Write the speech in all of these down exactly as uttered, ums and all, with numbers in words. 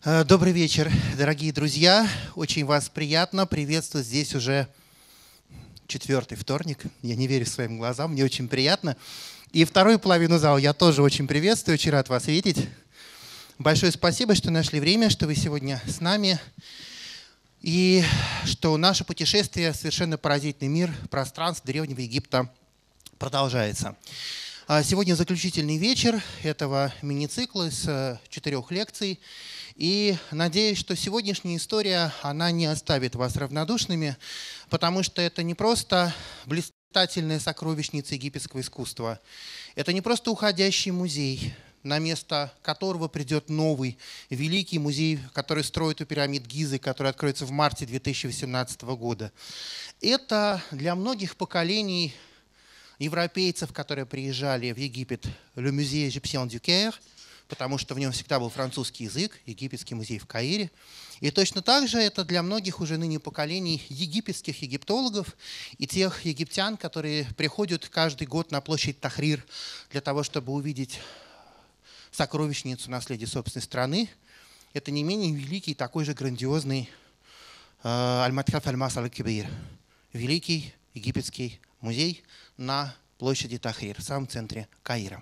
Э, Добрый вечер, дорогие друзья. Очень вас приятно приветствовать здесь уже четвертый вторник. Я не верю своим глазам, мне очень приятно. И вторую половину зала я тоже очень приветствую, очень рад вас видеть. Большое спасибо, что нашли время, что вы сегодня с нами. И что наше путешествие в совершенно поразительный мир, пространство Древнего Египта продолжается. Сегодня заключительный вечер этого мини-цикла из четырех лекций. И надеюсь, что сегодняшняя история, она не оставит вас равнодушными, потому что это не просто блистательная сокровищница египетского искусства, это не просто уходящий музей, на место которого придет новый великий музей, который строит у пирамид Гизы, который откроется в марте две тысячи восемнадцатого года. Это для многих поколений европейцев, которые приезжали в Египет, Le Musée Égyptien du Caire, потому что в нем всегда был французский язык, египетский музей в Каире. И точно так же это для многих уже ныне поколений египетских египтологов и тех египтян, которые приходят каждый год на площадь Тахрир для того, чтобы увидеть сокровищницу наследия собственной страны. Это не менее великий, такой же грандиозный Аль-Матхаф Аль-Мас Аль-Кибир, великий египетский музей на площади Тахрир, в самом центре Каира.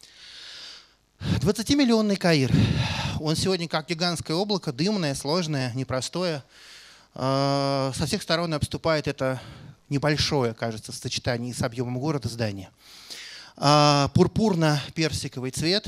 двадцатимиллионный Каир. Он сегодня как гигантское облако, дымное, сложное, непростое. Со всех сторон обступает это небольшое, кажется, в сочетании с объемом города здание. Пурпурно-персиковый цвет,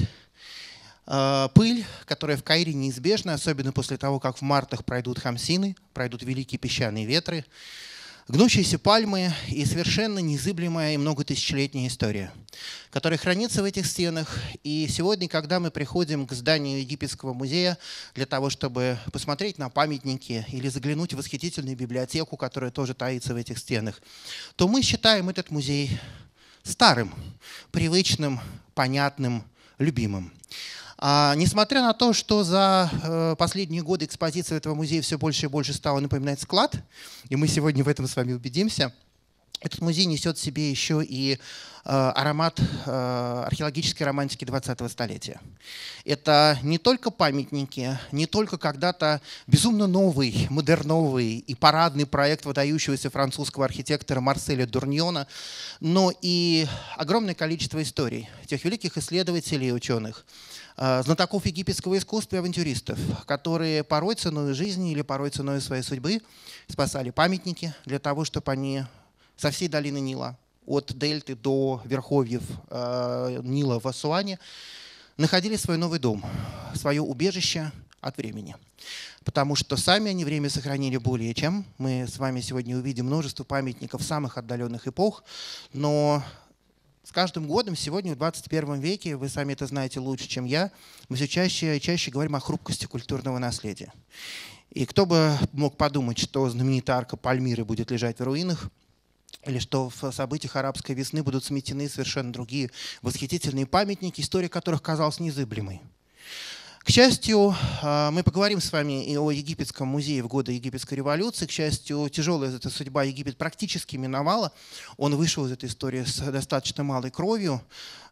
пыль, которая в Каире неизбежна, особенно после того, как в мартах пройдут хамсины, пройдут великие песчаные ветры, гнущиеся пальмы и совершенно незыблемая и многотысячелетняя история, которая хранится в этих стенах. И сегодня, когда мы приходим к зданию Египетского музея для того, чтобы посмотреть на памятники или заглянуть в восхитительную библиотеку, которая тоже таится в этих стенах, то мы считаем этот музей старым, привычным, понятным, любимым. А, несмотря на то, что за э, последние годы экспозиция этого музея все больше и больше стала напоминать склад, и мы сегодня в этом с вами убедимся, этот музей несет в себе еще и э, аромат э, археологической романтики двадцатого столетия. Это не только памятники, не только когда-то безумно новый, модерновый и парадный проект выдающегося французского архитектора Марселя Дурньона, но и огромное количество историй тех великих исследователей и ученых, знатоков египетского искусства и авантюристов, которые порой ценой жизни или порой ценой своей судьбы спасали памятники для того, чтобы они со всей долины Нила, от дельты до верховьев э, Нила в Ассуане, находили свой новый дом, свое убежище от времени. Потому что сами они время сохранили более чем. Мы с вами сегодня увидим множество памятников самых отдаленных эпох, но с каждым годом сегодня, в двадцать первом веке, вы сами это знаете лучше, чем я, мы все чаще и чаще говорим о хрупкости культурного наследия. И кто бы мог подумать, что знаменитая арка Пальмиры будет лежать в руинах, или что в событиях арабской весны будут сметены совершенно другие восхитительные памятники, история которых казалась незыблемой. К счастью, мы поговорим с вами и о Египетском музее в годы Египетской революции. К счастью, тяжелая эта судьба Египет практически миновала. Он вышел из этой истории с достаточно малой кровью.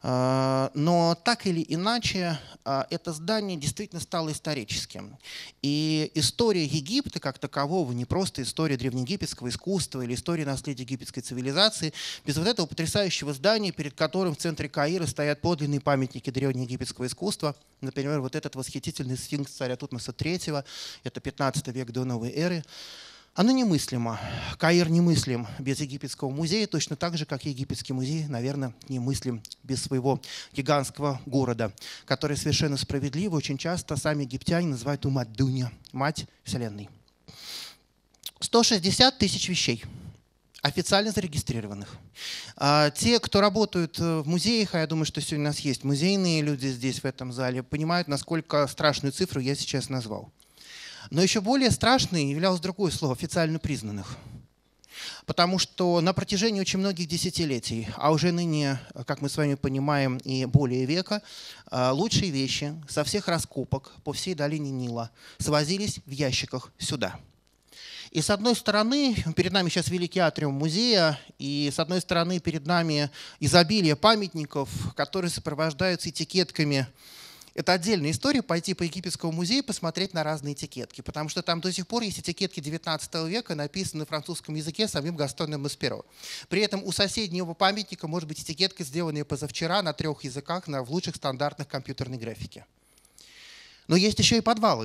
Но так или иначе, это здание действительно стало историческим. И история Египта как такового, не просто история древнеегипетского искусства или история наследия египетской цивилизации, без вот этого потрясающего здания, перед которым в центре Каира стоят подлинные памятники древнеегипетского искусства, например, вот этот восхитительный сфинкс царя Тутмоса третьего, это пятнадцатый век до новой эры, оно немыслимо. Каир немыслим без египетского музея, точно так же, как и египетский музей, наверное, немыслим без своего гигантского города, который совершенно справедливо очень часто сами египтяне называют Умад-Дуня, мать Вселенной. сто шестьдесят тысяч вещей, официально зарегистрированных. Те, кто работают в музеях, а я думаю, что сегодня у нас есть музейные люди здесь, в этом зале, понимают, насколько страшную цифру я сейчас назвал. Но еще более страшной являлось другое слово – официально признанных. Потому что на протяжении очень многих десятилетий, а уже ныне, как мы с вами понимаем, и более века, лучшие вещи со всех раскопок по всей долине Нила свозились в ящиках сюда. И с одной стороны, перед нами сейчас великий атриум музея, и с одной стороны перед нами изобилие памятников, которые сопровождаются этикетками Это отдельная история, пойти по Египетскому музею, посмотреть на разные этикетки, потому что там до сих пор есть этикетки девятнадцатого века, написанные на французском языке самим Гастоном Масперо. При этом у соседнего памятника может быть этикетка, сделанная позавчера на трех языках на, в лучших стандартах компьютерной графики. Но есть еще и подвалы,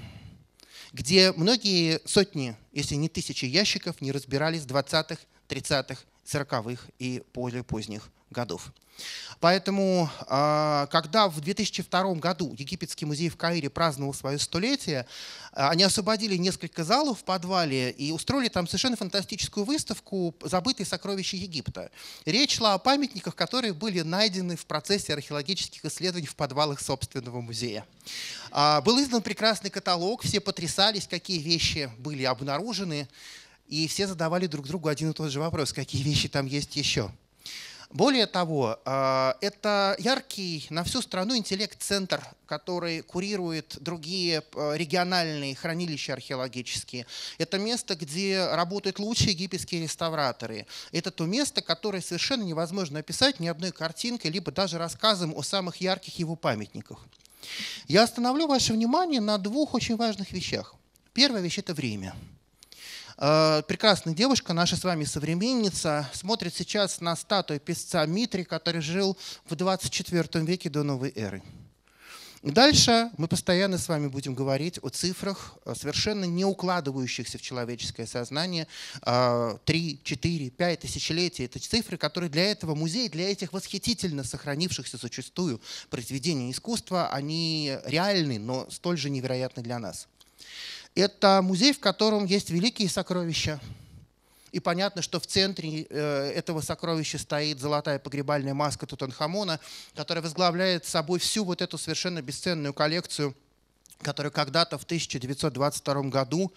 где многие сотни, если не тысячи ящиков не разбирались в двадцатых, тридцатых, сороковых и более поздних годов. Поэтому, когда в две тысячи втором году Египетский музей в Каире праздновал свое столетие, они освободили несколько залов в подвале и устроили там совершенно фантастическую выставку «Забытые сокровища Египта». Речь шла о памятниках, которые были найдены в процессе археологических исследований в подвалах собственного музея. Был издан прекрасный каталог, все потрясались, какие вещи были обнаружены, и все задавали друг другу один и тот же вопрос, какие вещи там есть еще. Более того, это яркий на всю страну интеллект-центр, который курирует другие региональные хранилища археологические. Это место, где работают лучшие египетские реставраторы. Это то место, которое совершенно невозможно описать ни одной картинкой, либо даже рассказом о самых ярких его памятниках. Я остановлю ваше внимание на двух очень важных вещах. Первая вещь – это время. Прекрасная девушка, наша с вами современница, смотрит сейчас на статую песца Митри, который жил в двадцать четвёртом веке до новой эры. Дальше мы постоянно с вами будем говорить о цифрах, совершенно не укладывающихся в человеческое сознание. три, четыре, пять тысячелетий – это цифры, которые для этого музея, для этих восхитительно сохранившихся зачастую произведений искусства, они реальны, но столь же невероятны для нас. Это музей, в котором есть великие сокровища. И понятно, что в центре этого сокровища стоит золотая погребальная маска Тутанхамона, которая возглавляет собой всю вот эту совершенно бесценную коллекцию, которую когда-то в тысяча девятьсот двадцать втором году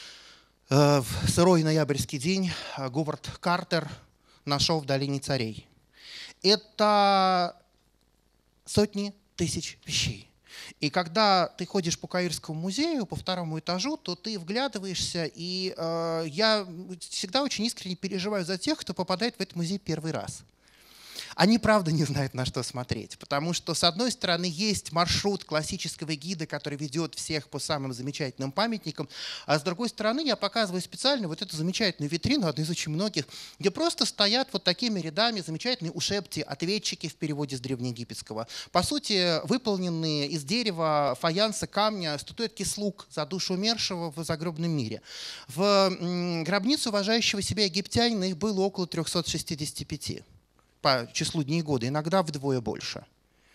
в сырой ноябрьский день Говард Картер нашел в долине царей. Это сотни тысяч вещей. И когда ты ходишь по Каирскому музею, по второму этажу, то ты вглядываешься, и э, я всегда очень искренне переживаю за тех, кто попадает в этот музей первый раз. Они, правда, не знают, на что смотреть, потому что, с одной стороны, есть маршрут классического гида, который ведет всех по самым замечательным памятникам, а с другой стороны, я показываю специально вот эту замечательную витрину, одну из очень многих, где просто стоят вот такими рядами замечательные ушепти, ответчики в переводе с древнеегипетского. По сути, выполненные из дерева, фаянса, камня, статуэтки слуг за душу умершего в загробном мире. В гробнице уважающего себя египтянина их было около трёхсот шестидесяти пяти. По числу дней года, иногда вдвое больше.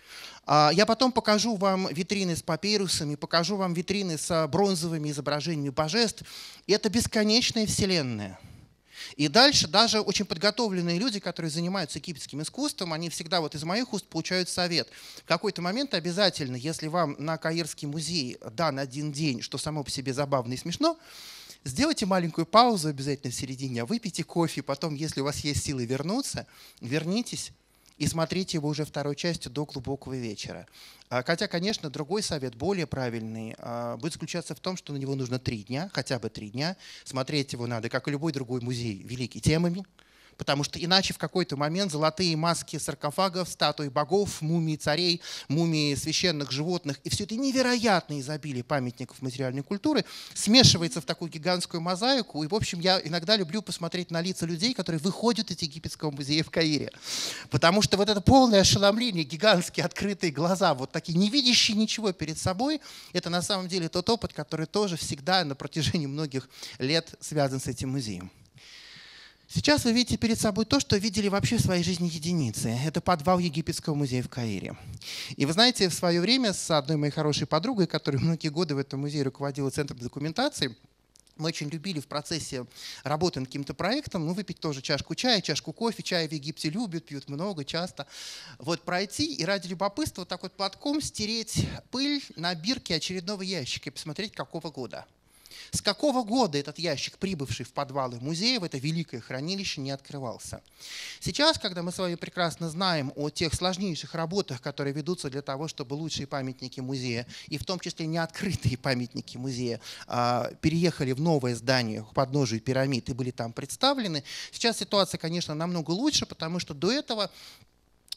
Я потом покажу вам витрины с папирусами, покажу вам витрины с бронзовыми изображениями божеств. И это бесконечная вселенная. И дальше даже очень подготовленные люди, которые занимаются египетским искусством, они всегда вот из моих уст получают совет. В какой-то момент обязательно, если вам на Каирский музей дан один день, что само по себе забавно и смешно, сделайте маленькую паузу обязательно в середине, выпейте кофе, потом, если у вас есть силы вернуться, вернитесь и смотрите его уже второй частью до глубокого вечера. Хотя, конечно, другой совет, более правильный, будет заключаться в том, что на него нужно три дня, хотя бы три дня. Смотреть его надо, как и любой другой музей, великий, темами. Потому что иначе в какой-то момент золотые маски саркофагов, статуи богов, мумии царей, мумии священных животных и все это невероятное изобилие памятников материальной культуры смешивается в такую гигантскую мозаику. И, в общем, я иногда люблю посмотреть на лица людей, которые выходят из Египетского музея в Каире. Потому что вот это полное ошеломление, гигантские открытые глаза, вот такие не видящие ничего перед собой, это на самом деле тот опыт, который тоже всегда на протяжении многих лет связан с этим музеем. Сейчас вы видите перед собой то, что видели вообще в своей жизни единицы. Это подвал Египетского музея в Каире. И вы знаете, в свое время с одной моей хорошей подругой, которая многие годы в этом музее руководила Центром документации, мы очень любили в процессе работы над каким-то проектом, ну, выпить тоже чашку чая, чашку кофе. Чай в Египте любят, пьют много, часто. Вот пройти и ради любопытства вот так вот платком стереть пыль на бирке очередного ящика и посмотреть, какого года. С какого года этот ящик, прибывший в подвалы музея, в это великое хранилище, не открывался? Сейчас, когда мы с вами прекрасно знаем о тех сложнейших работах, которые ведутся для того, чтобы лучшие памятники музея, и в том числе неоткрытые памятники музея, переехали в новое здание к подножию пирамид и были там представлены, сейчас ситуация, конечно, намного лучше, потому что до этого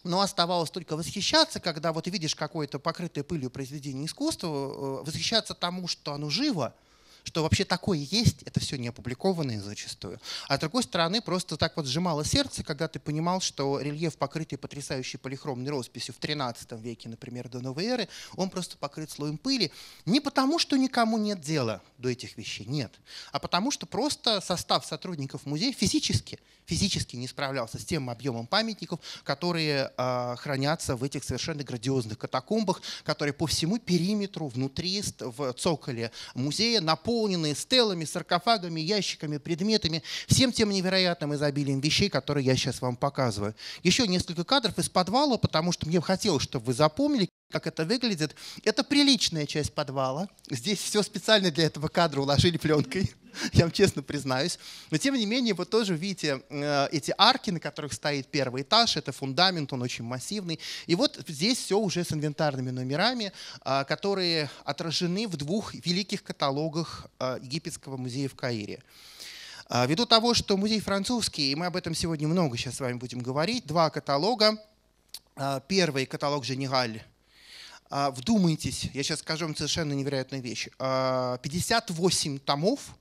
Но оставалось только восхищаться, когда вот видишь какое-то покрытое пылью произведение искусства, восхищаться тому, что оно живо, что вообще такое есть, это все не опубликованное зачастую. А с другой стороны, просто так вот сжимало сердце, когда ты понимал, что рельеф, покрытый потрясающей полихромной росписью в тринадцатом веке, например, до новой эры, он просто покрыт слоем пыли. Не потому, что никому нет дела до этих вещей, нет, а потому что просто состав сотрудников музея физически, физически не справлялся с тем объемом памятников, которые э, хранятся в этих совершенно грандиозных катакомбах, которые по всему периметру, внутри, в цоколе музея, наполненные стелами, саркофагами, ящиками, предметами, всем тем невероятным изобилием вещей, которые я сейчас вам показываю. Еще несколько кадров из подвала, потому что мне хотелось, чтобы вы запомнили, как это выглядит. Это приличная часть подвала. Здесь все специально для этого кадра уложили пленкой, я вам честно признаюсь. Но тем не менее, вы тоже видите эти арки, на которых стоит первый этаж. Это фундамент, он очень массивный. И вот здесь все уже с инвентарными номерами, которые отражены в двух великих каталогах Египетского музея в Каире. Ввиду того, что музей французский, и мы об этом сегодня много сейчас с вами будем говорить, два каталога. Первый каталог «Женегаль». Вдумайтесь, я сейчас скажу вам совершенно невероятную вещь. пятьдесят восемь томов,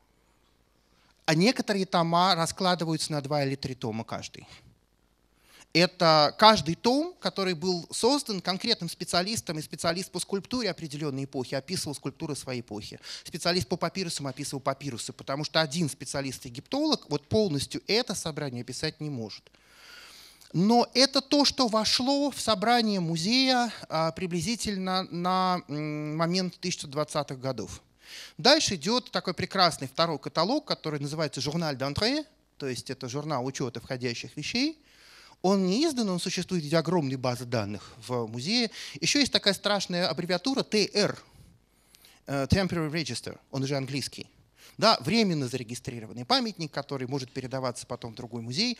а некоторые тома раскладываются на два или три тома каждый. Это каждый том, который был создан конкретным специалистом, и специалист по скульптуре определенной эпохи описывал скульптуры своей эпохи. Специалист по папирусам описывал папирусы, потому что один специалист-египтолог вот полностью это собрание описать не может. Но это то, что вошло в собрание музея приблизительно на момент тысяча девятьсот двадцатых годов. Дальше идет такой прекрасный второй каталог, который называется «Журналь d'entrée», то есть это журнал учета входящих вещей. Он не издан, он существует в виде огромной базы данных в музее. Еще есть такая страшная аббревиатура Т Р, Temporary Register, он уже английский. Да, временно зарегистрированный памятник, который может передаваться потом в другой музей.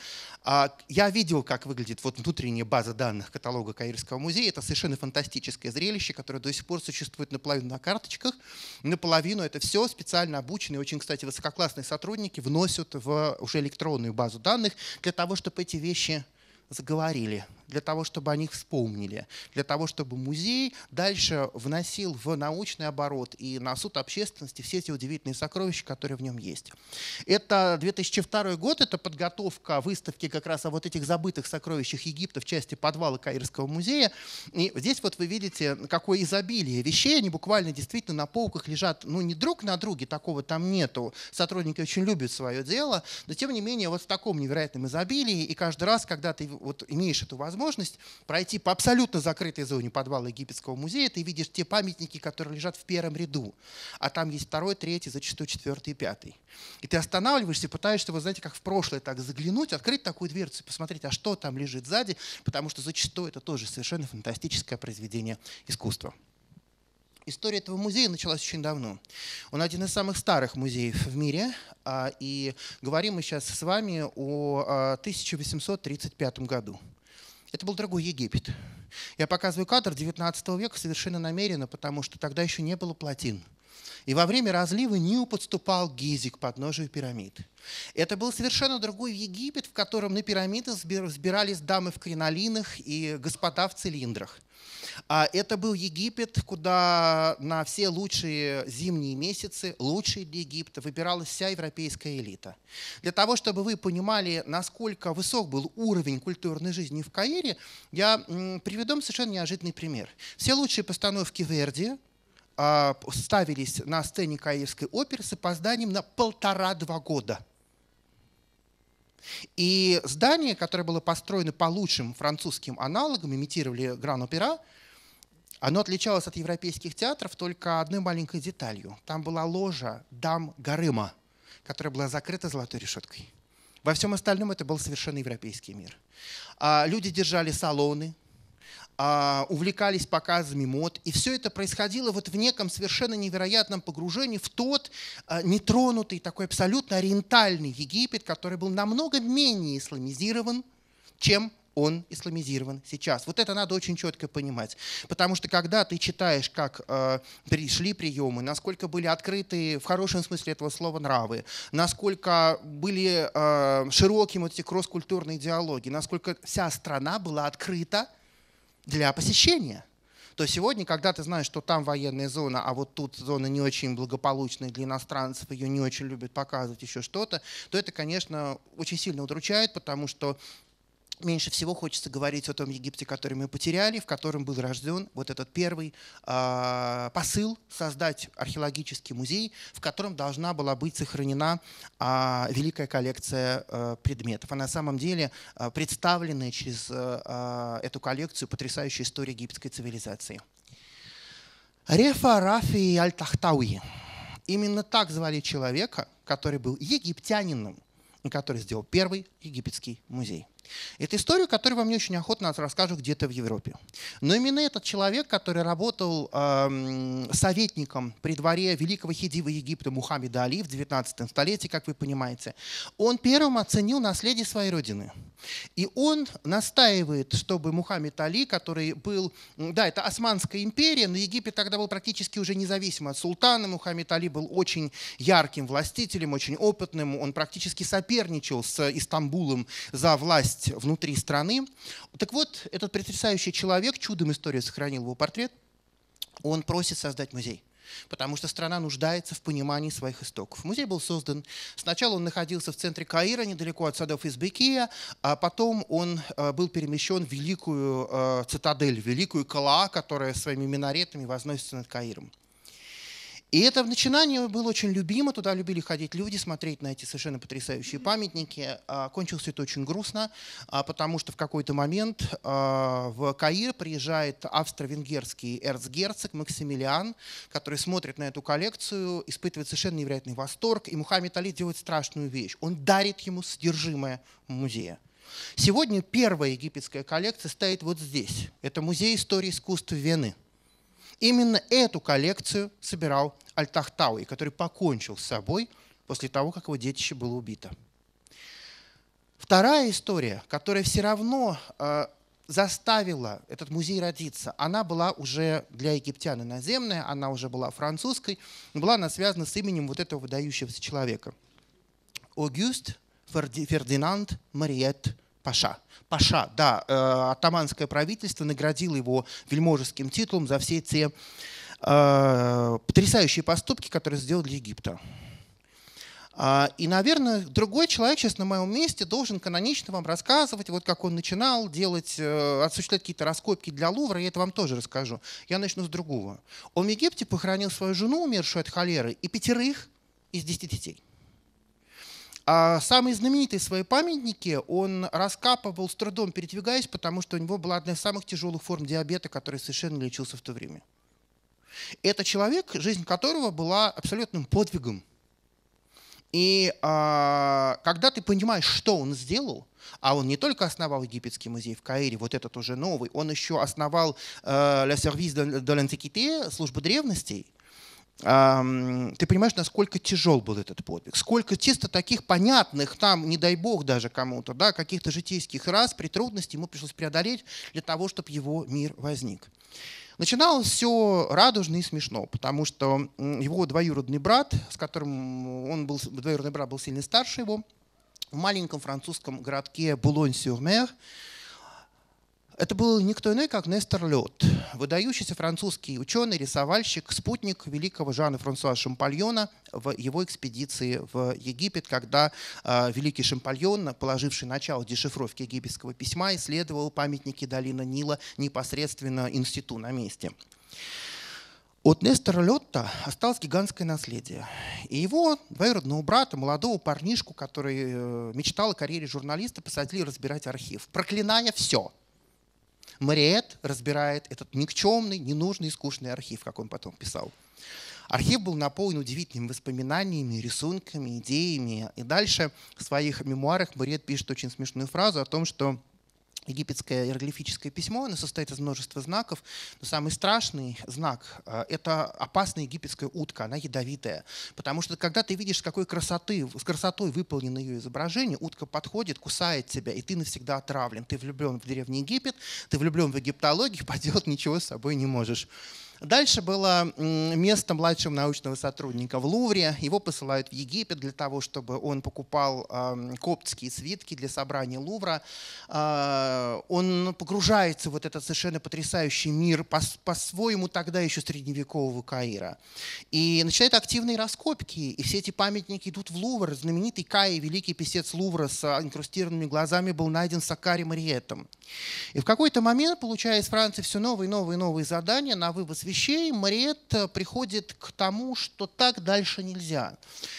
Я видел, как выглядит вот внутренняя база данных каталога Каирского музея. Это совершенно фантастическое зрелище, которое до сих пор существует наполовину на карточках, наполовину это все специально обученные, очень, кстати, высококлассные сотрудники вносят в уже электронную базу данных для того, чтобы эти вещи заговорили, для того, чтобы они вспомнили, для того, чтобы музей дальше вносил в научный оборот и на суд общественности все эти удивительные сокровища, которые в нем есть. Это две тысячи второй год, это подготовка выставки как раз о вот этих забытых сокровищах Египта в части подвала Каирского музея. И здесь вот вы видите, какое изобилие вещей, они буквально действительно на полках лежат, ну не друг на друге, такого там нету. Сотрудники очень любят свое дело, но тем не менее вот в таком невероятном изобилии, и каждый раз, когда ты вот имеешь эту возможность, возможность пройти по абсолютно закрытой зоне подвала Египетского музея, ты видишь те памятники, которые лежат в первом ряду, а там есть второй, третий, зачастую четвертый и пятый. И ты останавливаешься, пытаешься, вы знаете, как в прошлое так заглянуть, открыть такую дверцу и посмотреть, а что там лежит сзади, потому что зачастую это тоже совершенно фантастическое произведение искусства. История этого музея началась очень давно. Он один из самых старых музеев в мире, и говорим мы сейчас с вами о тысяча восемьсот тридцать пятом году. Это был другой Египет. Я показываю кадр девятнадцатого века совершенно намеренно, потому что тогда еще не было плотин. И во время разлива Нил подступал к Гизе, к подножию пирамид. Это был совершенно другой Египет, в котором на пирамиды взбирались дамы в кринолинах и господа в цилиндрах. Это был Египет, куда на все лучшие зимние месяцы, лучшие для Египта, выбиралась вся европейская элита. Для того, чтобы вы понимали, насколько высок был уровень культурной жизни в Каире, я приведу вам совершенно неожиданный пример. Все лучшие постановки Верди ставились на сцене Каирской оперы с опозданием на полтора-два года. И здание, которое было построено по лучшим французским аналогам, имитировали Гран-Опера, оно отличалось от европейских театров только одной маленькой деталью. Там была ложа дам гарема, которая была закрыта золотой решеткой. Во всем остальном это был совершенно европейский мир. Люди держали салоны, увлекались показами мод, и все это происходило вот в неком совершенно невероятном погружении в тот нетронутый, такой абсолютно ориентальный Египет, который был намного менее исламизирован, чем он исламизирован сейчас. Вот это надо очень четко понимать. Потому что когда ты читаешь, как э, пришли приемы, насколько были открыты в хорошем смысле этого слова нравы, насколько были э, широкими вот эти кросс-культурные диалоги, насколько вся страна была открыта для посещения. То сегодня, когда ты знаешь, что там военная зона, а вот тут зона не очень благополучная для иностранцев, ее не очень любят показывать, еще что-то, то это, конечно, очень сильно удручает, потому что меньше всего хочется говорить о том Египте, который мы потеряли, в котором был рожден вот этот первый э, посыл создать археологический музей, в котором должна была быть сохранена э, великая коллекция э, предметов. А на самом деле э, представленная через э, эту коллекцию потрясающая история египетской цивилизации. Рефа Рафи Аль-Тахтауи. Именно так звали человека, который был египтянином, который сделал первый египетский музей. Это история, которую вам не очень охотно расскажу где-то в Европе. Но именно этот человек, который работал э, советником при дворе великого хидива Египта Мухаммеда Али в девятнадцатом столетии, как вы понимаете, он первым оценил наследие своей родины. И он настаивает, чтобы Мухаммед Али, который был, да, это Османская империя, но Египет тогда был практически уже независим от султана. Мухаммед Али был очень ярким властителем, очень опытным. Он практически соперничал с Истамбулом за власть внутри страны. Так вот, этот потрясающий человек, чудом история сохранила его портрет, он просит создать музей. Потому что страна нуждается в понимании своих истоков. Музей был создан. Сначала он находился в центре Каира, недалеко от садов Избекия, а потом он был перемещен в великую цитадель, великую Калаа, которая своими минаретами возносится над Каиром. И это начинание было очень любимо, туда любили ходить люди, смотреть на эти совершенно потрясающие памятники. Кончилось это очень грустно, потому что в какой-то момент в Каир приезжает австро-венгерский эрцгерцог Максимилиан, который смотрит на эту коллекцию, испытывает совершенно невероятный восторг, и Мухаммед Али делает страшную вещь. Он дарит ему содержимое музея. Сегодня первая египетская коллекция стоит вот здесь. Это музей истории искусства Вены. Именно эту коллекцию собирал Аль-Тахтауи, который покончил с собой после того, как его детище было убито. Вторая история, которая все равно э, заставила этот музей родиться, она была уже для египтян иноземная, она уже была французской, но была она связана с именем вот этого выдающегося человека. Огюст Фердинанд Мариет Паша. Паша, да, э, оттоманское правительство наградило его вельможеским титулом за все те э, потрясающие поступки, которые сделал для Египта. Э, и, наверное, другой человек сейчас на моем месте должен канонично вам рассказывать, вот как он начинал делать, э, осуществлять какие-то раскопки для Лувра, я это вам тоже расскажу. Я начну с другого. Он в Египте похоронил свою жену, умершую от холеры, и пятерых из десяти детей. А самые знаменитые свои памятники он раскапывал с трудом передвигаясь, потому что у него была одна из самых тяжелых форм диабета, который совершенно не лечился в то время. Это человек, жизнь которого была абсолютным подвигом. И а, когда ты понимаешь, что он сделал, а он не только основал египетский музей в Каире, вот этот уже новый, он еще основал «Le Service de l'Antiquité», службу древностей, ты понимаешь, насколько тяжел был этот подвиг, сколько чисто таких понятных, там, не дай бог даже кому-то, да, каких-то житейских распри, трудностей ему пришлось преодолеть для того, чтобы его мир возник. Начиналось все радужно и смешно, потому что его двоюродный брат, с которым он был, двоюродный брат был сильно старше его, в маленьком французском городке Булонь-сюр-Мер, это был никто иной, как Нестор Лёд, выдающийся французский ученый, рисовальщик, спутник великого Жана Франсуа Шампальона в его экспедиции в Египет, когда э, великий Шампальон, положивший начало дешифровке египетского письма, исследовал памятники долины Нила непосредственно институ на месте. От Нестора Лёда осталось гигантское наследие. И его двоюродного брата, молодого парнишку, который мечтал о карьере журналиста, посадили разбирать архив, проклиная все. Мариет разбирает этот никчемный, ненужный и скучный архив, как он потом писал. Архив был наполнен удивительными воспоминаниями, рисунками, идеями. И дальше в своих мемуарах Мариет пишет очень смешную фразу о том, что египетское иероглифическое письмо, оно состоит из множества знаков, но самый страшный знак – это опасная египетская утка, она ядовитая. Потому что когда ты видишь, с какой красоты, с красотой выполнено ее изображение, утка подходит, кусает тебя, и ты навсегда отравлен. Ты влюблен в Древний Египет, ты влюблен в египтологию, поделать ничего с собой не можешь. Дальше было место младшего научного сотрудника в Лувре. Его посылают в Египет для того, чтобы он покупал коптские свитки для собрания Лувра. Он погружается в вот этот совершенно потрясающий мир по-своему тогда еще средневекового Каира. И начинают активные раскопки. И все эти памятники идут в Лувр. Знаменитый Каи, великий писец Лувра с инкрустированными глазами, был найден Сакари Мариеттом. И в какой-то момент, получая из Франции все новые, новые, новые задания на вывоз вещей, Мариетта приходит к тому, что так дальше нельзя.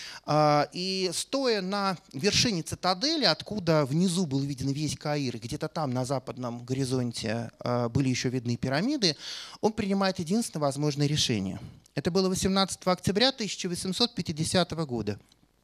И стоя на вершине цитадели, откуда внизу был виден весь Каир, где-то там на западном горизонте были еще видны пирамиды, он принимает единственное возможное решение. Это было восемнадцатого октября тысяча восемьсот пятидесятого года.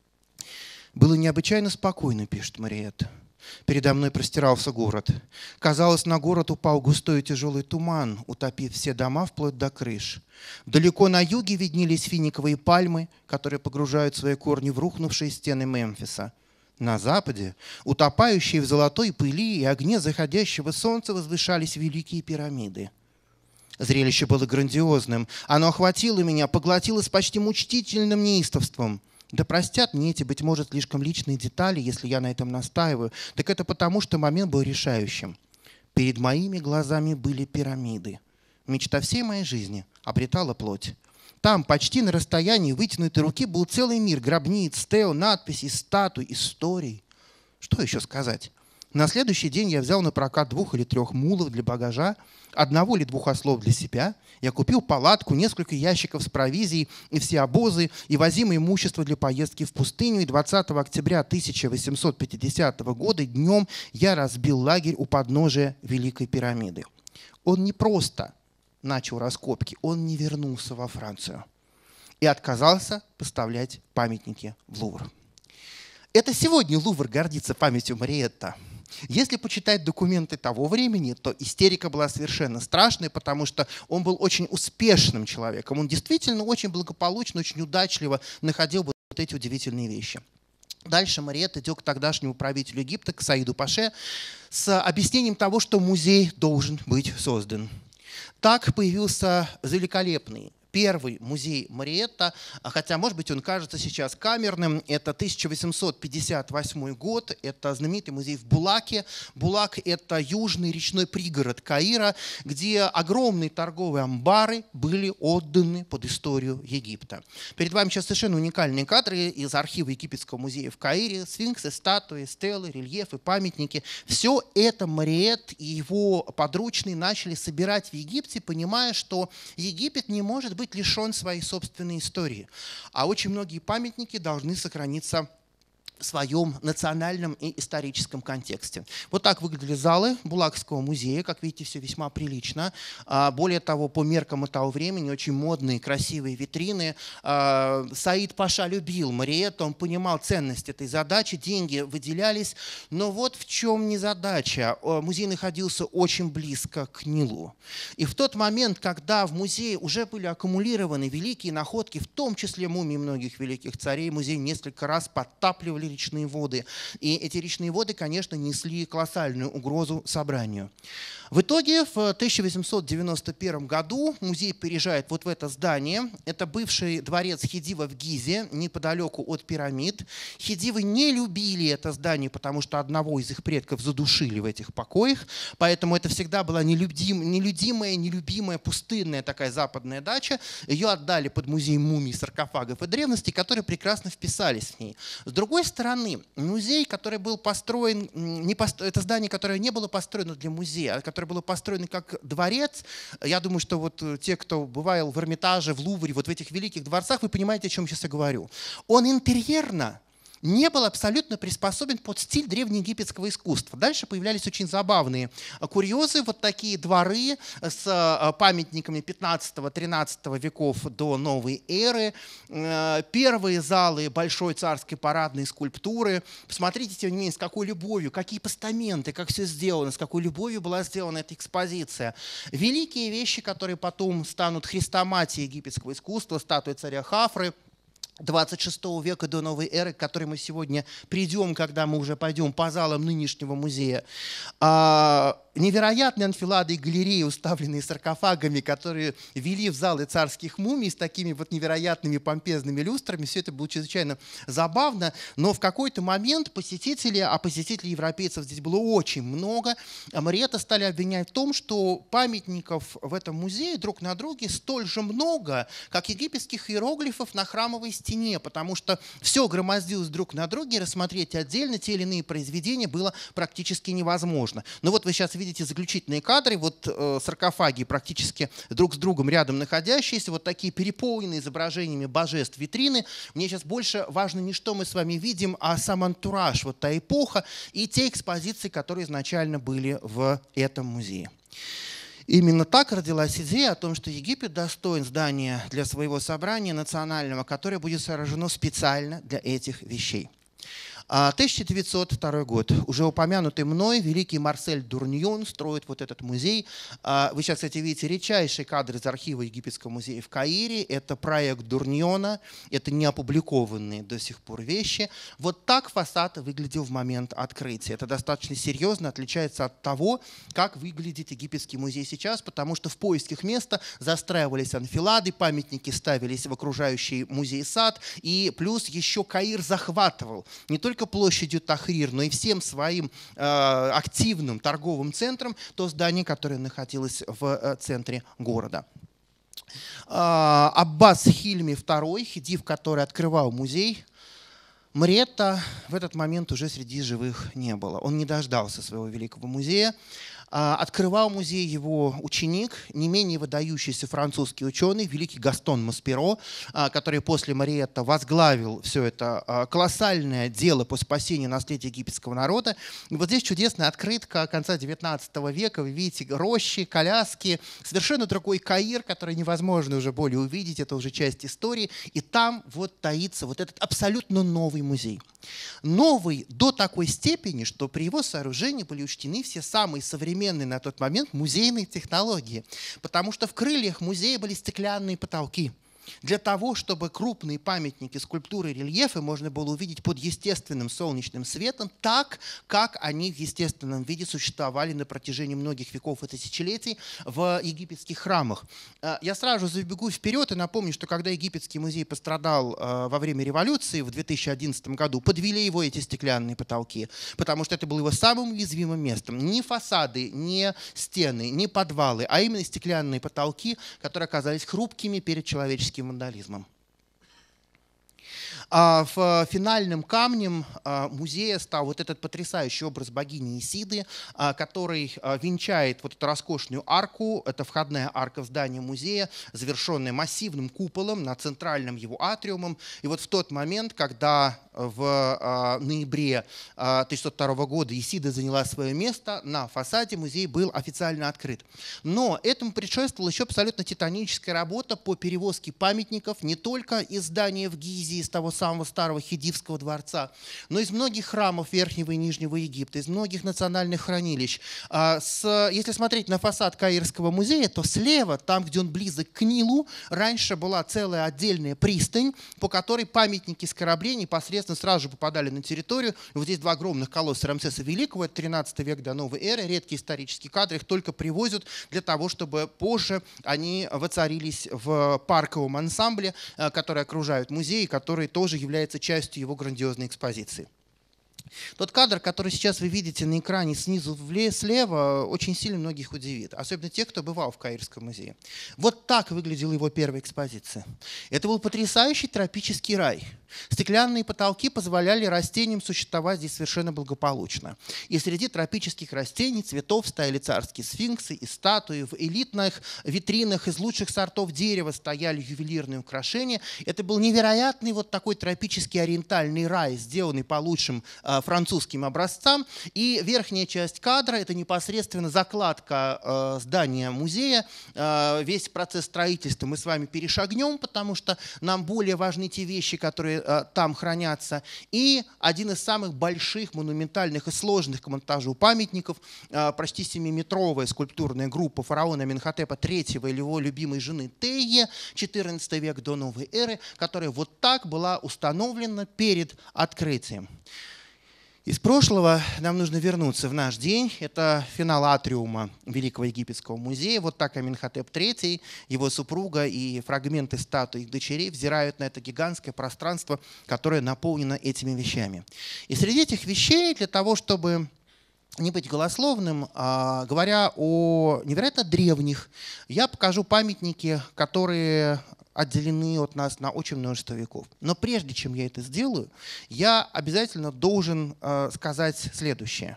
«Было необычайно спокойно», пишет Мариетта. «Передо мной простирался город. Казалось, на город упал густой и тяжелый туман, утопив все дома вплоть до крыш. Далеко на юге виднелись финиковые пальмы, которые погружают свои корни в рухнувшие стены Мемфиса. На западе, утопающие в золотой пыли и огне заходящего солнца, возвышались великие пирамиды. Зрелище было грандиозным. Оно охватило меня, поглотило с почти мучительным неистовством. Да простят мне эти, быть может, слишком личные детали, если я на этом настаиваю, так это потому, что момент был решающим. Перед моими глазами были пирамиды. Мечта всей моей жизни обретала плоть. Там, почти на расстоянии вытянутой руки, был целый мир гробниц, стел, надписей, статуй, историй. Что еще сказать? На следующий день я взял на прокат двух или трех мулов для багажа, одного или двух ослов для себя. Я купил палатку, несколько ящиков с провизией и все обозы и возимое имущество для поездки в пустыню. И двадцатого октября тысяча восемьсот пятидесятого года днем я разбил лагерь у подножия Великой пирамиды. Он не просто начал раскопки, он не вернулся во Францию и отказался поставлять памятники в Лувр. Это сегодня Лувр гордится памятью Мариетта. Если почитать документы того времени, то истерика была совершенно страшной, потому что он был очень успешным человеком. Он действительно очень благополучно, очень удачливо находил вот эти удивительные вещи. Дальше Мариетта идет к тогдашнему правителю Египта, к Саиду Паше, с объяснением того, что музей должен быть создан. Так появился великолепный первый музей Мариетта, хотя, может быть, он кажется сейчас камерным. Это тысяча восемьсот пятьдесят восьмой год, это знаменитый музей в Булаке. Булак – это южный речной пригород Каира, где огромные торговые амбары были отданы под историю Египта. Перед вами сейчас совершенно уникальные кадры из архива Египетского музея в Каире. Сфинксы, статуи, стелы, рельефы, памятники. Все это Мариетт и его подручные начали собирать в Египте, понимая, что Египет не может быть лишен своей собственной истории. А очень многие памятники должны сохраниться в своем национальном и историческом контексте. Вот так выглядели залы Булакского музея. Как видите, все весьма прилично. Более того, по меркам того времени, очень модные, красивые витрины. Саид Паша любил Мариетту, он понимал ценность этой задачи, деньги выделялись. Но вот в чем незадача. Музей находился очень близко к Нилу. И в тот момент, когда в музее уже были аккумулированы великие находки, в том числе мумии многих великих царей, музей несколько раз подтапливали речные воды. И эти речные воды, конечно, несли колоссальную угрозу собранию. В итоге в тысяча восемьсот девяносто первом году музей переезжает вот в это здание. Это бывший дворец Хидива в Гизе, неподалеку от пирамид. Хидивы не любили это здание, потому что одного из их предков задушили в этих покоях. Поэтому это всегда была нелюдим, нелюдимая, нелюбимая пустынная такая западная дача. Ее отдали под музей мумий, саркофагов и древностей, которые прекрасно вписались в ней. С другой стороны, музей, который был построен, не пост... это здание, которое не было построено для музея, а которое было построено как дворец. Я думаю, что вот те, кто бывал в Эрмитаже, в Лувре, вот в этих великих дворцах, вы понимаете, о чем сейчас я говорю. Он интерьерно не был абсолютно приспособлен под стиль древнеегипетского искусства. Дальше появлялись очень забавные курьезы, вот такие дворы с памятниками пятнадцатого-тринадцатого веков до новой эры, первые залы большой царской парадной скульптуры. Посмотрите, тем не менее, с какой любовью, какие постаменты, как все сделано, с какой любовью была сделана эта экспозиция. Великие вещи, которые потом станут хрестоматией египетского искусства, статуя царя Хафры двадцать шестого века до новой эры, к которой мы сегодня придем, когда мы уже пойдем по залам нынешнего музея. Невероятные анфилады и галереи, уставленные саркофагами, которые вели в залы царских мумий с такими вот невероятными помпезными люстрами. Все это было чрезвычайно забавно, но в какой-то момент посетители, а посетителей европейцев здесь было очень много, Мариэтта стали обвинять в том, что памятников в этом музее друг на друге столь же много, как египетских иероглифов на храмовой стене, потому что все громоздилось друг на друге, и рассмотреть отдельно те или иные произведения было практически невозможно. Но вот вы сейчас видите заключительные кадры, вот э, саркофаги практически друг с другом рядом находящиеся, вот такие переполненные изображениями божеств витрины. Мне сейчас больше важно не что мы с вами видим, а сам антураж, вот та эпоха и те экспозиции, которые изначально были в этом музее. Именно так родилась идея о том, что Египет достоин здания для своего собрания национального, которое будет сооружено специально для этих вещей. тысяча девятьсот второй год. Уже упомянутый мной великий Марсель Дурньон строит вот этот музей. Вы сейчас, кстати, видите редчайший кадр из архива Египетского музея в Каире. Это проект Дурньона, это не опубликованные до сих пор вещи. Вот так фасад выглядел в момент открытия. Это достаточно серьезно отличается от того, как выглядит Египетский музей сейчас, потому что в поисках места застраивались анфилады, памятники ставились в окружающий музей сад, и плюс еще Каир захватывал не только площадью Тахрир, но и всем своим э, активным торговым центром то здание, которое находилось в э, центре города. Э, Аббас Хильми второй, хидив, который открывал музей, Мариэтта в этот момент уже среди живых не было. Он не дождался своего великого музея. Открывал музей его ученик, не менее выдающийся французский ученый, великий Гастон Масперо, который после Мариэтта возглавил все это колоссальное дело по спасению наследия египетского народа. И вот здесь чудесная открытка конца девятнадцатого века. Вы видите рощи, коляски, совершенно другой Каир, который невозможно уже более увидеть, это уже часть истории. И там вот таится вот этот абсолютно новый музей. Новый до такой степени, что при его сооружении были учтены все самые современные на тот момент музейные технологии, потому что в крыльях музея были стеклянные потолки. Для того, чтобы крупные памятники, скульптуры, рельефы можно было увидеть под естественным солнечным светом, так, как они в естественном виде существовали на протяжении многих веков и тысячелетий в египетских храмах. Я сразу же забегу вперед и напомню, что когда Египетский музей пострадал во время революции в две тысячи одиннадцатом году, подвели его эти стеклянные потолки, потому что это было его самым уязвимым местом. Ни фасады, ни стены, ни подвалы, а именно стеклянные потолки, которые оказались хрупкими перед человеческим вандализмом. В финальным камнем музея стал вот этот потрясающий образ богини Исиды, который венчает вот эту роскошную арку. Это входная арка в здание музея, завершенная массивным куполом над центральным его атриумом. И вот в тот момент, когда в ноябре тысяча девятьсот второго года Исида заняла свое место, на фасаде музей был официально открыт. Но этому предшествовала еще абсолютно титаническая работа по перевозке памятников не только из здания в Гизе, из того самого старого Хидивского дворца, но из многих храмов Верхнего и Нижнего Египта, из многих национальных хранилищ. Если смотреть на фасад Каирского музея, то слева, там, где он близок к Нилу, раньше была целая отдельная пристань, по которой памятники с кораблей непосредственно сразу же попадали на территорию. Вот здесь два огромных колосса Рамсеса Великого, это тринадцатый век до новой эры, редкие исторические кадры, их только привозят для того, чтобы позже они воцарились в парковом ансамбле, который окружает музей, который тоже является частью его грандиозной экспозиции. Тот кадр, который сейчас вы видите на экране снизу слева, очень сильно многих удивит, особенно тех, кто бывал в Каирском музее. Вот так выглядела его первая экспозиция. Это был потрясающий тропический рай. Стеклянные потолки позволяли растениям существовать здесь совершенно благополучно. И среди тропических растений, цветов стояли царские сфинксы и статуи. В элитных витринах из лучших сортов дерева стояли ювелирные украшения. Это был невероятный вот такой тропический ориентальный рай, сделанный по лучшим э, французским образцам. И верхняя часть кадра – это непосредственно закладка э, здания музея. Э, весь процесс строительства мы с вами перешагнем, потому что нам более важны те вещи, которые э, там хранятся. И один из самых больших, монументальных и сложных к монтажу памятников, э, почти семиметровая скульптурная группа фараона Аменхотепа третьего или его любимой жены Тейе, четырнадцатый век до новой эры, которая вот так была установлена перед открытием. Из прошлого нам нужно вернуться в наш день. Это финал атриума Великого египетского музея. Вот так Аменхотеп третий, его супруга и фрагменты статуи их дочерей взирают на это гигантское пространство, которое наполнено этими вещами. И среди этих вещей, для того, чтобы не быть голословным, говоря о невероятно древних, я покажу памятники, которые отделены от нас на очень множество веков. Но прежде чем я это сделаю, я обязательно должен э, сказать следующее.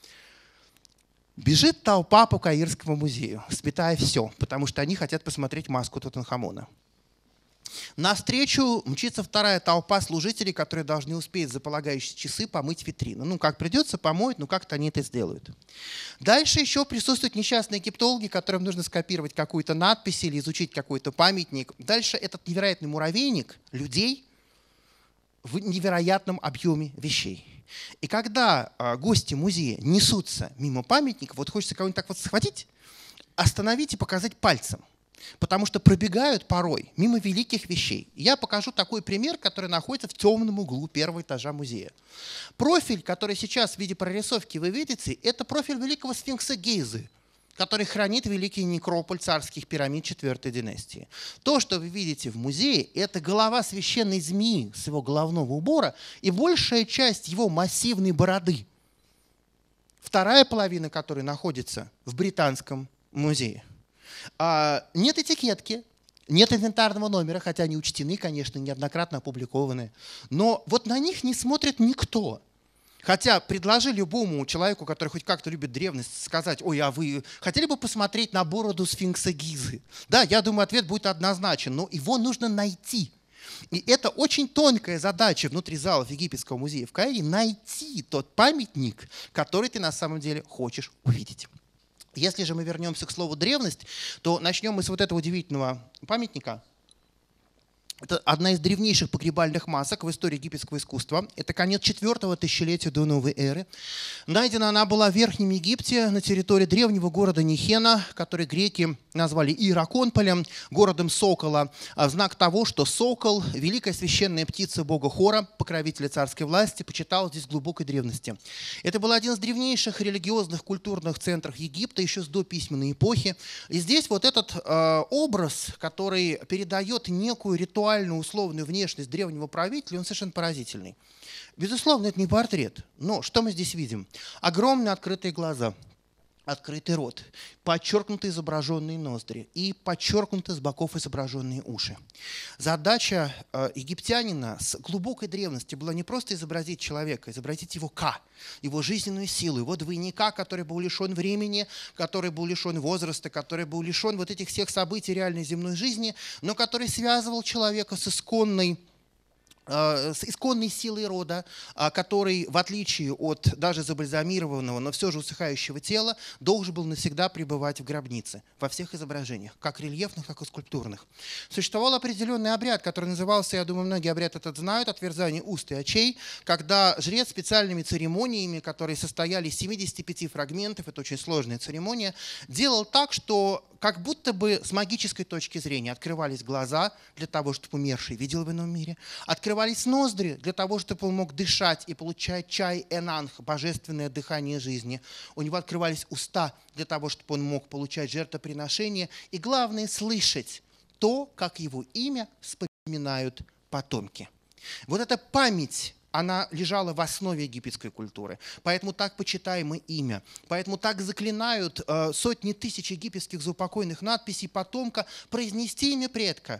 Бежит толпа по Каирскому музею, сметая все, потому что они хотят посмотреть маску Тутанхамона. Навстречу мчится вторая толпа служителей, которые должны успеть за полагающиеся часы помыть витрину. Ну, как придется, помоют, но как-то они это сделают. Дальше еще присутствуют несчастные египтологи, которым нужно скопировать какую-то надпись или изучить какой-то памятник. Дальше этот невероятный муравейник людей в невероятном объеме вещей. И когда э, гости музея несутся мимо памятников, вот хочется кого-нибудь так вот схватить, остановить и показать пальцем. Потому что пробегают порой мимо великих вещей. Я покажу такой пример, который находится в темном углу первого этажа музея. Профиль, который сейчас в виде прорисовки вы видите, это профиль великого сфинкса Гизы, который хранит великий некрополь царских пирамид четвертой династии. То, что вы видите в музее, это голова священной змеи с его головного убора и большая часть его массивной бороды. Вторая половина которой находится в Британском музее. Нет этикетки, нет инвентарного номера, хотя они учтены, конечно, неоднократно опубликованы. Но вот на них не смотрит никто. Хотя предложи любому человеку, который хоть как-то любит древность, сказать: ой, а вы хотели бы посмотреть на бороду сфинкса Гизы? Да, я думаю, ответ будет однозначен, но его нужно найти. И это очень тонкая задача внутри залов Египетского музея в Каире — найти тот памятник, который ты на самом деле хочешь увидеть. Если же мы вернемся к слову «древность», то начнем мы с вот этого удивительного памятника. Это одна из древнейших погребальных масок в истории египетского искусства. Это конец четвертого тысячелетия до новой эры. Найдена она была в Верхнем Египте на территории древнего города Нихена, который греки назвали Иераконполем, городом Сокола, в знак того, что Сокол, великая священная птица бога Хора, покровителя царской власти, почитал здесь в глубокой древности. Это был один из древнейших религиозных культурных центров Египта еще с дописьменной эпохи. И здесь вот этот э, образ, который передает некую ритуальную условную внешность древнего правителя, он совершенно поразительный. Безусловно, это не портрет, но что мы здесь видим? Огромные открытые глаза, открытый рот, подчеркнуто изображенные ноздри и подчеркнуто с боков изображенные уши. Задача э, египтянина с глубокой древности была не просто изобразить человека, изобразить его ка, его жизненную силу, его двойника, который был лишен времени, который был лишен возраста, который был лишен вот этих всех событий реальной земной жизни, но который связывал человека с исконной с исконной силой рода, который, в отличие от даже забальзамированного, но все же усыхающего тела, должен был навсегда пребывать в гробнице во всех изображениях, как рельефных, так и скульптурных. Существовал определенный обряд, который назывался, я думаю, многие обряд этот знают, отверзание уст и очей, когда жрец специальными церемониями, которые состояли из семидесяти пяти фрагментов, это очень сложная церемония, делал так, что как будто бы с магической точки зрения открывались глаза для того, чтобы умерший видел в ином мире, открывались ноздри для того, чтобы он мог дышать и получать чай энанх, божественное дыхание жизни. У него открывались уста для того, чтобы он мог получать жертвоприношения и, главное, слышать то, как его имя вспоминают потомки. Вот эта память, она лежала в основе египетской культуры. Поэтому так почитаемо имя. Поэтому так заклинают э, сотни тысяч египетских заупокойных надписей потомка произнести имя предка.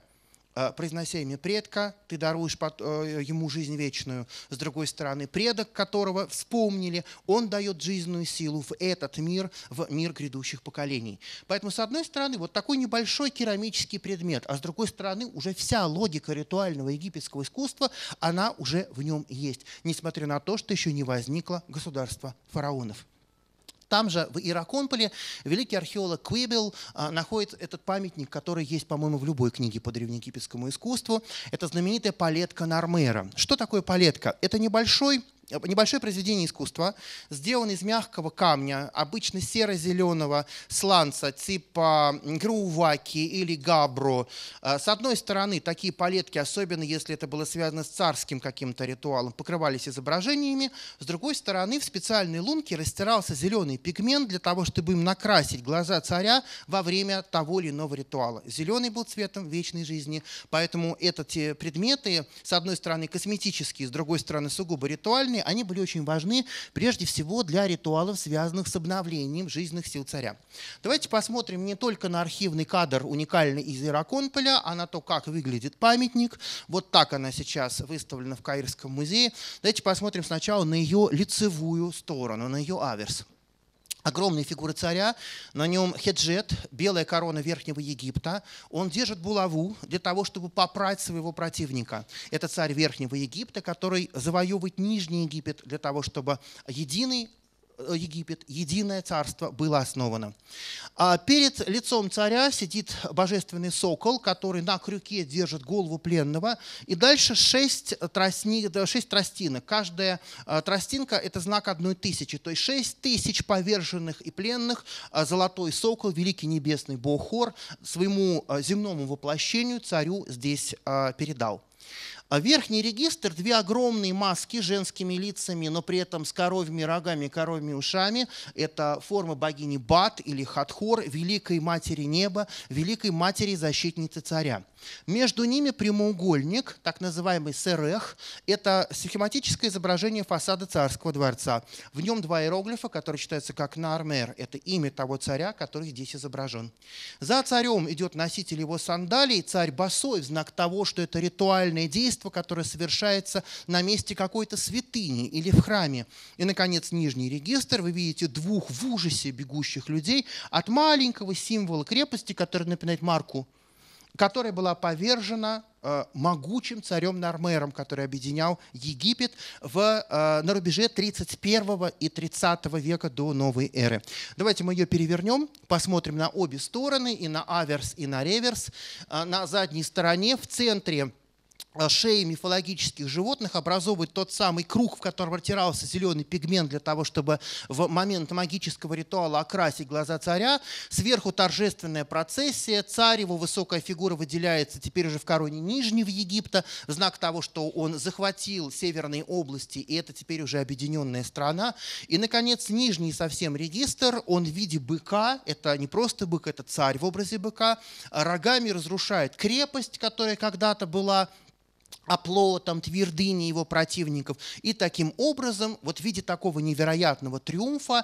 произнося имя предка, ты даруешь ему жизнь вечную. С другой стороны, предок, которого вспомнили, он дает жизненную силу в этот мир, в мир грядущих поколений. Поэтому, с одной стороны, вот такой небольшой керамический предмет, а с другой стороны, уже вся логика ритуального египетского искусства, она уже в нем есть, несмотря на то, что еще не возникло государство фараонов. Там же, в Иераконполе, великий археолог Квибел а, находит этот памятник, который есть, по-моему, в любой книге по древнеегипетскому искусству. Это знаменитая палетка Нармера. Что такое палетка? Это небольшой Небольшое произведение искусства, сделано из мягкого камня, обычно серо-зеленого сланца типа груваки или габро. С одной стороны, такие палетки, особенно если это было связано с царским каким-то ритуалом, покрывались изображениями. С другой стороны, в специальной лунке растирался зеленый пигмент для того, чтобы им накрасить глаза царя во время того или иного ритуала. Зеленый был цветом вечной жизни, поэтому эти предметы, с одной стороны, косметические, с другой стороны, сугубо ритуальные, они были очень важны прежде всего для ритуалов, связанных с обновлением жизненных сил царя. Давайте посмотрим не только на архивный кадр, уникальный из Иераконполя, а на то, как выглядит памятник. Вот так она сейчас выставлена в Каирском музее. Давайте посмотрим сначала на ее лицевую сторону, на ее аверс. Огромная фигура царя, на нем хеджет, белая корона Верхнего Египта. Он держит булаву для того, чтобы попрать своего противника. Это царь Верхнего Египта, который завоевывает Нижний Египет для того, чтобы единый Египет, единое царство было основано. А перед лицом царя сидит божественный сокол, который на крюке держит голову пленного. И дальше шесть, тростни, шесть тростинок. Каждая тростинка – это знак одной тысячи. То есть шесть тысяч поверженных и пленных золотой сокол, великий небесный бог Хор, своему земному воплощению царю здесь передал. Верхний регистр – две огромные маски с женскими лицами, но при этом с коровьими рогами, коровьими ушами. Это форма богини Бат или Хатхор, великой матери неба, великой матери-защитницы царя. Между ними прямоугольник, так называемый серех. Это схематическое изображение фасада царского дворца. В нем два иероглифа, которые читаются как Нармер. Это имя того царя, который здесь изображен. За царем идет носитель его сандалий, царь босой, в знак того, что это ритуальное действие, которое совершается на месте какой-то святыни или в храме. И, наконец, нижний регистр. Вы видите двух в ужасе бегущих людей от маленького символа крепости, который напоминает марку, которая была повержена э, могучим царем Нармером, который объединял Египет в, э, на рубеже тридцать первого и тридцатого века до новой эры. Давайте мы ее перевернем, посмотрим на обе стороны, и на аверс, и на реверс. Э, на задней стороне в центре шеи мифологических животных образовывает тот самый круг, в котором растирался зеленый пигмент для того, чтобы в момент магического ритуала окрасить глаза царя. Сверху торжественная процессия. Царь, его высокая фигура выделяется теперь уже в короне Нижнего Египта, в знак того, что он захватил северные области, и это теперь уже объединенная страна. И, наконец, нижний совсем регистр, он в виде быка, это не просто бык, это царь в образе быка, рогами разрушает крепость, которая когда-то была оплотом, твердыни его противников. И таким образом, вот в виде такого невероятного триумфа,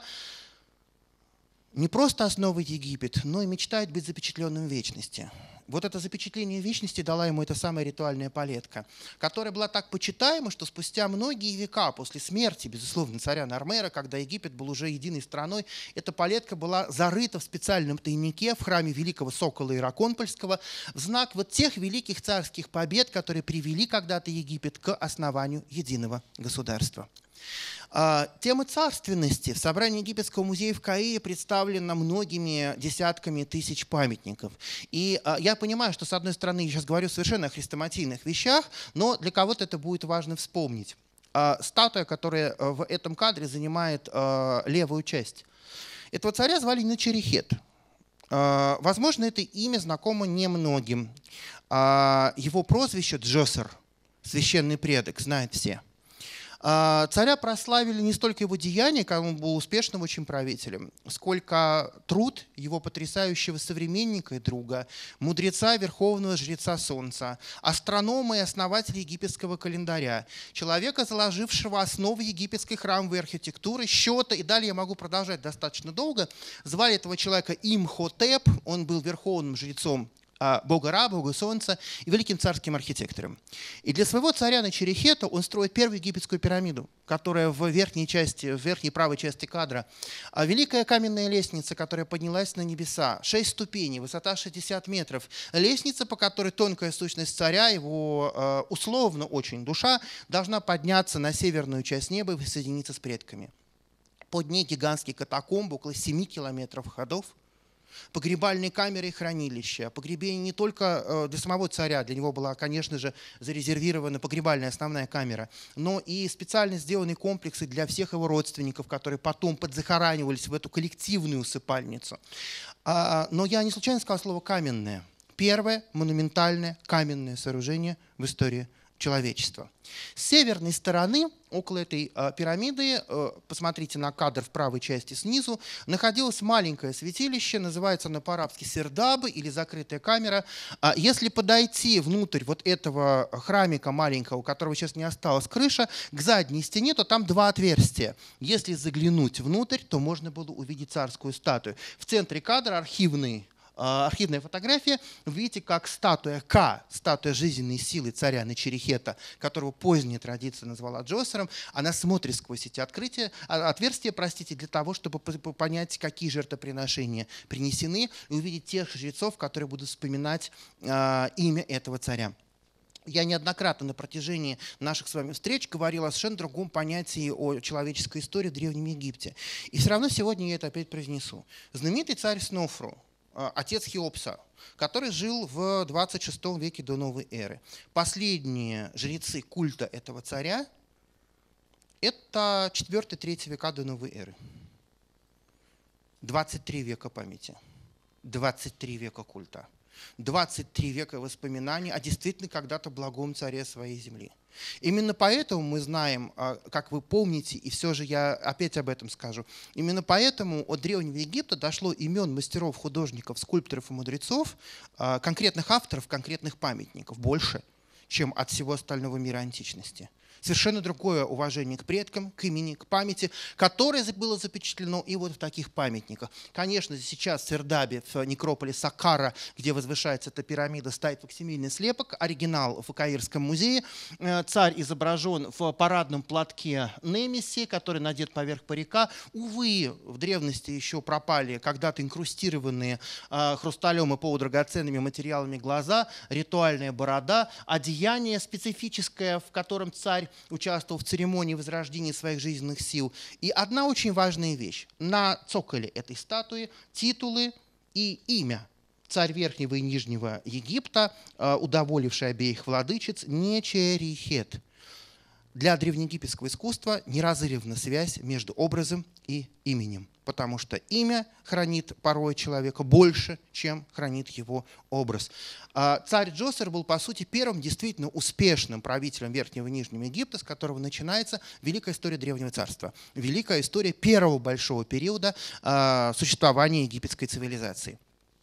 не просто основывает Египет, но и мечтает быть запечатленным в вечности. Вот это запечатление вечности дала ему эта самая ритуальная палетка, которая была так почитаема, что спустя многие века после смерти, безусловно, царя Нармера, когда Египет был уже единой страной, эта палетка была зарыта в специальном тайнике в храме великого сокола Иераконпольского в знак вот тех великих царских побед, которые привели когда-то Египет к основанию единого государства. Тема царственности в собрании Египетского музея в Каире представлена многими десятками тысяч памятников. И я понимаю, что, с одной стороны, я сейчас говорю совершенно о хрестоматийных вещах, но для кого-то это будет важно вспомнить. Статуя, которая в этом кадре занимает левую часть. Этого царя звали Нечерехет. Возможно, это имя знакомо немногим. Его прозвище Джосер, священный предок, знают все. Царя прославили не столько его деяния, как он был успешным очень правителем, сколько труд его потрясающего современника и друга, мудреца, верховного жреца Солнца, астронома и основателя египетского календаря, человека, заложившего основы египетской храмовой архитектуры, счета, и далее я могу продолжать достаточно долго. Звали этого человека Имхотеп, он был верховным жрецом бога Ра, бога Солнца и великим царским архитектором. И для своего царя Начерихета он строит первую египетскую пирамиду, которая в верхней части, в верхней правой части кадра. А великая каменная лестница, которая поднялась на небеса, шесть ступеней, высота шестьдесят метров. Лестница, по которой тонкая сущность царя, его условно очень душа, должна подняться на северную часть неба и соединиться с предками. Под ней гигантские катакомбы, около семи километров ходов. Погребальные камеры и хранилища. Погребение не только для самого царя, для него была, конечно же, зарезервирована погребальная основная камера, но и специально сделанные комплексы для всех его родственников, которые потом подзахоранивались в эту коллективную усыпальницу. Но я не случайно сказал слово «каменное». Первое монументальное каменное сооружение в истории человечества. С северной стороны, около этой э, пирамиды, э, посмотрите на кадр в правой части снизу, находилось маленькое святилище, называется оно по-арабски сердабы или закрытая камера. А если подойти внутрь вот этого храмика маленького, у которого сейчас не осталось крыша, к задней стене, то там два отверстия. Если заглянуть внутрь, то можно было увидеть царскую статую. В центре кадра архивный архивная фотография, вы видите, как статуя Ка, статуя жизненной силы царя Начерихета, которого поздняя традиция назвала Джосером, она смотрит сквозь эти открытия, отверстия, простите, для того, чтобы понять, какие жертвоприношения принесены, и увидеть тех жрецов, которые будут вспоминать э, имя этого царя. Я неоднократно на протяжении наших с вами встреч говорил о совершенно другом понятии о человеческой истории в Древнем Египте. И все равно сегодня я это опять произнесу. Знаменитый царь Снофру, отец Хеопса, который жил в двадцать шестом веке до новой эры. Последние жрецы культа этого царя – это четвёртый-третий века до новой эры. двадцать три века памяти, двадцать три века культа, двадцать три века воспоминаний о действительно когда-то благом царе своей земли. Именно поэтому мы знаем, как вы помните, и все же я опять об этом скажу, именно поэтому от Древнего Египта дошло имен мастеров, художников, скульпторов и мудрецов, конкретных авторов, конкретных памятников, больше, чем от всего остального мира античности. Совершенно другое уважение к предкам, к имени, к памяти, которое было запечатлено и вот в таких памятниках. Конечно, сейчас в Сердабе, в некрополе Саккара, где возвышается эта пирамида, стоит факсимильный слепок, оригинал в Каирском музее. Царь изображен в парадном платке Немиси, который надет поверх парика. Увы, в древности еще пропали когда-то инкрустированные хрусталем и полудрагоценными материалами глаза, ритуальная борода, одеяние специфическое, в котором царь участвовал в церемонии возрождения своих жизненных сил. И одна очень важная вещь. На цоколе этой статуи титулы и имя. Царь Верхнего и Нижнего Египта, удоволивший обеих владычиц, Нечерихет. Для древнеегипетского искусства неразрывна связь между образом и именем, потому что имя хранит порой человека больше, чем хранит его образ. Царь Джосер был, по сути, первым действительно успешным правителем Верхнего и Нижнего Египта, с которого начинается великая история Древнего Царства, великая история первого большого периода существования египетской цивилизации.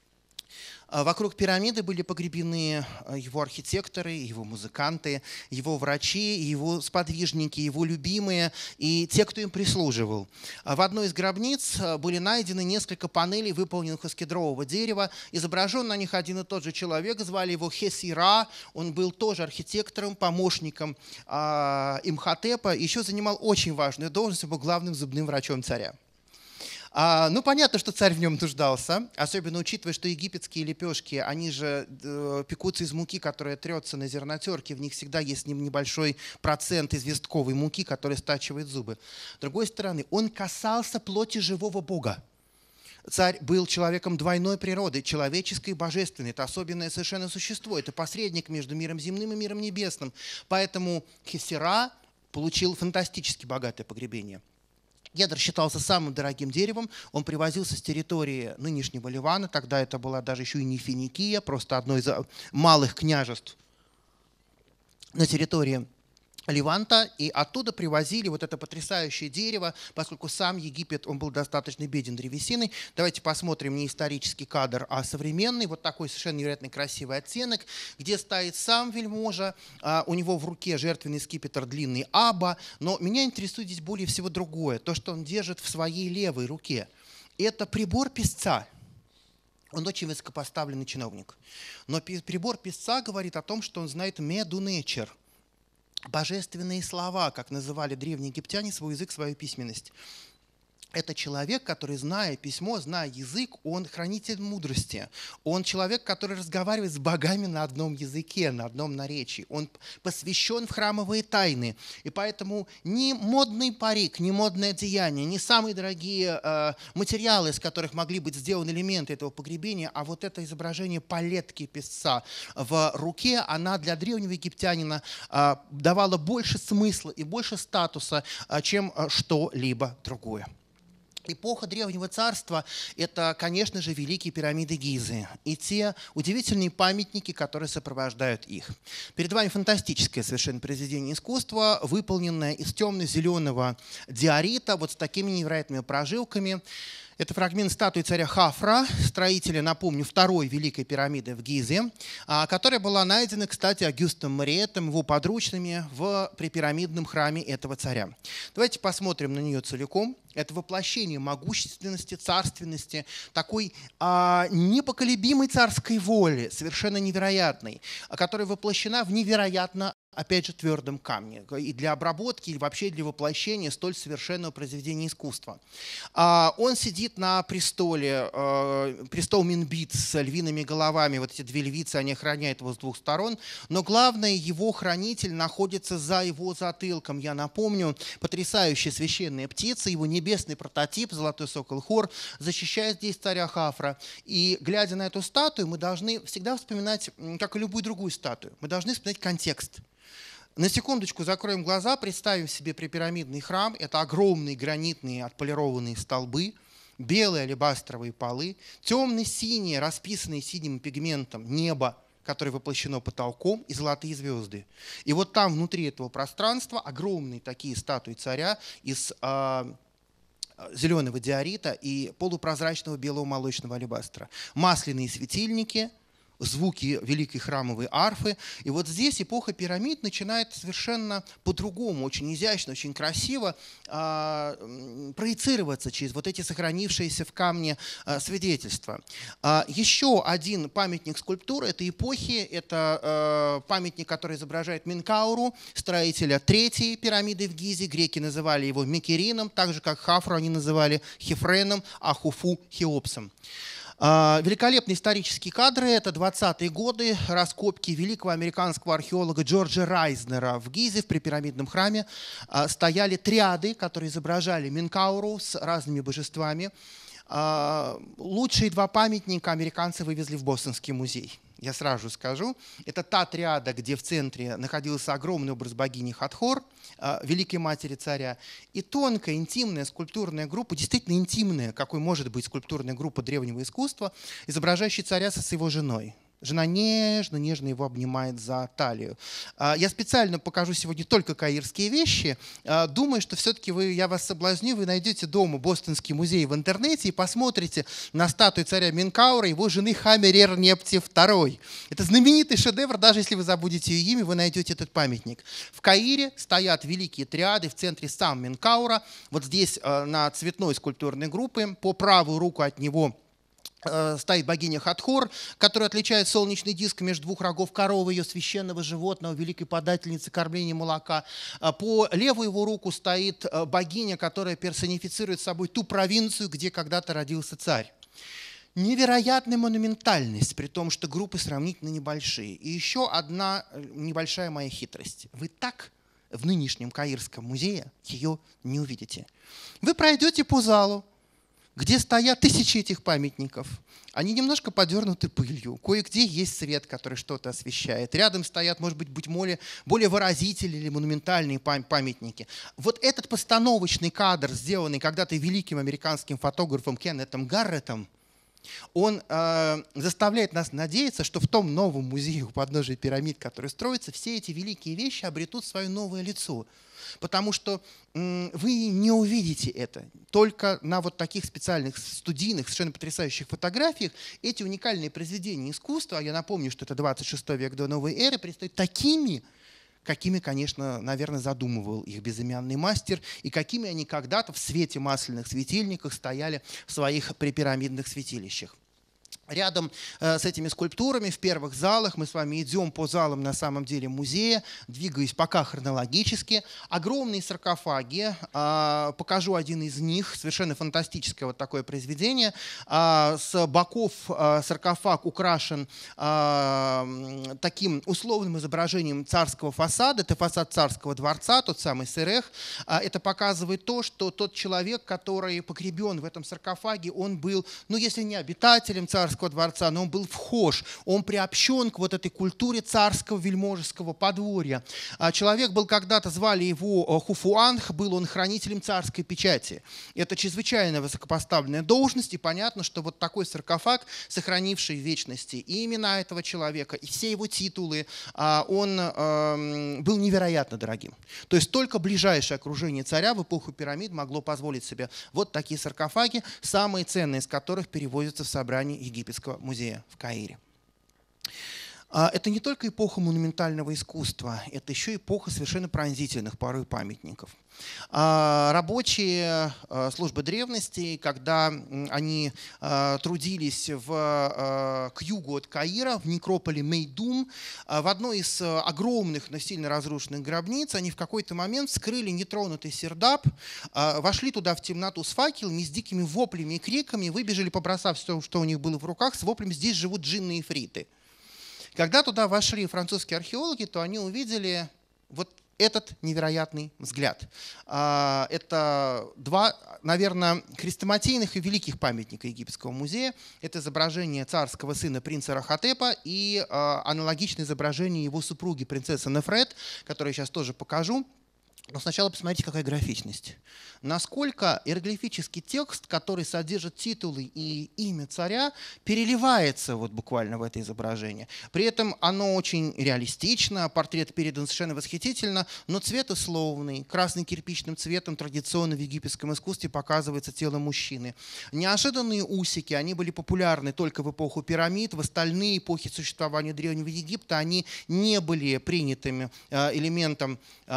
Вокруг пирамиды были погребены его архитекторы, его музыканты, его врачи, его сподвижники, его любимые и те, кто им прислуживал. В одной из гробниц были найдены несколько панелей, выполненных из кедрового дерева. Изображен на них один и тот же человек, звали его Хесира. Он был тоже архитектором, помощником Имхотепа, еще занимал очень важную должность, был главным зубным врачом царя. А, ну, понятно, что царь в нем нуждался, особенно учитывая, что египетские лепешки, они же э, пекутся из муки, которая трется на зернотерке, в них всегда есть небольшой процент известковой муки, которая стачивает зубы. С другой стороны, он касался плоти живого Бога. Царь был человеком двойной природы, человеческой и божественной. Это особенное совершенно существо, это посредник между миром земным и миром небесным. Поэтому Хесира получил фантастически богатое погребение. Кедр считался самым дорогим деревом, он привозился с территории нынешнего Ливана, тогда это была даже еще и не Финикия, просто одно из малых княжеств на территории Леванта, и оттуда привозили вот это потрясающее дерево, поскольку сам Египет, он был достаточно беден древесиной. Давайте посмотрим не исторический кадр, а современный, вот такой совершенно невероятно красивый оттенок, где стоит сам вельможа, у него в руке жертвенный скипетр длинный Аба, но меня интересует здесь более всего другое, то, что он держит в своей левой руке. Это прибор песца. Он очень высокопоставленный чиновник. Но прибор писца говорит о том, что он знает медунечер, божественные слова, как называли древние египтяне свой язык, свою письменность. Это человек, который, зная письмо, зная язык, он хранитель мудрости. Он человек, который разговаривает с богами на одном языке, на одном наречии. Он посвящен в храмовые тайны. И поэтому ни модный парик, ни модное одеяние, ни самые дорогие э, материалы, из которых могли быть сделаны элементы этого погребения, а вот это изображение палетки песца в руке, она для древнего египтянина э, давала больше смысла и больше статуса, э, чем э, что-либо другое. Эпоха Древнего Царства – это, конечно же, великие пирамиды Гизы и те удивительные памятники, которые сопровождают их. Перед вами фантастическое совершенно произведение искусства, выполненное из темно-зеленого диорита, вот с такими невероятными прожилками. Это фрагмент статуи царя Хафра, строителя, напомню, второй великой пирамиды в Гизе, которая была найдена, кстати, Агюстом Мариетом, его подручными в припирамидном храме этого царя. Давайте посмотрим на нее целиком. Это воплощение могущественности, царственности, такой а, непоколебимой царской воли, совершенно невероятной, которая воплощена в невероятно, опять же, твердом камне. И для обработки, и вообще для воплощения столь совершенного произведения искусства. А, он сидит на престоле, а, престол Минбит с львиными головами. Вот эти две львицы, они охраняют его с двух сторон. Но главное, его хранитель находится за его затылком. Я напомню, потрясающая священная птица, его небесный прототип, золотой сокол Хор, защищает здесь царя Хафра. И глядя на эту статую, мы должны всегда вспоминать, как и любую другую статую, мы должны вспоминать контекст. На секундочку закроем глаза, представим себе припирамидный храм. Это огромные гранитные отполированные столбы, белые алебастровые полы, темно-синие, расписанные синим пигментом небо, которое воплощено потолком, и золотые звезды. И вот там, внутри этого пространства, огромные такие статуи царя из э, зеленого диорита и полупрозрачного белого молочного алебастра. Масляные светильники, звуки великой храмовой арфы. И вот здесь эпоха пирамид начинает совершенно по-другому, очень изящно, очень красиво э, проецироваться через вот эти сохранившиеся в камне э, свидетельства. А еще один памятник скульптуры этой эпохи, это э, памятник, который изображает Менкауру, строителя третьей пирамиды в Гизе. Греки называли его Микерином, так же как Хафру они называли Хефреном, а Хуфу Хеопсом. Великолепные исторические кадры – это двадцатые годы, раскопки великого американского археолога Джорджа Райзнера в Гизе, в припирамидном храме. Стояли триады, которые изображали Менкауру с разными божествами. Лучшие два памятника американцы вывезли в Бостонский музей. Я сразу скажу, это та триада, где в центре находился огромный образ богини Хатхор, великой матери царя, и тонкая, интимная скульптурная группа, действительно интимная, какой может быть скульптурная группа древнего искусства, изображающая царя со его женой. Жена нежно-нежно его обнимает за талию. Я специально покажу сегодня только каирские вещи. Думаю, что все-таки вы, я вас соблазню, вы найдете дома Бостонский музей в интернете и посмотрите на статую царя Менкаура и его жены Хаменер-Непти второй. Это знаменитый шедевр, даже если вы забудете ее имя, вы найдете этот памятник. В Каире стоят великие триады, в центре сам Менкаура. Вот здесь на цветной скульптурной группе, по правую руку от него стоит богиня Хатхор, которая отличает солнечный диск между двух рогов коровы, ее священного животного, великой подательницы кормления молока. По левую его руку стоит богиня, которая персонифицирует собой ту провинцию, где когда-то родился царь. Невероятная монументальность, при том, что группы сравнительно небольшие. И еще одна небольшая моя хитрость. Вы так в нынешнем Каирском музее ее не увидите. Вы пройдете по залу, где стоят тысячи этих памятников. Они немножко подернуты пылью. Кое-где есть свет, который что-то освещает. Рядом стоят, может быть, быть более, более выразительные или монументальные памятники. Вот этот постановочный кадр, сделанный когда-то великим американским фотографом Кеннетом Гарретом, он э, заставляет нас надеяться, что в том новом музее у подножия пирамид, который строится, все эти великие вещи обретут свое новое лицо. Потому что м, вы не увидите это. Только на вот таких специальных студийных, совершенно потрясающих фотографиях эти уникальные произведения искусства, а я напомню, что это двадцать шестой век до новой эры, предстают такими, какими, конечно, наверное, задумывал их безымянный мастер, и какими они когда-то в свете масляных светильников стояли в своих припирамидных святилищах. Рядом э, с этими скульптурами в первых залах мы с вами идем по залам на самом деле музея, двигаясь пока хронологически. Огромные саркофаги. Э, покажу один из них. Совершенно фантастическое вот такое произведение. Э, с боков э, саркофаг украшен э, таким условным изображением царского фасада. Это фасад царского дворца, тот самый Серех. Э, это показывает то, что тот человек, который погребен в этом саркофаге, он был, ну если не обитателем царского дворца, но он был вхож, он приобщен к вот этой культуре царского вельможеского подворья. Человек был когда-то, звали его Хуфуанг, был он хранителем царской печати. Это чрезвычайно высокопоставленная должность, и понятно, что вот такой саркофаг, сохранивший в вечности и имена этого человека, и все его титулы, он был невероятно дорогим. То есть только ближайшее окружение царя в эпоху пирамид могло позволить себе вот такие саркофаги, самые ценные из которых перевозятся в собрание Египетского музея в Каире. Это не только эпоха монументального искусства, это еще эпоха совершенно пронзительных порой памятников. Рабочие службы древности, когда они трудились в, к югу от Каира, в некрополе Мейдум, в одной из огромных, но сильно разрушенных гробниц, они в какой-то момент вскрыли нетронутый сердап, вошли туда в темноту с факелами, с дикими воплями и криками, выбежали, побросав все, что у них было в руках, с воплем «Здесь живут джинны и ифриты». Когда туда вошли французские археологи, то они увидели вот этот невероятный взгляд. Это два, наверное, хрестоматийных и великих памятника Египетского музея. Это изображение царского сына принца Рахотепа и аналогичное изображение его супруги, принцессы Нефрет, которое я сейчас тоже покажу. Но сначала посмотрите, какая графичность. Насколько иероглифический текст, который содержит титулы и имя царя, переливается вот буквально в это изображение. При этом оно очень реалистично, портрет передан совершенно восхитительно, но цвет условный, красным кирпичным цветом традиционно в египетском искусстве показывается тело мужчины. Неожиданные усики, они были популярны только в эпоху пирамид, в остальные эпохи существования Древнего Египта они не были принятым элементом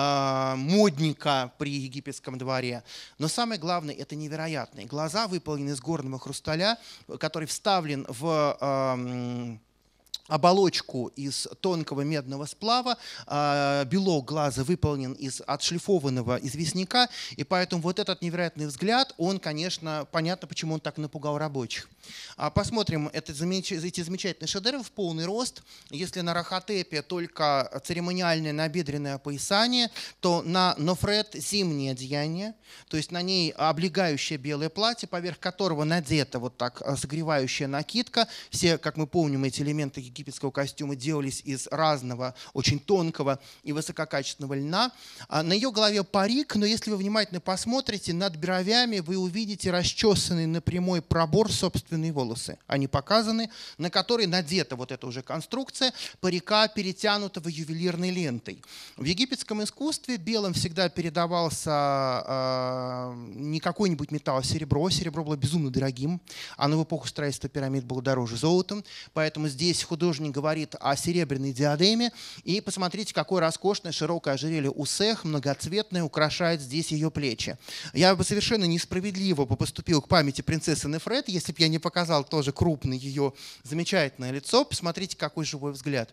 модника при египетском дворе. Но самое главное, это невероятные глаза, выполнены из горного хрусталя, который вставлен в э, оболочку из тонкого медного сплава, белок глаза выполнен из отшлифованного известняка, и поэтому вот этот невероятный взгляд, он, конечно, понятно, почему он так напугал рабочих. Посмотрим это, эти замечательные шедевры в полный рост. Если на Рахотепе только церемониальное набедренное опоясание, то на Нофрет зимнее одеяние, то есть на ней облегающее белое платье, поверх которого надета вот так согревающая накидка. Все, как мы помним, эти элементы египетского костюма делались из разного, очень тонкого и высококачественного льна. На ее голове парик, но если вы внимательно посмотрите, над бровями вы увидите расчесанный на прямой пробор собственные волосы. Они показаны, на которые надета вот эта уже конструкция парика, перетянутого ювелирной лентой. В египетском искусстве белым всегда передавался э, не какой-нибудь металл, а серебро. Серебро было безумно дорогим. Оно в эпоху строительства пирамид было дороже золотом. Поэтому здесь художник говорит о серебряной диадеме. И посмотрите, какое роскошное широкое ожерелье Усех, многоцветное, украшает здесь ее плечи. Я бы совершенно несправедливо поступил к памяти принцессы Нефрет, если бы я не показал тоже крупное ее замечательное лицо. Посмотрите, какой живой взгляд.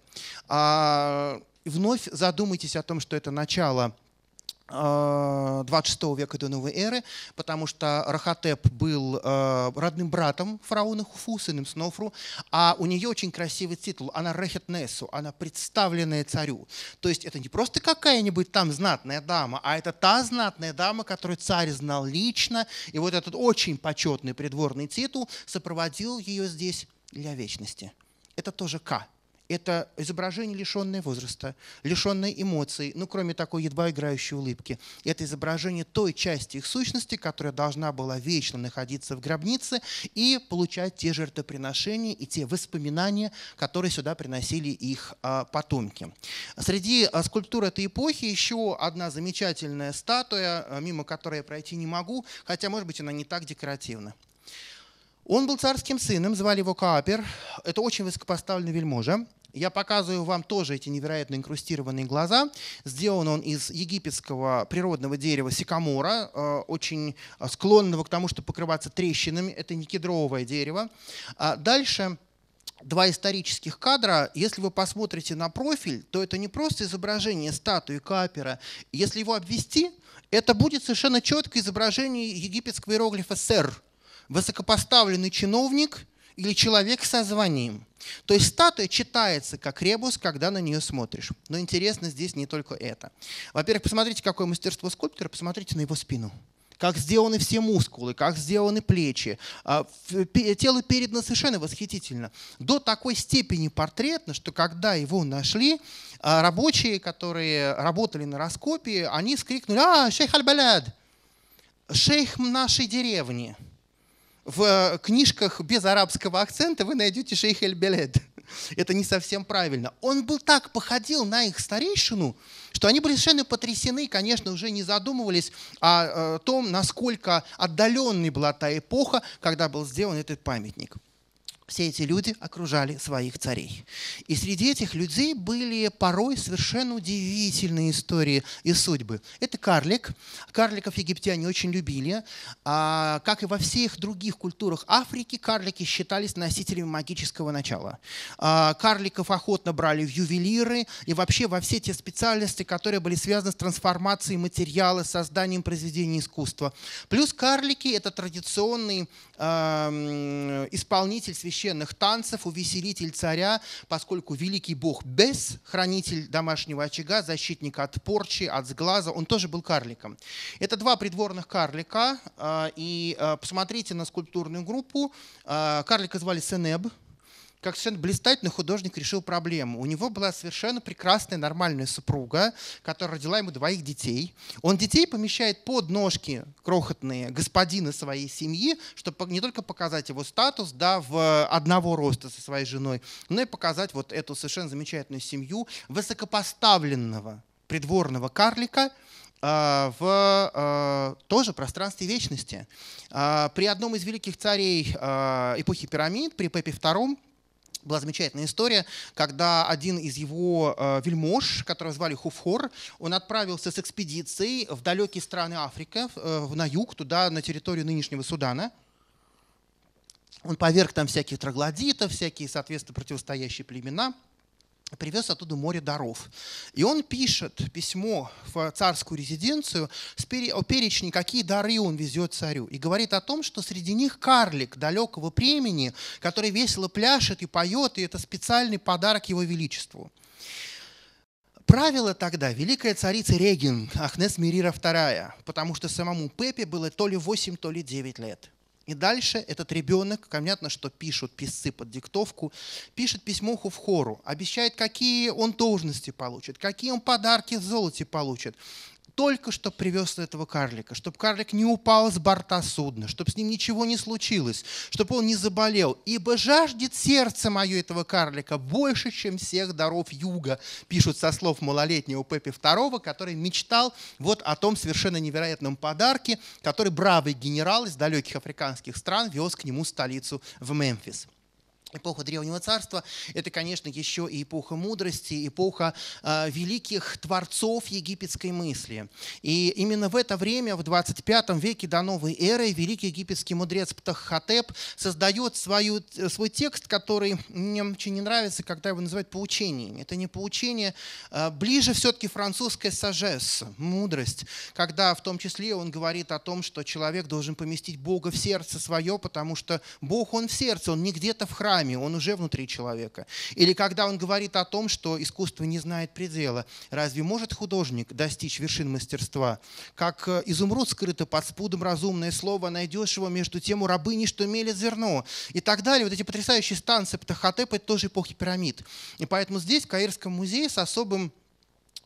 А, вновь задумайтесь о том, что это начало двадцать шестого века до новой эры, потому что Рахотеп был э, родным братом фараона Хуфу, сыном Снофру, а у нее очень красивый титул. Она Рехетнесу, она представленная царю. То есть это не просто какая-нибудь там знатная дама, а это та знатная дама, которую царь знал лично. И вот этот очень почетный придворный титул сопроводил ее здесь для вечности. Это тоже К. Это изображение, лишенное возраста, лишенное эмоций, ну, кроме такой едва играющей улыбки. Это изображение той части их сущности, которая должна была вечно находиться в гробнице и получать те жертвоприношения и те воспоминания, которые сюда приносили их а, потомки. Среди а, скульптур этой эпохи еще одна замечательная статуя, мимо которой я пройти не могу, хотя, может быть, она не так декоративна. Он был царским сыном, звали его Каапер. Это очень высокопоставленный вельможа. Я показываю вам тоже эти невероятно инкрустированные глаза. Сделан он из египетского природного дерева сикамора, очень склонного к тому, чтобы покрываться трещинами. Это не кедровое дерево. Дальше два исторических кадра. Если вы посмотрите на профиль, то это не просто изображение статуи Капера. Если его обвести, это будет совершенно четкое изображение египетского иероглифа «сэр». Высокопоставленный чиновник или человек со званием. То есть статуя читается как ребус, когда на нее смотришь. Но интересно здесь не только это. Во-первых, посмотрите, какое мастерство скульптора, посмотрите на его спину. Как сделаны все мускулы, как сделаны плечи. Тело передано совершенно восхитительно. До такой степени портретно, что когда его нашли, рабочие, которые работали на раскопе, они скрикнули: «А, шейх аль-Баляд! Шейх нашей деревни!» В книжках без арабского акцента вы найдете шейх аль-Баляд. Это не совсем правильно. Он был так походил на их старейшину, что они были совершенно потрясены, конечно, уже не задумывались о том, насколько отдаленной была та эпоха, когда был сделан этот памятник. Все эти люди окружали своих царей. И среди этих людей были порой совершенно удивительные истории и судьбы. Это карлик. Карликов египтяне очень любили. А, как и во всех других культурах Африки, карлики считались носителями магического начала. А, карликов охотно брали в ювелиры и вообще во все те специальности, которые были связаны с трансформацией материала, созданием произведений искусства. Плюс карлики – это традиционный э, исполнитель священных священных танцев, увеселитель царя, поскольку великий бог Бес, хранитель домашнего очага, защитник от порчи, от сглаза, он тоже был карликом. Это два придворных карлика, и посмотрите на скульптурную группу. Карлика звали Сенеб. Как совершенно блистательный художник решил проблему. У него была совершенно прекрасная нормальная супруга, которая родила ему двоих детей. Он детей помещает под ножки крохотные господина своей семьи, чтобы не только показать его статус, да, в одного роста со своей женой, но и показать вот эту совершенно замечательную семью высокопоставленного придворного карлика в тоже пространстве вечности. При одном из великих царей эпохи пирамид, при Пепе втором, была замечательная история, когда один из его э, вельмож, которого звали Хуфхор, он отправился с экспедицией в далекие страны Африки, э, на юг, туда, на территорию нынешнего Судана. Он поверг там всяких троглодитов, всякие, соответственно, противостоящие племена, привез оттуда море даров. И он пишет письмо в царскую резиденцию о перечне, какие дары он везет царю. И говорит о том, что среди них карлик далекого племени, который весело пляшет и поет, и это специальный подарок его величеству. Правила тогда великая царица Реген, Ахнес Мерира вторая, потому что самому Пепе было то ли восемь, то ли девять лет. И дальше этот ребенок, понятно, что пишут писцы под диктовку, пишет письмо Хуфхору, обещает, какие он должности получит, какие он подарки в золоте получит. Только чтобы привез этого карлика, чтобы карлик не упал с борта судна, чтобы с ним ничего не случилось, чтобы он не заболел. «Ибо жаждет сердце мое этого карлика больше, чем всех даров юга», пишут со слов малолетнего Пепе второго, который мечтал вот о том совершенно невероятном подарке, который бравый генерал из далеких африканских стран вез к нему столицу в Мемфис. Эпоха Древнего Царства – это, конечно, еще и эпоха мудрости, эпоха э, великих творцов египетской мысли. И именно в это время, в двадцать пятом веке до новой эры, великий египетский мудрец Птаххотеп создает свою, свой текст, который мне очень не нравится, когда его называют поучениями. Это не поучение, э, ближе все-таки французская sagesse, мудрость, когда в том числе он говорит о том, что человек должен поместить Бога в сердце свое, потому что Бог, Он в сердце, Он не где-то в храме, он уже внутри человека. Или когда он говорит о том, что искусство не знает предела. Разве может художник достичь вершин мастерства? Как изумруд скрыто под спудом разумное слово, найдешь его между тем у рабыни, что мелет зерно. И так далее. Вот эти потрясающие станции Птаххотепа – это тоже эпохи пирамид. И поэтому здесь, в Каирском музее, с особым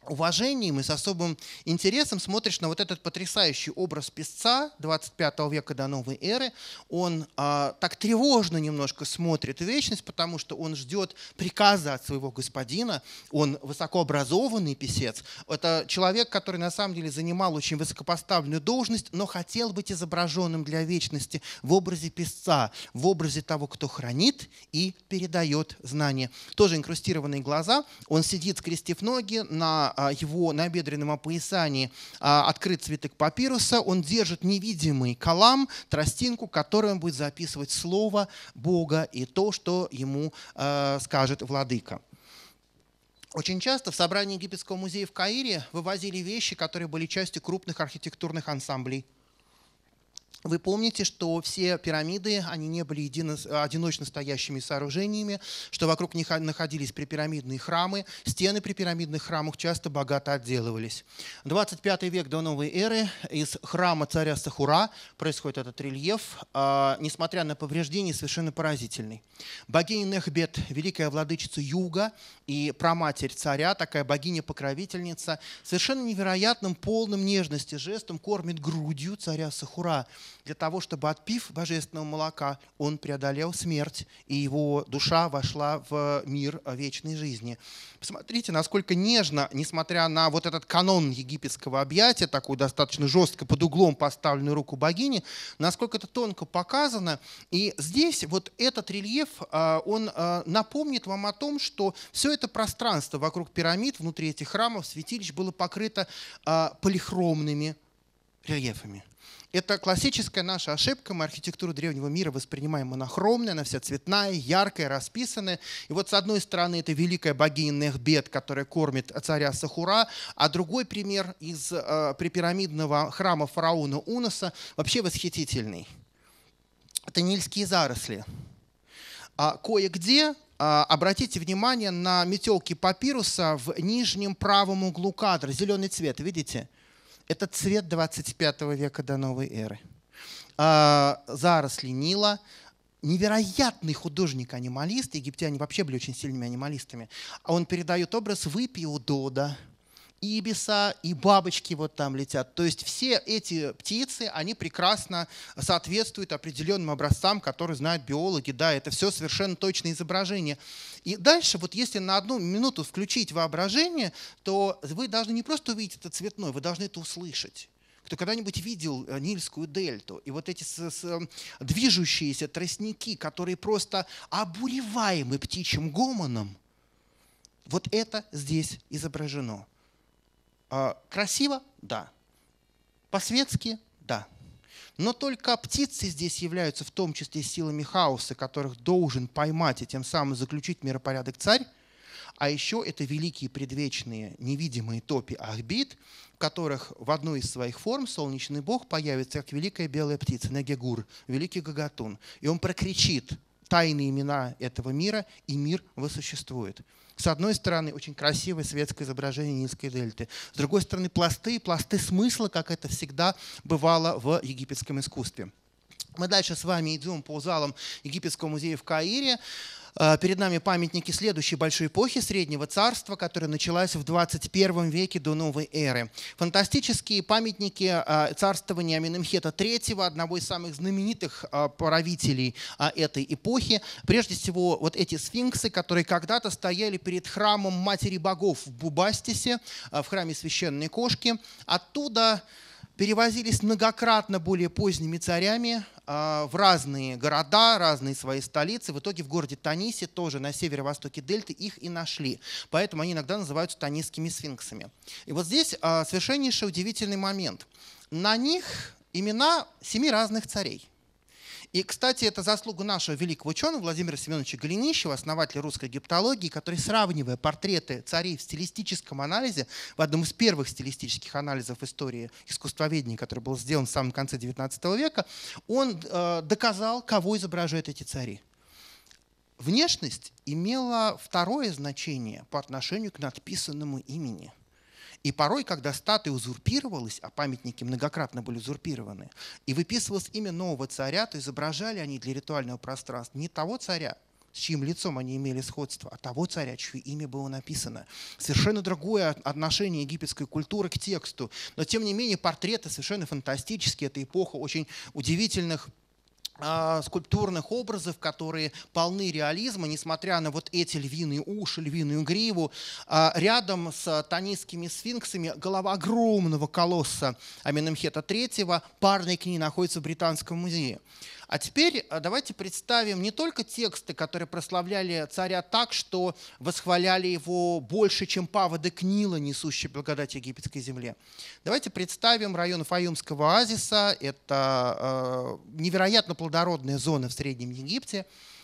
уважением и с особым интересом смотришь на вот этот потрясающий образ песца двадцать пятого века до новой эры. Он а, так тревожно немножко смотрит в вечность, потому что он ждет приказа от своего господина. Он высокообразованный писец. Это человек, который на самом деле занимал очень высокопоставленную должность, но хотел быть изображенным для вечности в образе песца, в образе того, кто хранит и передает знания. Тоже инкрустированные глаза. Он сидит, скрестив ноги, на его набедренном опоясании открыт свиток папируса, он держит невидимый калам, тростинку, которой он будет записывать слово Бога и то, что ему э, скажет владыка. Очень часто в собрании Египетского музея в Каире вывозили вещи, которые были частью крупных архитектурных ансамблей. Вы помните, что все пирамиды, они не были едино, одиночно стоящими сооружениями, что вокруг них находились припирамидные храмы, стены при пирамидных храмах часто богато отделывались. двадцать пятый век до новой эры из храма царя Сахура происходит этот рельеф, э, несмотря на повреждения, совершенно поразительный. Богиня Нехбет, великая владычица Юга и праматерь царя, такая богиня-покровительница, совершенно невероятным, полным нежности жестом кормит грудью царя Сахура, для того, чтобы, отпив божественного молока, он преодолел смерть, и его душа вошла в мир вечной жизни. Посмотрите, насколько нежно, несмотря на вот этот канон египетского объятия, такую достаточно жестко под углом поставленную руку богини, насколько это тонко показано. И здесь вот этот рельеф, он напомнит вам о том, что все это пространство вокруг пирамид, внутри этих храмов, святилищ было покрыто полихромными рельефами. Это классическая наша ошибка. Мы архитектуру древнего мира воспринимаем монохромной, она вся цветная, яркая, расписанная. И вот с одной стороны это великая богиня Нехбет, которая кормит царя Сахура, а другой пример из э, припирамидного храма фараона Уноса вообще восхитительный. Это нильские заросли. А кое-где, а, обратите внимание на метелки папируса в нижнем правом углу кадра, зеленый цвет, видите? Это цвет двадцать пятого века до новой эры. А, заросли Нила. Невероятный художник-анималист. Египтяне вообще были очень сильными анималистами. Он передает образ выпиудода, ибиса, и бабочки вот там летят. То есть все эти птицы, они прекрасно соответствуют определенным образцам, которые знают биологи. Да, это все совершенно точное изображение. И дальше, вот если на одну минуту включить воображение, то вы должны не просто увидеть это цветное, вы должны это услышать. Кто когда-нибудь видел Нильскую дельту, и вот эти с, с, движущиеся тростники, которые просто обуреваемы птичьим гомоном, вот это здесь изображено. Красиво? Да. По-светски? Да. Но только птицы здесь являются в том числе силами хаоса, которых должен поймать и тем самым заключить миропорядок царь. А еще это великие предвечные невидимые топи Ахбит, в которых в одной из своих форм солнечный бог появится как великая белая птица Негегур, великий Гагатун. И он прокричит тайные имена этого мира, и мир воссуществует. С одной стороны, очень красивое светское изображение Нильской дельты. С другой стороны, пласты, пласты смысла, как это всегда бывало в египетском искусстве. Мы дальше с вами идем по залам Египетского музея в Каире. Перед нами памятники следующей большой эпохи Среднего Царства, которая началась в двадцать первом веке до новой эры. Фантастические памятники царствования Аменемхета третьего, одного из самых знаменитых правителей этой эпохи. Прежде всего, вот эти сфинксы, которые когда-то стояли перед храмом Матери Богов в Бубастисе, в храме Священной Кошки. Оттуда перевозились многократно более поздними царями в разные города, разные свои столицы. В итоге в городе Танисе, тоже на северо-востоке дельты, их и нашли. Поэтому они иногда называются танисскими сфинксами. И вот здесь совершеннейший удивительный момент. На них имена семи разных царей. И, кстати, это заслуга нашего великого ученого Владимира Семеновича Голенищева, основателя русской египтологии, который, сравнивая портреты царей в стилистическом анализе, в одном из первых стилистических анализов истории искусствоведения, который был сделан в самом конце девятнадцатого века, он э, доказал, кого изображают эти цари. Внешность имела второе значение по отношению к надписанному имени. И порой, когда статуя узурпировалась, а памятники многократно были узурпированы, и выписывалось имя нового царя, то изображали они для ритуального пространства не того царя, с чьим лицом они имели сходство? От того царя, чье имя было написано. Совершенно другое отношение египетской культуры к тексту. Но, тем не менее, портреты совершенно фантастические. Это эпоха очень удивительных скульптурных образов, которые полны реализма, несмотря на вот эти львиные уши, львиную гриву. Рядом с тонистскими сфинксами голова огромного колосса Аменемхета третьего, парной к ней, находится в Британском музее. А теперь давайте представим не только тексты, которые прославляли царя так, что восхваляли его больше, чем паводок Нила, несущий благодать египетской земле. Давайте представим район Фаюмского оазиса. Это э, невероятно плодородная зона в Среднем Египте.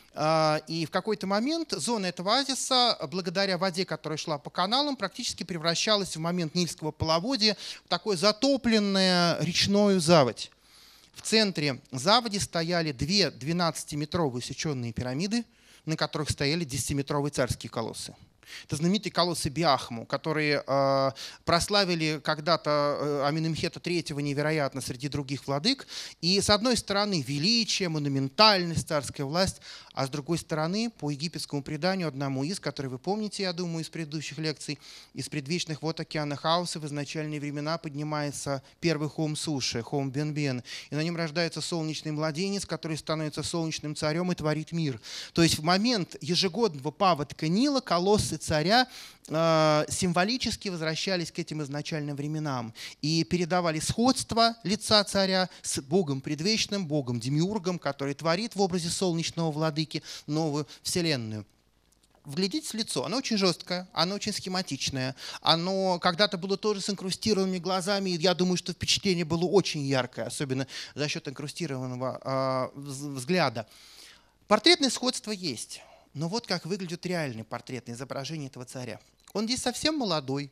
Э, и в какой-то момент зона этого оазиса, благодаря воде, которая шла по каналам, практически превращалась в момент Нильского половодья в такое затопленное речную заводь. В центре заводи стояли две двенадцатиметровые усеченные пирамиды, на которых стояли десятиметровые царские колоссы. Это знаменитые колоссы Биахму, которые э, прославили когда-то э, Аменемхета третьего невероятно среди других владык. И с одной стороны величие, монументальность, царская власть, а с другой стороны, по египетскому преданию, одному из, который вы помните, я думаю, из предыдущих лекций, из предвечных вод океана хаоса в изначальные времена поднимается первый Хоум Суши, Хоум Бен-Бен, и на нем рождается солнечный младенец, который становится солнечным царем и творит мир. То есть в момент ежегодного паводка Нила колоссы царя э, символически возвращались к этим изначальным временам и передавали сходство лица царя с Богом предвечным, Богом Демиургом, который творит в образе солнечного владыки новую вселенную. Вглядитесь в лицо, оно очень жесткое, оно очень схематичное, оно когда-то было тоже с инкрустированными глазами, и я думаю, что впечатление было очень яркое, особенно за счет инкрустированного э, взгляда. Портретное сходство есть. Но вот как выглядит реальный портретное изображение этого царя. Он здесь совсем молодой,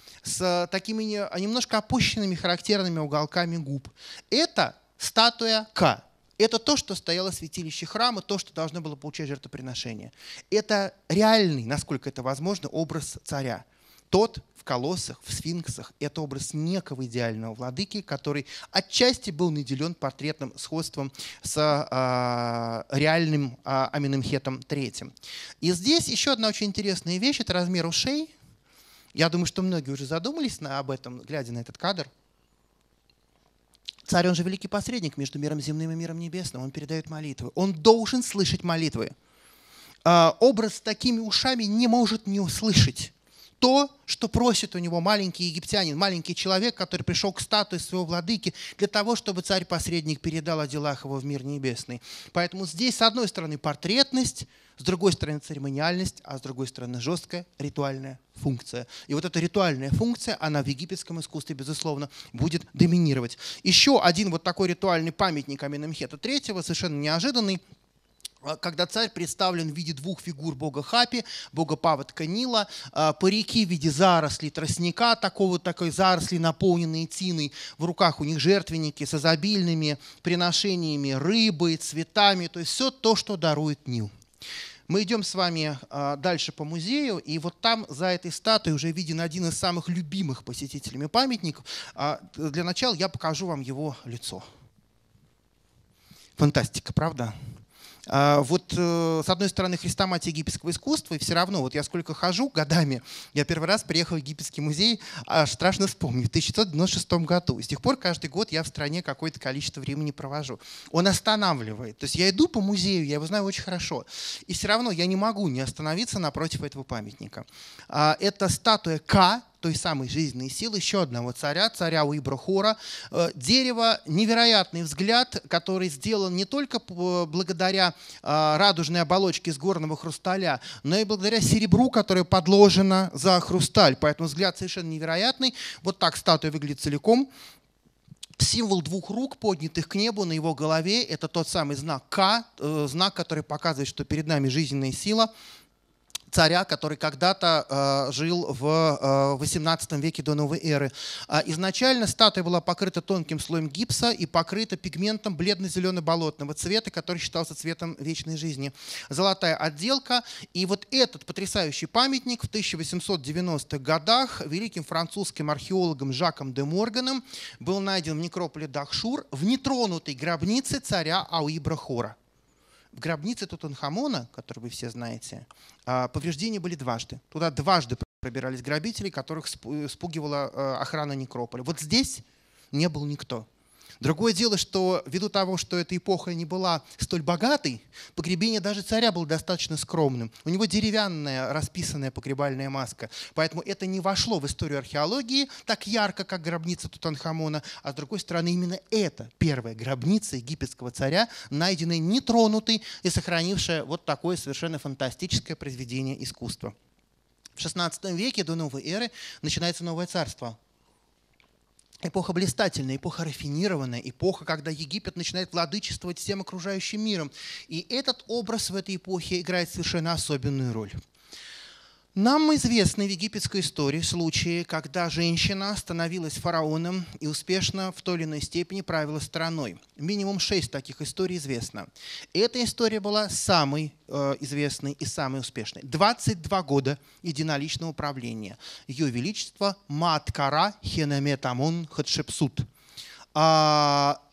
с такими немножко опущенными характерными уголками губ. Это статуя Ка. Это то, что стояло в святилище храма, то, что должно было получать жертвоприношение. Это реальный, насколько это возможно, образ царя. Тот в колоссах, в сфинксах – это образ некого идеального владыки, который отчасти был наделен портретным сходством с а, реальным а, Аменемхетом третьим. И здесь еще одна очень интересная вещь – это размер ушей. Я думаю, что многие уже задумались на, об этом, глядя на этот кадр. Царь, он же великий посредник между миром земным и миром небесным. Он передает молитвы. Он должен слышать молитвы. А, образ с такими ушами не может не услышать то, что просит у него маленький египтянин, маленький человек, который пришел к статуе своего владыки для того, чтобы царь-посредник передал о делах его в мир небесный. Поэтому здесь, с одной стороны, портретность, с другой стороны, церемониальность, а с другой стороны, жесткая ритуальная функция. И вот эта ритуальная функция, она в египетском искусстве, безусловно, будет доминировать. Еще один вот такой ритуальный памятник Аменемхета третьего, совершенно неожиданный, когда царь представлен в виде двух фигур бога Хапи, бога паводка Нила, парики в виде зарослей тростника, такого, такой заросли, наполненные тиной. В руках у них жертвенники с изобильными приношениями рыбы, цветами, то есть все то, что дарует Нил. Мы идем с вами дальше по музею, и вот там за этой статуей уже виден один из самых любимых посетителями памятников. Для начала я покажу вам его лицо. Фантастика, правда? Вот с одной стороны хрестоматия египетского искусства, и все равно, вот я сколько хожу годами, я первый раз приехал в египетский музей, аж страшно вспомнить, в тысяча девятьсот девяносто шестом году. И с тех пор каждый год я в стране какое-то количество времени провожу. Он останавливает. То есть я иду по музею, я его знаю очень хорошо, и все равно я не могу не остановиться напротив этого памятника. Это статуя Ка, той самой жизненной силы, еще одного царя, царя Уибрахора. Дерево, невероятный взгляд, который сделан не только благодаря радужной оболочке из горного хрусталя, но и благодаря серебру, которое подложено за хрусталь. Поэтому взгляд совершенно невероятный. Вот так статуя выглядит целиком. Символ двух рук, поднятых к небу на его голове, это тот самый знак Ка, знак, который показывает, что перед нами жизненная сила царя, который когда-то э, жил в э, восемнадцатом веке до новой эры. А изначально статуя была покрыта тонким слоем гипса и покрыта пигментом бледно-зелено-болотного цвета, который считался цветом вечной жизни. Золотая отделка. И вот этот потрясающий памятник в тысяча восемьсот девяностых годах великим французским археологом Жаком де Морганом был найден в некрополе Дахшур в нетронутой гробнице царя Ауибрахора. В гробнице Тутанхамона, которую вы все знаете, повреждения были дважды. Туда дважды пробирались грабители, которых спугивала охрана некрополя. Вот здесь не был никто. Другое дело, что ввиду того, что эта эпоха не была столь богатой, погребение даже царя было достаточно скромным. У него деревянная расписанная погребальная маска, поэтому это не вошло в историю археологии так ярко, как гробница Тутанхамона, а с другой стороны именно это первая гробница египетского царя, найденная нетронутой и сохранившая вот такое совершенно фантастическое произведение искусства. В шестнадцатом веке до новой эры начинается новое царство. Эпоха блистательная, эпоха рафинированная, эпоха, когда Египет начинает владычествовать всем окружающим миром. И этот образ в этой эпохе играет совершенно особенную роль. Нам известны в египетской истории случаи, когда женщина становилась фараоном и успешно в той или иной степени правила страной. Минимум шесть таких историй известно. И эта история была самой э, известной и самой успешной. двадцать два года единоличного правления. Ее Величество Маат-Кара Хенемет-Амон Хатшепсут. А,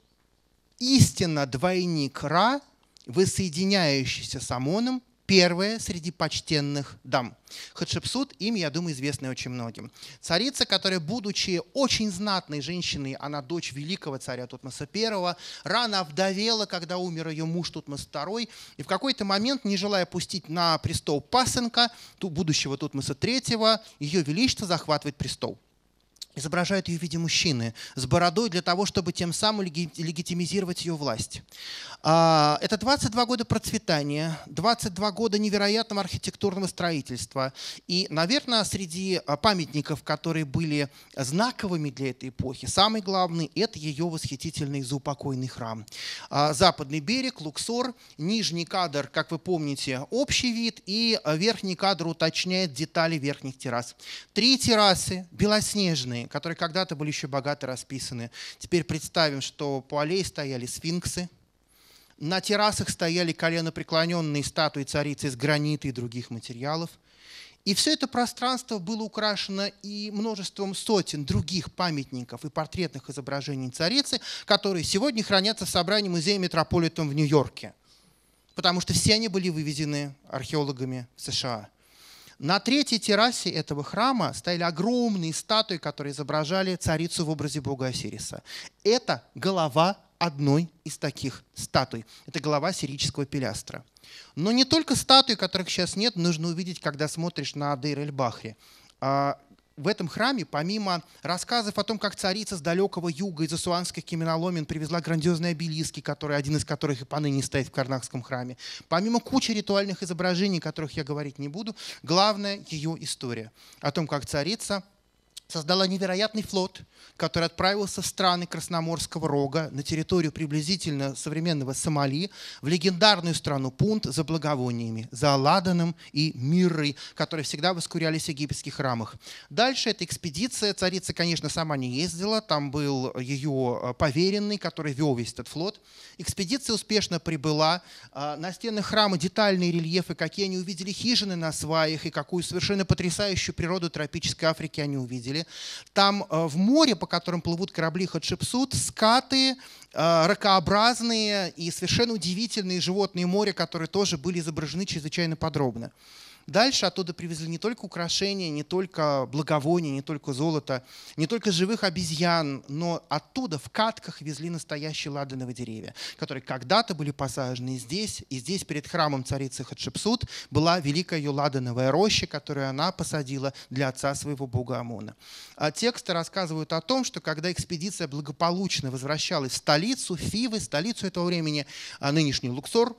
истинно двойник Ра, воссоединяющийся с Амоном, первая среди почтенных дам. Хатшепсут, имя, я думаю, известное очень многим. Царица, которая, будучи очень знатной женщиной, она дочь великого царя Тутмоса I, рано овдовела, когда умер ее муж Тутмос второй, и в какой-то момент, не желая пустить на престол пасынка, будущего Тутмоса третьего, ее величество захватывает престол. Изображают ее в виде мужчины с бородой для того, чтобы тем самым легитимизировать ее власть. Это двадцать два года процветания, двадцать два года невероятного архитектурного строительства. И, наверное, среди памятников, которые были знаковыми для этой эпохи, самый главный – это ее восхитительный заупокойный храм. Западный берег, Луксор, нижний кадр, как вы помните, общий вид, и верхний кадр уточняет детали верхних террас. Три террасы белоснежные, которые когда-то были еще богато расписаны. Теперь представим, что по аллее стояли сфинксы, на террасах стояли коленопреклоненные статуи царицы из гранита и других материалов. И все это пространство было украшено и множеством сотен других памятников и портретных изображений царицы, которые сегодня хранятся в собрании музея Метрополитен в Нью-Йорке, потому что все они были вывезены археологами в США. На третьей террасе этого храма стояли огромные статуи, которые изображали царицу в образе бога Осириса. Это голова одной из таких статуй. Это голова сирийского пилястра. Но не только статуи, которых сейчас нет, нужно увидеть, когда смотришь на Дейр-эль-Бахри. В этом храме, помимо рассказов о том, как царица с далекого юга из ассуанских каменоломен привезла грандиозные обелиски, которые, один из которых и поныне стоит в Карнакском храме, помимо кучи ритуальных изображений, о которых я говорить не буду, главная ее история о том, как царица создала невероятный флот, который отправился в страны Красноморского рога, на территорию приблизительно современного Сомали, в легендарную страну Пунт за благовониями, за Аладаном и Миррой, которые всегда воскурялись в египетских храмах. Дальше эта экспедиция, царица, конечно, сама не ездила, там был ее поверенный, который вел весь этот флот. Экспедиция успешно прибыла. На стенах храма детальные рельефы, какие они увидели хижины на сваях и какую совершенно потрясающую природу тропической Африки они увидели. Там в море, по которым плывут корабли Хатшепсут, скаты, ракообразные и совершенно удивительные животные моря, которые тоже были изображены чрезвычайно подробно. Дальше оттуда привезли не только украшения, не только благовония, не только золото, не только живых обезьян, но оттуда в катках везли настоящие ладановые деревья, которые когда-то были посажены здесь. И здесь перед храмом царицы Хатшепсут была великая ее ладановая роща, которую она посадила для отца своего бога Амона. А тексты рассказывают о том, что когда экспедиция благополучно возвращалась в столицу, Фивы, столицу этого времени, нынешний Луксор,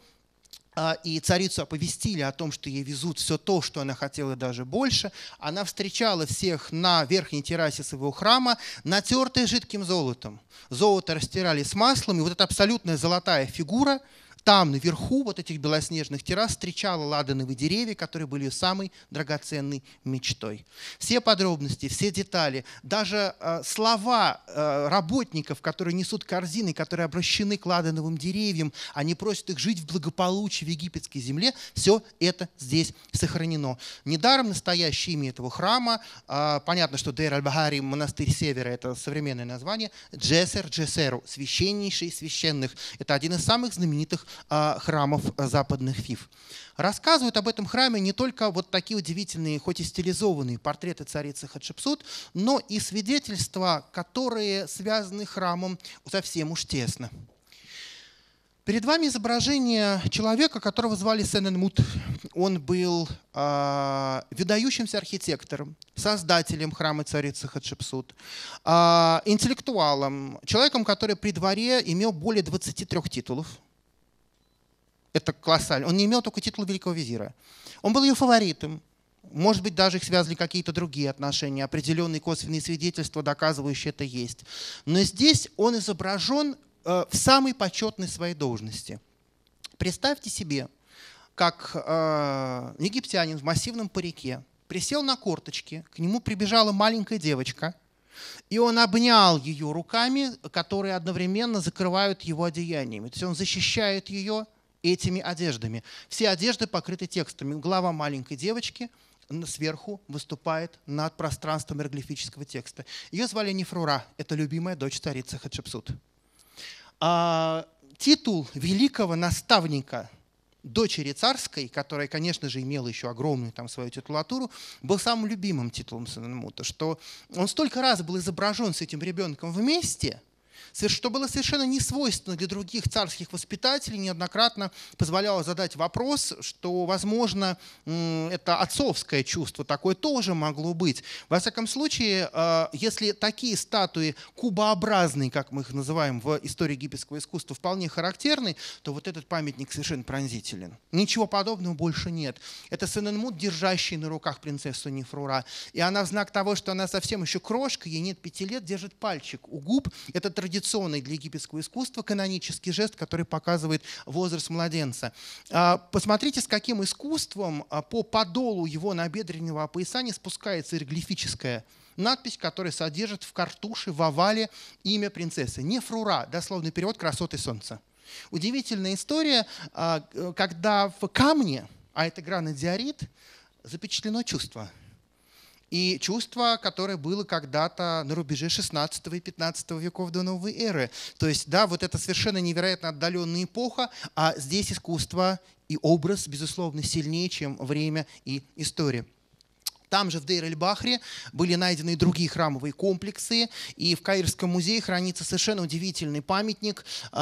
и царицу оповестили о том, что ей везут все то, что она хотела, даже больше. Она встречала всех на верхней террасе своего храма, натертая жидким золотом. Золото растирали с маслом, и вот эта абсолютная золотая фигура там, наверху вот этих белоснежных террас, встречала ладановые деревья, которые были ее самой драгоценной мечтой. Все подробности, все детали, даже э, слова э, работников, которые несут корзины, которые обращены к ладановым деревьям, они просят их жить в благополучии в египетской земле, все это здесь сохранено. Недаром настоящее имя этого храма, э, понятно, что Дейр-аль-Бахари, монастырь Севера, это современное название, Джесер, Джесеру, священнейший священных. Это один из самых знаменитых храмов западных Фив. Рассказывают об этом храме не только вот такие удивительные, хоть и стилизованные портреты царицы Хатшепсут, но и свидетельства, которые связаны с храмом совсем уж тесно. Перед вами изображение человека, которого звали Сененмут. Он был э, выдающимся архитектором, создателем храма царицы Хатшепсут, э, интеллектуалом, человеком, который при дворе имел более двадцати трёх титулов. Это колоссально. Он не имел только титул великого визира. Он был ее фаворитом. Может быть, даже их связывали какие-то другие отношения, определенные косвенные свидетельства, доказывающие это есть. Но здесь он изображен в самой почетной своей должности. Представьте себе, как э, египтянин в массивном парике присел на корточки, к нему прибежала маленькая девочка, и он обнял ее руками, которые одновременно закрывают его одеяниями. То есть он защищает ее этими одеждами. Все одежды покрыты текстами. Голова маленькой девочки сверху выступает над пространством иероглифического текста. Ее звали Нефрура, это любимая дочь царицы Хатшепсут. А, титул великого наставника дочери царской, которая, конечно же, имела еще огромную там свою титулатуру, был самым любимым титулом Сененмута, что он столько раз был изображен с этим ребенком вместе, что было совершенно не свойственно для других царских воспитателей, неоднократно позволяло задать вопрос, что, возможно, это отцовское чувство такое тоже могло быть. Во всяком случае, если такие статуи кубообразные, как мы их называем в истории египетского искусства, вполне характерны, то вот этот памятник совершенно пронзителен. Ничего подобного больше нет. Это Сененмут, держащий на руках принцессу Нефрура. И она в знак того, что она совсем еще крошка, ей нет пяти лет, держит пальчик у губ. Это традиционный для египетского искусства канонический жест, который показывает возраст младенца. Посмотрите, с каким искусством по подолу его набедренного опоясания спускается иероглифическая надпись, которая содержит в картуше, в овале имя принцессы. Нефрура, дословный перевод «красоты солнца». Удивительная история, когда в камне, а это гранодиорит, запечатлено чувство. И чувство, которое было когда-то на рубеже шестнадцатого и пятнадцатого веков до новой эры. То есть, да, вот это совершенно невероятно отдаленная эпоха, а здесь искусство и образ, безусловно, сильнее, чем время и история. Там же в Дейр-эль-Бахре были найдены и другие храмовые комплексы, и в Каирском музее хранится совершенно удивительный памятник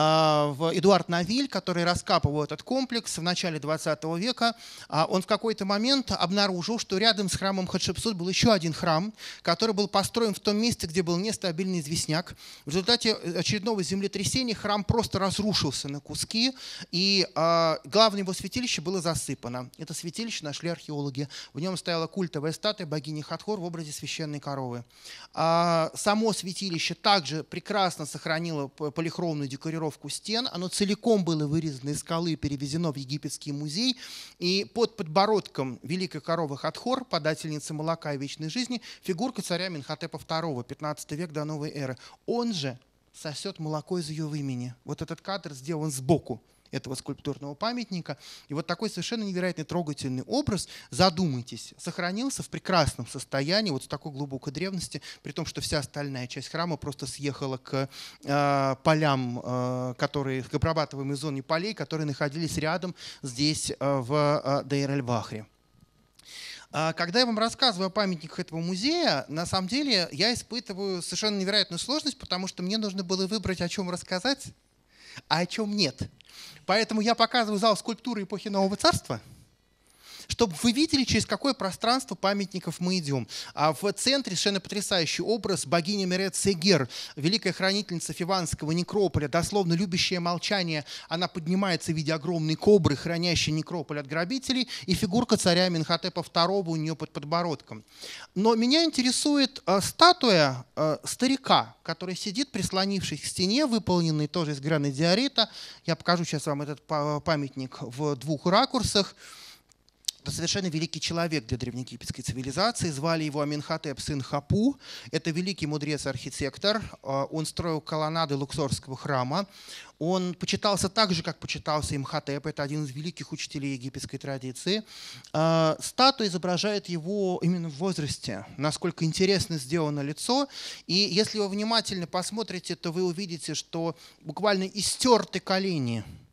в Эдуард Навиль, который раскапывал этот комплекс в начале двадцатого века. Он в какой-то момент обнаружил, что рядом с храмом Хатшепсут был еще один храм, который был построен в том месте, где был нестабильный известняк. В результате очередного землетрясения храм просто разрушился на куски, и главное его святилище было засыпано. Это святилище нашли археологи. В нем стояла культовая статуя богини Хатхор в образе священной коровы. А само святилище также прекрасно сохранило полихромную декорировку стен. Оно целиком было вырезано из скалы и перевезено в египетский музей. И под подбородком великой коровы Хатхор, подательницы молока и вечной жизни, фигурка царя Менхотепа второго, пятнадцатый век до новой эры. Он же сосет молоко из ее вымени. Вот этот кадр сделан сбоку этого скульптурного памятника. И вот такой совершенно невероятный трогательный образ, задумайтесь, сохранился в прекрасном состоянии, вот с такой глубокой древности, при том, что вся остальная часть храма просто съехала к э, полям, э, которые, к обрабатываемой зоне полей, которые находились рядом здесь, э, в э, Дейр-эль-Бахре. Когда я вам рассказываю о памятниках этого музея, на самом деле я испытываю совершенно невероятную сложность, потому что мне нужно было выбрать, о чем рассказать, а о чем нет. Поэтому я показываю зал скульптуры эпохи Нового Царства, чтобы вы видели, через какое пространство памятников мы идем. А в центре совершенно потрясающий образ богини Мерет-Сегер, великая хранительница Фиванского некрополя, дословно любящее молчание. Она поднимается в виде огромной кобры, хранящей некрополь от грабителей, и фигурка царя Менхотепа второго у нее под подбородком. Но меня интересует э, статуя э, старика, который сидит, прислонившись к стене, выполненный тоже из гранодиорита. Я покажу сейчас вам этот памятник в двух ракурсах. Это совершенно великий человек для древнеегипетской цивилизации. Звали его Аменхотеп, сын Хапу. Это великий мудрец-архитектор. Он строил колоннады Луксорского храма. Он почитался так же, как почитался Имхотеп. Это один из великих учителей египетской традиции. Статуя изображает его именно в возрасте. Насколько интересно сделано лицо. И если вы внимательно посмотрите, то вы увидите, что буквально истерты колени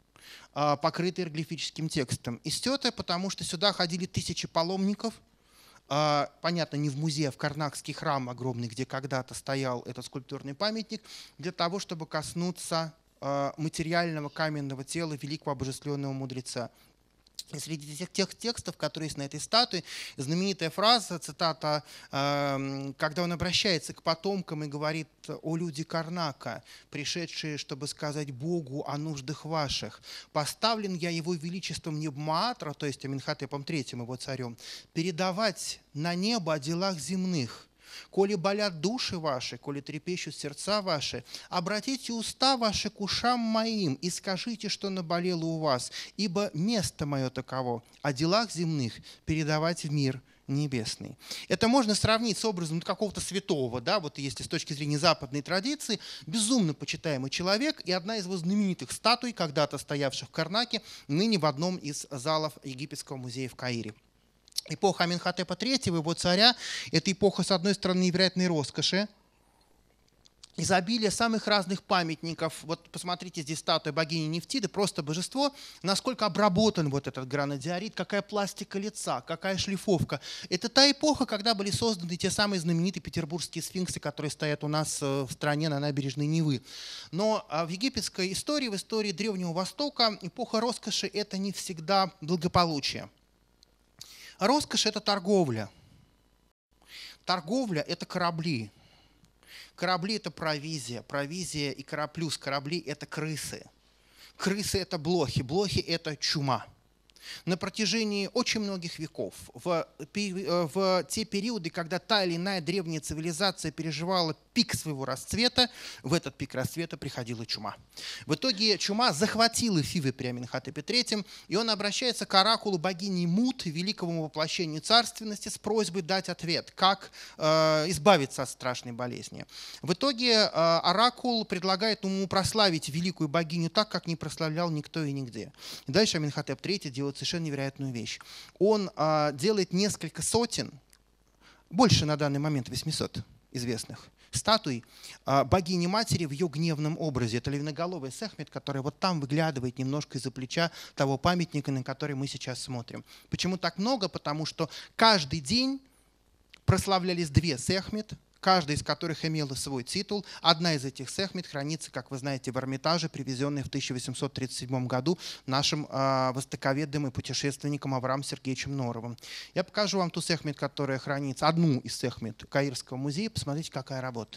покрыты иероглифическим текстом. Истеты, потому что сюда ходили тысячи паломников, понятно, не в музей, а в Карнакский храм огромный, где когда-то стоял этот скульптурный памятник, для того, чтобы коснуться материального каменного тела великого обожествленного мудреца. И среди тех, тех текстов, которые есть на этой статуе, знаменитая фраза, цитата, когда он обращается к потомкам и говорит: «О люди Карнака, пришедшие, чтобы сказать Богу о нуждах ваших, поставлен я его величеством Небмаатра», то есть Аменхотепом третьим, его царем, «передавать на небо о делах земных. Коли болят души ваши, коли трепещут сердца ваши, обратите уста ваши к ушам моим и скажите, что наболело у вас, ибо место мое таково, о делах земных передавать в мир небесный». Это можно сравнить с образом какого-то святого, да, вот если с точки зрения западной традиции, безумно почитаемый человек и одна из его знаменитых статуй, когда-то стоявших в Карнаке, ныне в одном из залов Египетского музея в Каире. Эпоха Аменхотепа третьего, его царя, это эпоха, с одной стороны, невероятной роскоши, изобилие самых разных памятников. Вот посмотрите, здесь статуя богини Нефтиды, просто божество, насколько обработан вот этот гранодиорит, какая пластика лица, какая шлифовка. Это та эпоха, когда были созданы те самые знаменитые петербургские сфинксы, которые стоят у нас в стране на набережной Невы. Но в египетской истории, в истории Древнего Востока, эпоха роскоши – это не всегда благополучие. Роскошь – это торговля. Торговля – это корабли. Корабли – это провизия. Провизия и кораб, плюс корабли – это крысы. Крысы – это блохи. Блохи – это чума. На протяжении очень многих веков, в, в те периоды, когда та или иная древняя цивилизация переживала пик своего расцвета, в этот пик расцвета приходила чума. В итоге чума захватила Фивы при Аменхотепе третьем, и он обращается к оракулу богини Мут, великому воплощению царственности, с просьбой дать ответ, как э, избавиться от страшной болезни. В итоге э, оракул предлагает ему прославить великую богиню так, как не прославлял никто и нигде. И дальше Аменхотеп третий делает совершенно невероятную вещь. Он э, делает несколько сотен, больше на данный момент восьмисот известных, статуй э, богини-матери в ее гневном образе. Это ливноголовый Сехмет, который вот там выглядывает немножко из-за плеча того памятника, на который мы сейчас смотрим. Почему так много? Потому что каждый день прославлялись две Сехмет, каждая из которых имела свой титул. Одна из этих Сехмет хранится, как вы знаете, в Эрмитаже, привезенной в тысяча восемьсот тридцать седьмом году нашим э, востоковедом и путешественником Авраамом Сергеевичем Норовым. Я покажу вам ту Сехмет, которая хранится, одну из Сехмет Каирского музея. Посмотрите, какая работа.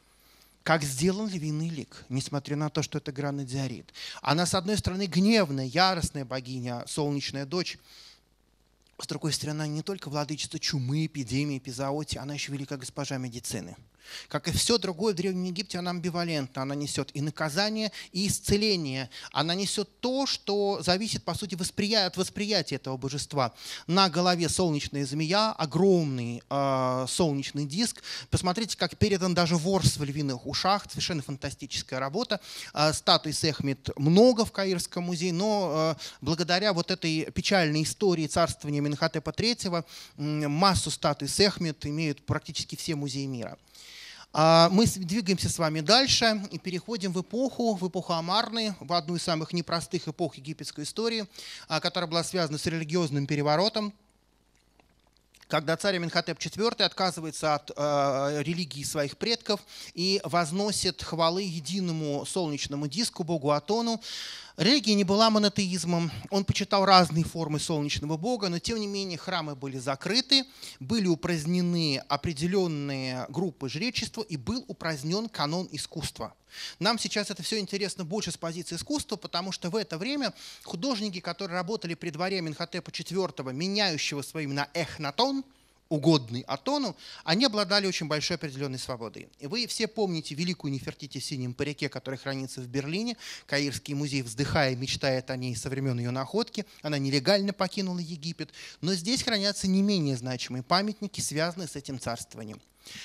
Как сделан львиный лик, несмотря на то, что это гранодиорит. Она, с одной стороны, гневная, яростная богиня, солнечная дочь. С другой стороны, она не только владычица чумы, эпидемии, эпизоотии, она еще великая госпожа медицины. Как и все другое в Древнем Египте, она амбивалентна. Она несет и наказание, и исцеление. Она несет то, что зависит, по сути, от восприятия этого божества. На голове солнечная змея, огромный э, солнечный диск. Посмотрите, как передан даже ворс в львиных ушах. Совершенно фантастическая работа. Э, статуй Сехмет много в Каирском музее, но э, благодаря вот этой печальной истории царствования Аменхотепа третьего э, массу статуй Сехмет имеют практически все музеи мира. Мы двигаемся с вами дальше и переходим в эпоху, в эпоху Амарны, в одну из самых непростых эпох египетской истории, которая была связана с религиозным переворотом, когда царь Аменхотеп четвёртый отказывается от э, религии своих предков и возносит хвалы единому солнечному диску, богу Атону. Религия не была монотеизмом, он почитал разные формы солнечного бога, но тем не менее храмы были закрыты, были упразднены определенные группы жречества и был упразднен канон искусства. Нам сейчас это все интересно больше с позиции искусства, потому что в это время художники, которые работали при дворе Аменхотепа четвёртого, меняющего свои имена Эхнатон, угодный Атону, они обладали очень большой определенной свободой. И вы все помните великую Нефертити в синем парике, которая хранится в Берлине. Каирский музей, вздыхая, мечтает о ней со времен ее находки. Она нелегально покинула Египет. Но здесь хранятся не менее значимые памятники, связанные с этим царствованием.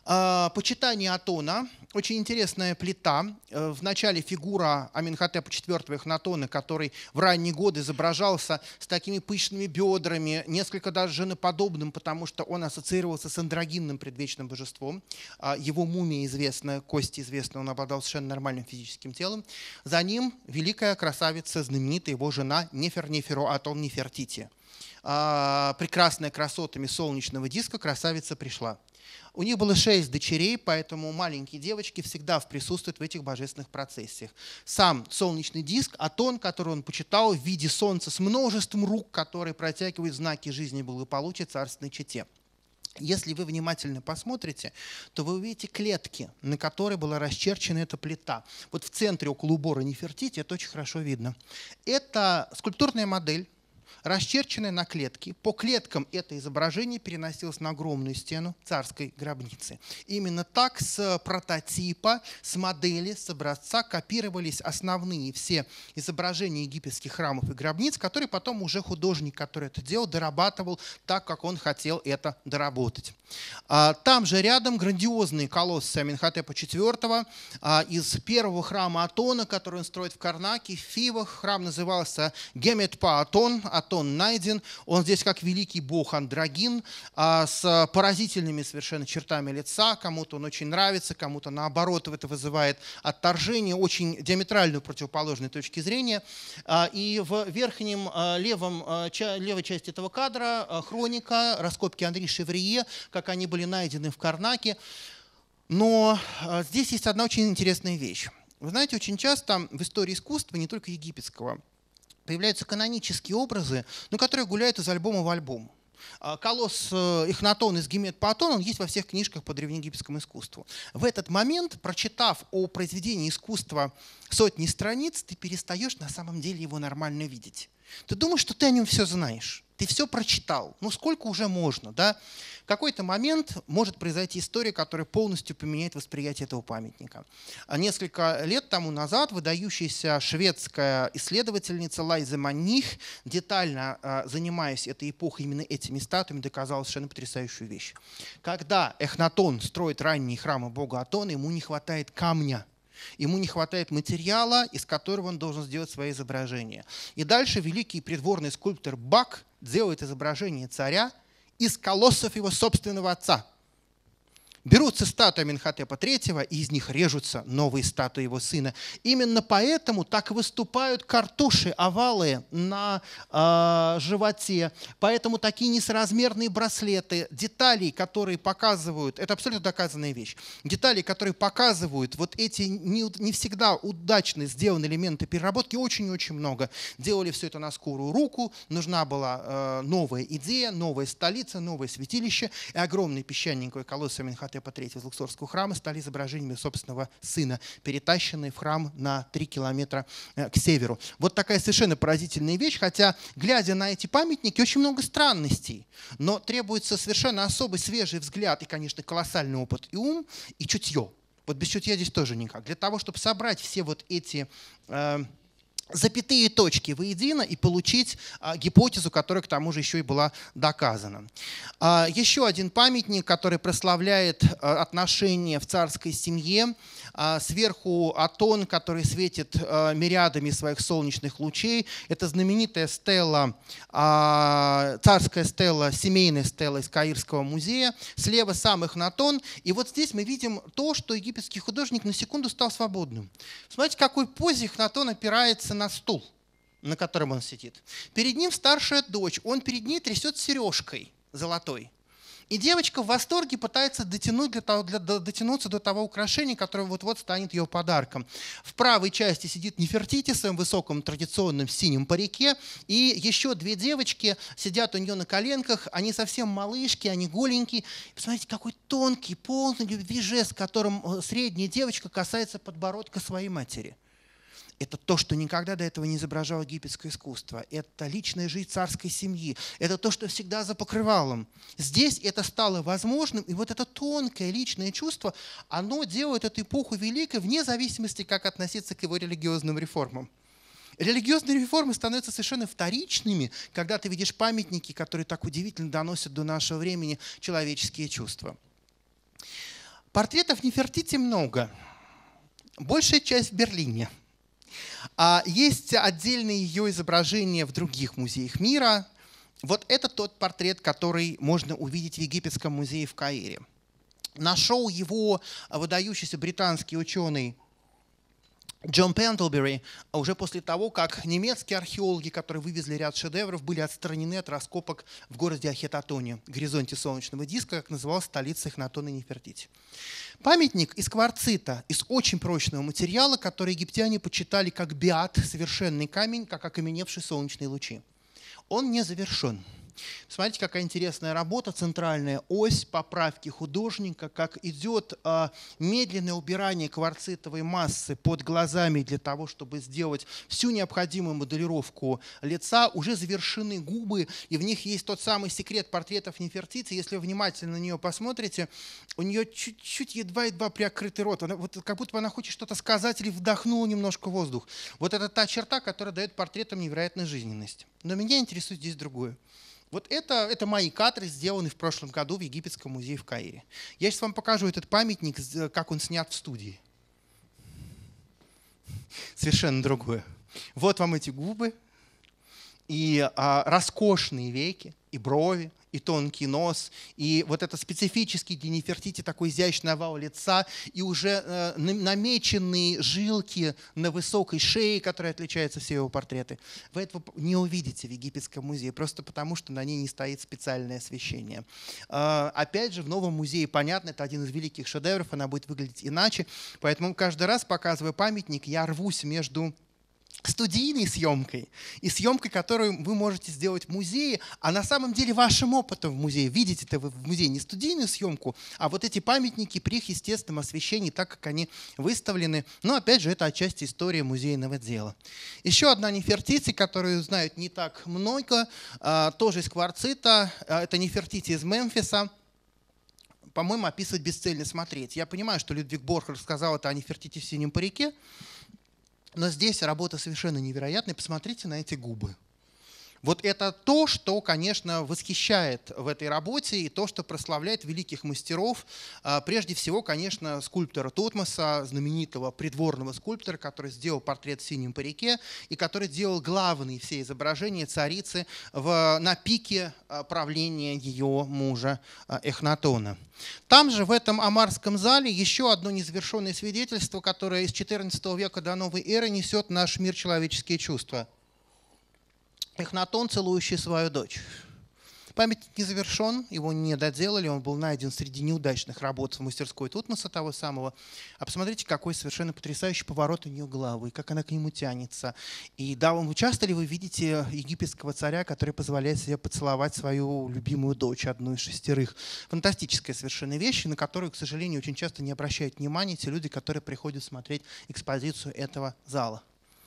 Почитание Атона. Очень интересная плита. В начале фигура Аменхотепа четвёртого Эхнатона, который в ранние годы изображался с такими пышными бедрами, несколько даже женоподобным, потому что он ассоциировался с андрогинным предвечным божеством. Его мумия известна, кости известны, он обладал совершенно нормальным физическим телом. За ним великая красавица, знаменитая его жена Нефер-Неферу-Атон Нефертити. Прекрасная красотами солнечного диска красавица пришла. У них было шесть дочерей, поэтому маленькие девочки всегда присутствуют в этих божественных процессиях. Сам солнечный диск, Атон, который он почитал в виде солнца с множеством рук, которые протягивают знаки жизни и благополучия царственной чете. Если вы внимательно посмотрите, то вы увидите клетки, на которой была расчерчена эта плита. Вот в центре около убора Нефертити это очень хорошо видно. Это скульптурная модель, расчерченное на клетки. По клеткам это изображение переносилось на огромную стену царской гробницы. Именно так с прототипа, с модели, с образца копировались основные все изображения египетских храмов и гробниц, которые потом уже художник, который это делал, дорабатывал так, как он хотел это доработать. Там же рядом грандиозные колоссы Аменхотепа четвёртого из первого храма Атона, который он строит в Карнаке, в Фивах. Храм назывался Гемет-Па-Атон. Атон найден. Он здесь как великий бог андрогин, с поразительными совершенно чертами лица. Кому-то он очень нравится, кому-то наоборот это вызывает отторжение, очень диаметральную противоположную точки зрения. И в верхнем левом, левой части этого кадра хроника, раскопки Анри Шеврие, как они были найдены в Карнаке. Но здесь есть одна очень интересная вещь. Вы знаете, очень часто в истории искусства, не только египетского, появляются канонические образы, но которые гуляют из альбома в альбом. Колосс Эхнатон из Гемет-Па-Атон, он есть во всех книжках по древнеегипетскому искусству. В этот момент, прочитав о произведении искусства сотни страниц, ты перестаешь на самом деле его нормально видеть. Ты думаешь, что ты о нем все знаешь. Ты все прочитал. Ну сколько уже можно, да? В какой-то момент может произойти история, которая полностью поменяет восприятие этого памятника. Несколько лет тому назад выдающаяся шведская исследовательница Лайзе Манних, детально занимаясь этой эпохой именно этими статуями, доказала совершенно потрясающую вещь. Когда Эхнатон строит ранние храмы бога Атона, ему не хватает камня. Ему не хватает материала, из которого он должен сделать свои изображения. И дальше великий придворный скульптор Бак делает изображение царя из колоссов его собственного отца. Берутся статуи Аменхотепа третьего, и из них режутся новые статуи его сына. Именно поэтому так выступают картуши, овалы на э, животе. Поэтому такие несоразмерные браслеты, детали, которые показывают, это абсолютно доказанная вещь, детали, которые показывают вот эти не, не всегда удачно сделанные элементы переработки, очень-очень много. Делали все это на скорую руку, нужна была э, новая идея, новая столица, новое святилище, и огромный песчаниковый колосс Аменхотепа третьего из Луксорского храма стали изображениями собственного сына, перетащенные в храм на три километра к северу. Вот такая совершенно поразительная вещь, хотя, глядя на эти памятники, очень много странностей, но требуется совершенно особый свежий взгляд и, конечно, колоссальный опыт и ум, и чутье. Вот без чутья здесь тоже никак. Для того, чтобы собрать все вот эти э, запятые точки воедино и получить а, гипотезу, которая к тому же еще и была доказана. А, еще один памятник, который прославляет а, отношения в царской семье. А, сверху Атон, который светит а, мириадами своих солнечных лучей. Это знаменитая стела, а, царская стела, семейная стела из Каирского музея. Слева сам Эхнатон. И вот здесь мы видим то, что египетский художник на секунду стал свободным. Смотрите, в какой позе Эхнатон опирается на стул, на котором он сидит. Перед ним старшая дочь, он перед ней трясет сережкой золотой. И девочка в восторге пытается дотянуть для того, для, дотянуться до того украшения, которое вот-вот станет ее подарком. В правой части сидит Нефертити в своем высоком традиционном синем парике, и еще две девочки сидят у нее на коленках, они совсем малышки, они голенькие. Посмотрите, какой тонкий, полный любви жест, которым средняя девочка касается подбородка своей матери. Это то, что никогда до этого не изображало египетское искусство. Это личная жизнь царской семьи. Это то, что всегда за покрывалом. Здесь это стало возможным. И вот это тонкое личное чувство, оно делает эту эпоху великой вне зависимости, как относиться к его религиозным реформам. Религиозные реформы становятся совершенно вторичными, когда ты видишь памятники, которые так удивительно доносят до нашего времени человеческие чувства. Портретов Нефертити много. Большая часть в Берлине. А есть отдельные ее изображения в других музеях мира. Вот это тот портрет, который можно увидеть в Египетском музее в Каире. Нашел его выдающийся британский ученый Джон Пендлбери уже после того, как немецкие археологи, которые вывезли ряд шедевров, были отстранены от раскопок в городе Ахетотоне, горизонте солнечного диска, как называлась столица Эхнатона Нефертити. Памятник из кварцита, из очень прочного материала, который египтяне почитали как биат, совершенный камень, как окаменевшие солнечные лучи. Он не завершен. Смотрите, какая интересная работа, центральная ось поправки художника, как идет а, медленное убирание кварцитовой массы под глазами для того, чтобы сделать всю необходимую моделировку лица. Уже завершены губы, и в них есть тот самый секрет портретов Нефертити. Если вы внимательно на нее посмотрите, у нее чуть-чуть едва-едва приоткрытый рот. Она, вот, как будто бы она хочет что-то сказать или вдохнула немножко воздух. Вот это та черта, которая дает портретам невероятную жизненность. Но меня интересует здесь другое. Вот это, это мои кадры, сделанные в прошлом году в Египетском музее в Каире. Я сейчас вам покажу этот памятник, как он снят в студии. Совершенно другое. Вот вам эти губы, и а, роскошные веки, и брови, и тонкий нос, и вот это специфический для Нефертити такой изящный овал лица, и уже э, намеченные жилки на высокой шее, которые отличаются все его портреты. Вы этого не увидите в Египетском музее, просто потому что на ней не стоит специальное освещение. Э, опять же, в новом музее, понятно, это один из великих шедевров, она будет выглядеть иначе, поэтому каждый раз, показывая памятник, я рвусь между студийной съемкой и съемкой, которую вы можете сделать в музее, а на самом деле вашим опытом в музее. Видите-то вы в музее не студийную съемку, а вот эти памятники при их естественном освещении, так как они выставлены. Но опять же, это отчасти история музейного дела. Еще одна Нефертити, которую знают не так много, тоже из кварцита. Это Нефертити из Мемфиса. По-моему, описывать бесцельно смотреть. Я понимаю, что Людвиг Борхер рассказал это о Нефертити в синем парике, но здесь работа совершенно невероятная. Посмотрите на эти губы. Вот это то, что, конечно, восхищает в этой работе и то, что прославляет великих мастеров. Прежде всего, конечно, скульптора Тотмоса, знаменитого придворного скульптора, который сделал портрет в синем парике и который делал главные все изображения царицы в, на пике правления ее мужа Эхнатона. Там же, в этом Амарском зале, еще одно незавершенное свидетельство, которое из четырнадцатого века до новой эры несет в наш мир человеческие чувства. Эхнатон, целующий свою дочь. Памятник не завершен, его не доделали, он был найден среди неудачных работ в мастерской Тутмоса того самого. А посмотрите, какой совершенно потрясающий поворот у нее головы, как она к нему тянется. И да, вы часто ли вы видите египетского царя, который позволяет себе поцеловать свою любимую дочь, одну из шестерых? Фантастическая совершенно вещь, на которую, к сожалению, очень часто не обращают внимания те люди, которые приходят смотреть экспозицию этого зала.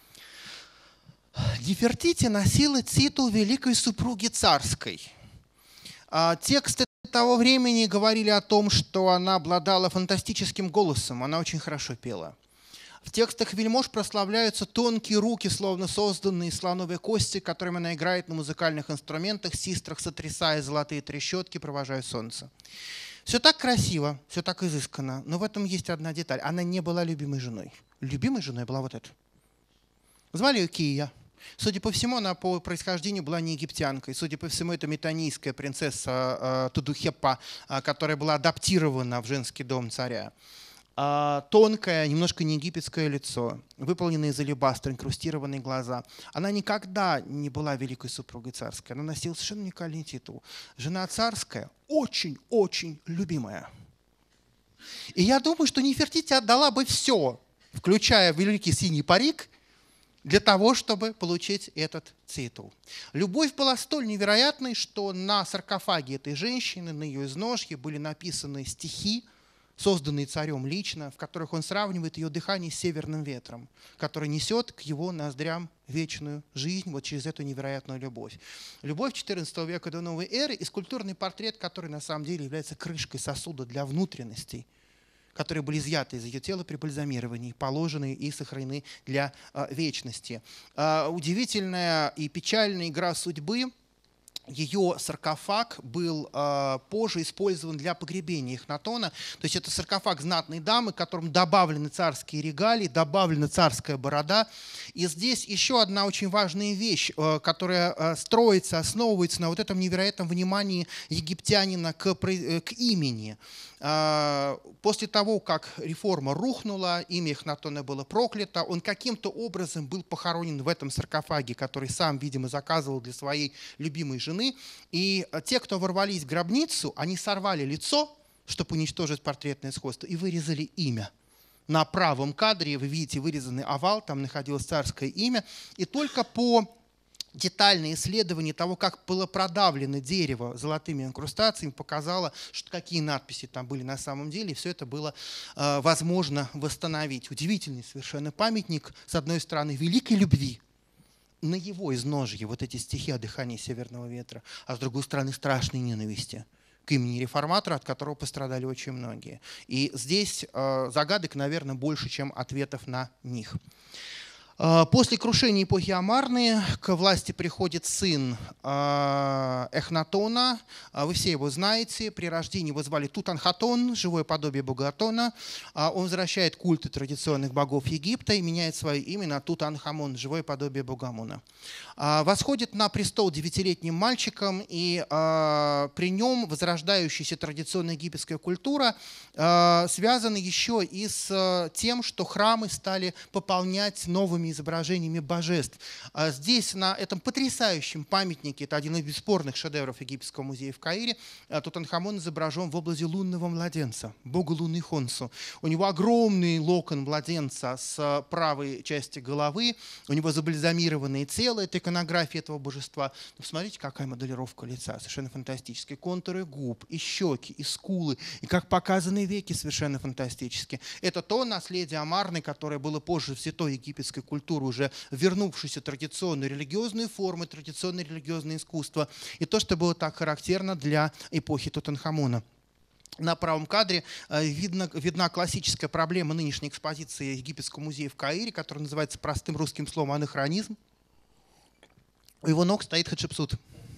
Нефертити носила титул великой супруги царской. Тексты того времени говорили о том, что она обладала фантастическим голосом, она очень хорошо пела. В текстах вельмож прославляются тонкие руки, словно созданные из слоновой кости, которыми она играет на музыкальных инструментах, систрах, сотрясая золотые трещотки, провожая солнце. Все так красиво, все так изысканно, но в этом есть одна деталь. Она не была любимой женой. Любимой женой была вот эта. Звали ее Кия. Судя по всему, она по происхождению была не египтянкой. Судя по всему, это метанийская принцесса э, Тудухепа, э, которая была адаптирована в женский дом царя. Э, тонкое, немножко не египетское лицо, выполненные из алебастра, инкрустированные глаза. Она никогда не была великой супругой царской. Она носила совершенно уникальный титул. Жена царская, очень-очень любимая. И я думаю, что Нефертити отдала бы все, включая великий синий парик, для того, чтобы получить этот титул. Любовь была столь невероятной, что на саркофаге этой женщины, на ее изножье были написаны стихи, созданные царем лично, в которых он сравнивает ее дыхание с северным ветром, который несет к его ноздрям вечную жизнь вот через эту невероятную любовь. Любовь четырнадцатого века до новой эры и скульптурный портрет, который на самом деле является крышкой сосуда для внутренностей, которые были изъяты из ее тела при бальзамировании, положены и сохранены для а, вечности. А, удивительная и печальная игра судьбы ее саркофаг был э, позже использован для погребения Эхнатона. То есть это саркофаг знатной дамы, которому добавлены царские регалии, добавлена царская борода. И здесь еще одна очень важная вещь, э, которая э, строится, основывается на вот этом невероятном внимании египтянина к, э, к имени. После того, как реформа рухнула, имя Эхнатона было проклято, он каким-то образом был похоронен в этом саркофаге, который сам, видимо, заказывал для своей любимой жены. И те, кто ворвались в гробницу, они сорвали лицо, чтобы уничтожить портретное сходство, и вырезали имя. На правом кадре вы видите вырезанный овал, там находилось царское имя. И только по детальное исследование того, как было продавлено дерево золотыми инкрустациями, показало, что какие надписи там были на самом деле, и все это было э, возможно восстановить. Удивительный совершенно памятник, с одной стороны, великой любви, на его изножье вот эти стихи о дыхании северного ветра, а с другой стороны, страшной ненависти к имени реформатора, от которого пострадали очень многие. И здесь э, загадок, наверное, больше, чем ответов на них. После крушения эпохи Амарны к власти приходит сын Эхнатона. Вы все его знаете. При рождении его звали Тутанхатон, живое подобие бога Атона. Он возвращает культы традиционных богов Египта и меняет свое имя на Тутанхамон, живое подобие бога Амона. Восходит на престол девятилетним мальчиком, и при нем возрождающаяся традиционная египетская культура связана еще и с тем, что храмы стали пополнять новыми изображениями божеств. Здесь, на этом потрясающем памятнике, это один из бесспорных шедевров Египетского музея в Каире, Тутанхамон изображен в образе лунного младенца, бога Луны Хонсу. У него огромный локон младенца с правой части головы, у него забальзамированное тело, это иконография этого божества. Но посмотрите, какая моделировка лица, совершенно фантастическая. Контуры губ, и щеки, и скулы, и как показаны веки, совершенно фантастически. Это то наследие Амарны, которое было позже взято египетской культурой, уже вернувшуюся традиционные религиозные формы, традиционное религиозное искусство, и то, что было так характерно для эпохи Тутанхамона. На правом кадре видно, видна классическая проблема нынешней экспозиции Египетского музея в Каире, которая называется простым русским словом анахронизм. У его ног стоит Хатшепсут.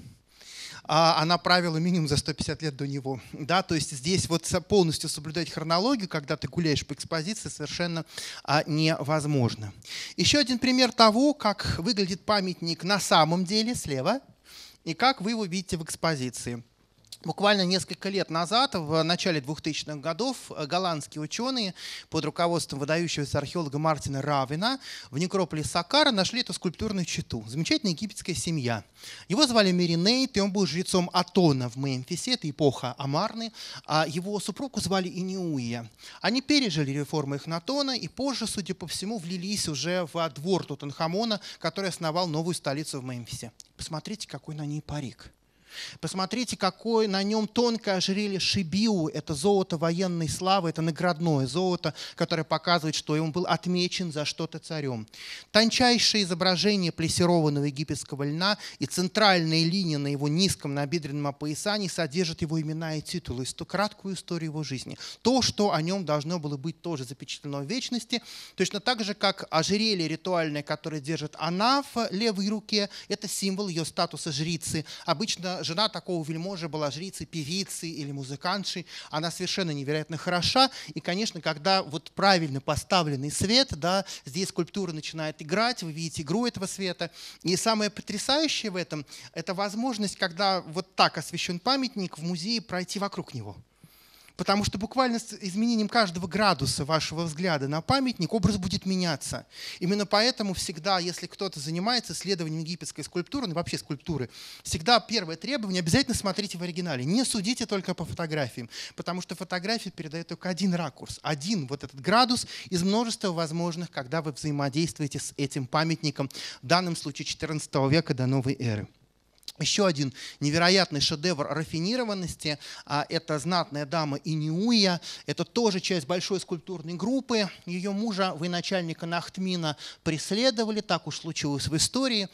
Она правила минимум за сто пятьдесят лет до него. Да, то есть здесь вот полностью соблюдать хронологию, когда ты гуляешь по экспозиции, совершенно невозможно. Еще один пример того, как выглядит памятник на самом деле слева и как вы его видите в экспозиции. Буквально несколько лет назад, в начале двухтысячных годов, голландские ученые под руководством выдающегося археолога Мартина Равена в некрополе Саккара нашли эту скульптурную чету. Замечательная египетская семья. Его звали Меринейт, и он был жрецом Атона в Мемфисе, это эпоха Амарны, а его супругу звали Иниуия. Они пережили реформу Эхнатона и позже, судя по всему, влились уже во двор Тутанхамона, который основал новую столицу в Мемфисе. Посмотрите, какой на ней парик. Посмотрите, какое на нем тонкое ожерелье шибиу. Это золото военной славы, это наградное золото, которое показывает, что он был отмечен за что-то царем. Тончайшее изображение плессированного египетского льна и центральная линия на его низком набедренном опоясании содержит его имена и титулы, краткую историю его жизни. То, что о нем должно было быть тоже запечатлено в вечности, точно так же, как ожерелье ритуальное, которое держит она в левой руке, это символ ее статуса жрицы. Обычно жена такого вельможи была жрицей, певицей или музыкантшей. Она совершенно невероятно хороша. И, конечно, когда вот правильно поставленный свет, да, здесь скульптура начинает играть, вы видите игру этого света. И самое потрясающее в этом – это возможность, когда вот так освещен памятник, в музее пройти вокруг него. Потому что буквально с изменением каждого градуса вашего взгляда на памятник образ будет меняться. Именно поэтому всегда, если кто-то занимается исследованием египетской скульптуры, ну вообще скульптуры, всегда первое требование – обязательно смотрите в оригинале. Не судите только по фотографиям, потому что фотография передает только один ракурс, один вот этот градус из множества возможных, когда вы взаимодействуете с этим памятником, в данном случае четырнадцатого века до новой эры. Еще один невероятный шедевр рафинированности – это знатная дама Иниуия. Это тоже часть большой скульптурной группы. Ее мужа, военачальника Нахтмина, преследовали, так уж случилось в истории.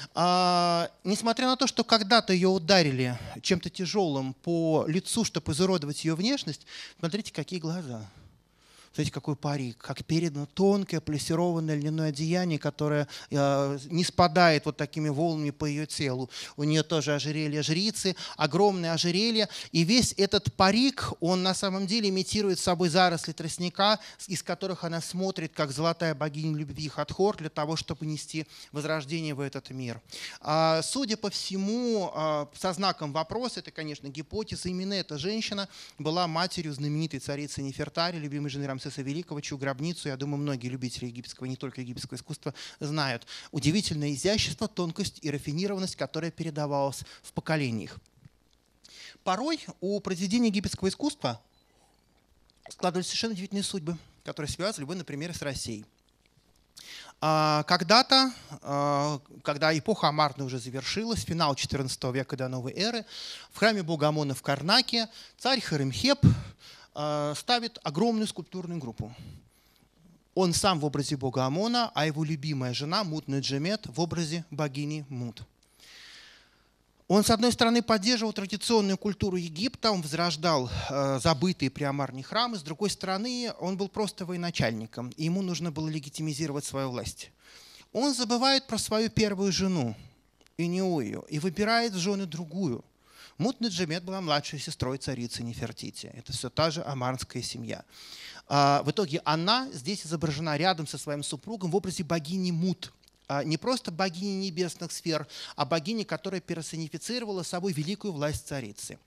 А, несмотря на то, что когда-то ее ударили чем-то тяжелым по лицу, чтобы изуродовать ее внешность, смотрите, какие глаза. Смотрите, какой парик, как передано тонкое плессированное льняное одеяние, которое э, не спадает вот такими волнами по ее телу. У нее тоже ожерелье жрицы, огромное ожерелье. И весь этот парик, он на самом деле имитирует собой заросли тростника, из которых она смотрит, как золотая богиня любви Хатхор, для того, чтобы нести возрождение в этот мир. А, судя по всему, а, со знаком вопроса, это, конечно, гипотеза, именно эта женщина была матерью знаменитой царицы Нефертари, любимой жены Рамсеса Великого, чью гробницу, я думаю, многие любители египетского, не только египетского искусства, знают. Удивительное изящество, тонкость и рафинированность, которая передавалась в поколениях. Порой у произведений египетского искусства складывались совершенно удивительные судьбы, которые связывали бы, например, с Россией. Когда-то, когда эпоха Амарны уже завершилась, финал четырнадцатого века до новой эры, в храме бога Амона в Карнаке царь Хоремхеп ставит огромную скульптурную группу. Он сам в образе бога Амона, а его любимая жена Мут-Неджемет в образе богини Мут. Он, с одной стороны, поддерживал традиционную культуру Египта, он возрождал э, забытые при Амарне храмы, с другой стороны, он был просто военачальником, и ему нужно было легитимизировать свою власть. Он забывает про свою первую жену, Инеую, и выбирает в жены другую. Мут-Неджемет была младшей сестрой царицы Нефертити. Это все та же амарнская семья. В итоге она здесь изображена рядом со своим супругом в образе богини Мут. Не просто богини небесных сфер, а богини, которая персонифицировала собой великую власть царицы.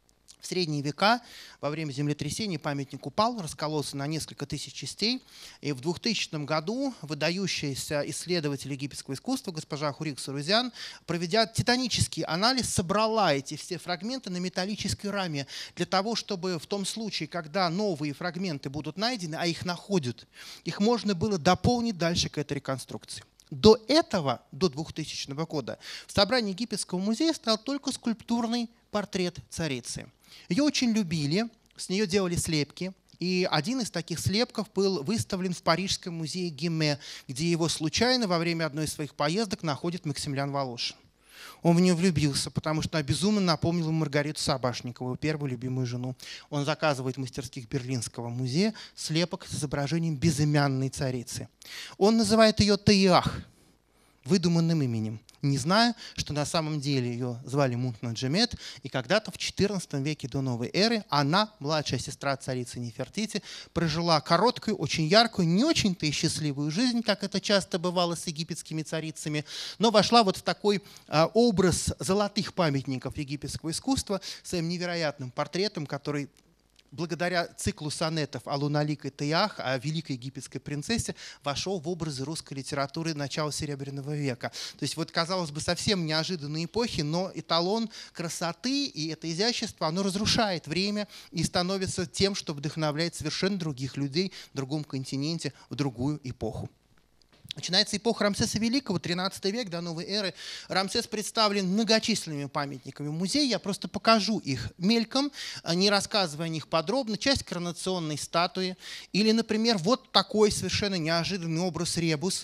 В средние века во время землетрясения памятник упал, раскололся на несколько тысяч частей. И в двухтысячном году выдающаяся исследователь египетского искусства госпожа Хурик Сарузян, проведя титанический анализ, собрала эти все фрагменты на металлической раме для того, чтобы в том случае, когда новые фрагменты будут найдены, а их находят, их можно было дополнить дальше к этой реконструкции. До этого, до двухтысячного года, в собрании Египетского музея стоял только скульптурный портрет царицы. Ее очень любили, с нее делали слепки. И один из таких слепков был выставлен в Парижском музее Гиме, где его случайно во время одной из своих поездок находит Максимилиан Волошин. Он в нее влюбился, потому что она безумно напомнила ему Маргариту Сабашникову, первую любимую жену. Он заказывает в мастерских Берлинского музея слепок с изображением безымянной царицы. Он называет ее Таиах, выдуманным именем, не зная, что на самом деле ее звали Мут-Неджемет, и когда-то в четырнадцатом веке до новой эры она, младшая сестра царицы Нефертити, прожила короткую, очень яркую, не очень-то и счастливую жизнь, как это часто бывало с египетскими царицами, но вошла вот в такой а, образ золотых памятников египетского искусства своим невероятным портретом, который благодаря циклу сонетов о Луналик и Таиах, о великой египетской принцессе, вошел в образы русской литературы начала Серебряного века. То есть вот, казалось бы, совсем неожиданной эпохи, но эталон красоты и это изящество, оно разрушает время и становится тем, что вдохновляет совершенно других людей в другом континенте, в другую эпоху. Начинается эпоха Рамсеса Великого, тринадцатый век до новой эры. Рамсес представлен многочисленными памятниками в музее. Я просто покажу их мельком, не рассказывая о них подробно. Часть коронационной статуи. Или, например, вот такой совершенно неожиданный образ ребус.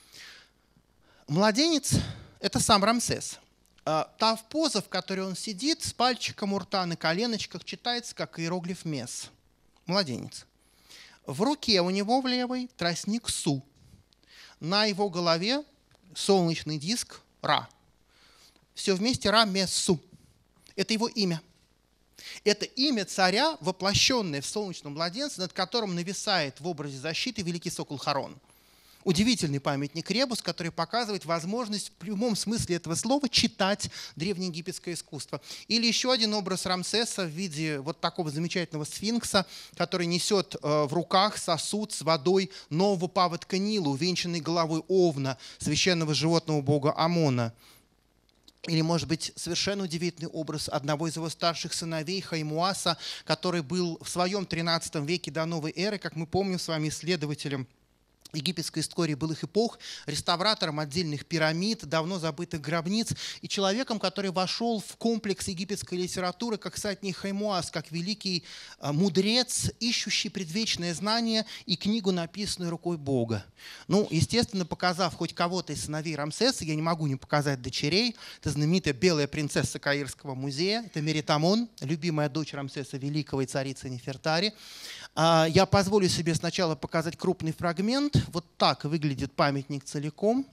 Младенец – это сам Рамсес. Та поза, в которой он сидит, с пальчиком у рта на коленочках, читается как иероглиф Мес. Младенец. В руке у него в левой тростник Су. На его голове солнечный диск Ра. Все вместе Ра Мессу. Это его имя. Это имя царя, воплощенное в солнечном младенце, над которым нависает в образе защиты великий сокол Харон. Удивительный памятник ребус, который показывает возможность в прямом смысле этого слова читать древнеегипетское искусство. Или еще один образ Рамсеса в виде вот такого замечательного сфинкса, который несет в руках сосуд с водой нового паводка Нила, увенчанный головой овна, священного животного бога Амона. Или, может быть, совершенно удивительный образ одного из его старших сыновей, Хаймуаса, который был в своем тринадцатом веке до новой эры, как мы помним с вами, исследователем египетской истории былых эпох, реставратором отдельных пирамид, давно забытых гробниц и человеком, который вошел в комплекс египетской литературы как сатник Хаймуаз, как великий мудрец, ищущий предвечное знание и книгу, написанную рукой Бога. Ну, естественно, показав хоть кого-то из сыновей Рамсеса, я не могу не показать дочерей. Это знаменитая белая принцесса Каирского музея, это Меритамон, любимая дочь Рамсеса Великого и царицы Нефертари. Я позволю себе сначала показать крупный фрагмент. Вот так выглядит памятник целиком.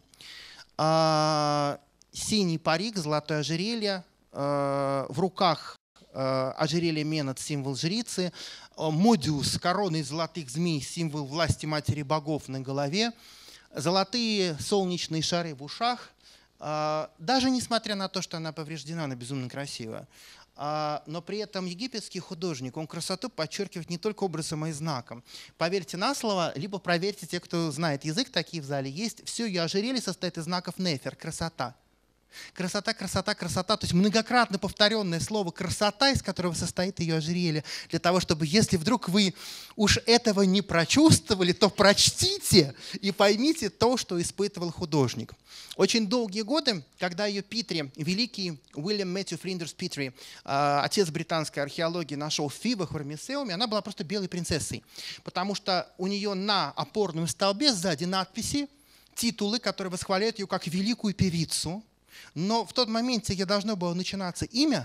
Синий парик, золотое ожерелье, в руках ожерелье Менот, символ жрицы, модиус, корона из золотых змей, символ власти матери богов на голове, золотые солнечные шары в ушах. Даже несмотря на то, что она повреждена, она безумно красивая. Но при этом египетский художник, он красоту подчеркивает не только образом и знаком. Поверьте на слово, либо проверьте те, кто знает язык, такие в зале есть. Все ее ожерелье состоит из знаков нефер, красота. Красота, красота, красота. То есть многократно повторенное слово «красота», из которого состоит ее ожерелье, для того, чтобы, если вдруг вы уж этого не прочувствовали, то прочтите и поймите то, что испытывал художник. Очень долгие годы, когда ее Питри, великий Уильям Мэтью Флиндерс Питри, отец британской археологии, нашел в Фивах в Рамесеуме, она была просто белой принцессой, потому что у нее на опорном столбе сзади надписи, титулы, которые восхваляют ее как великую певицу. Но в тот момент, где должно было начинаться имя,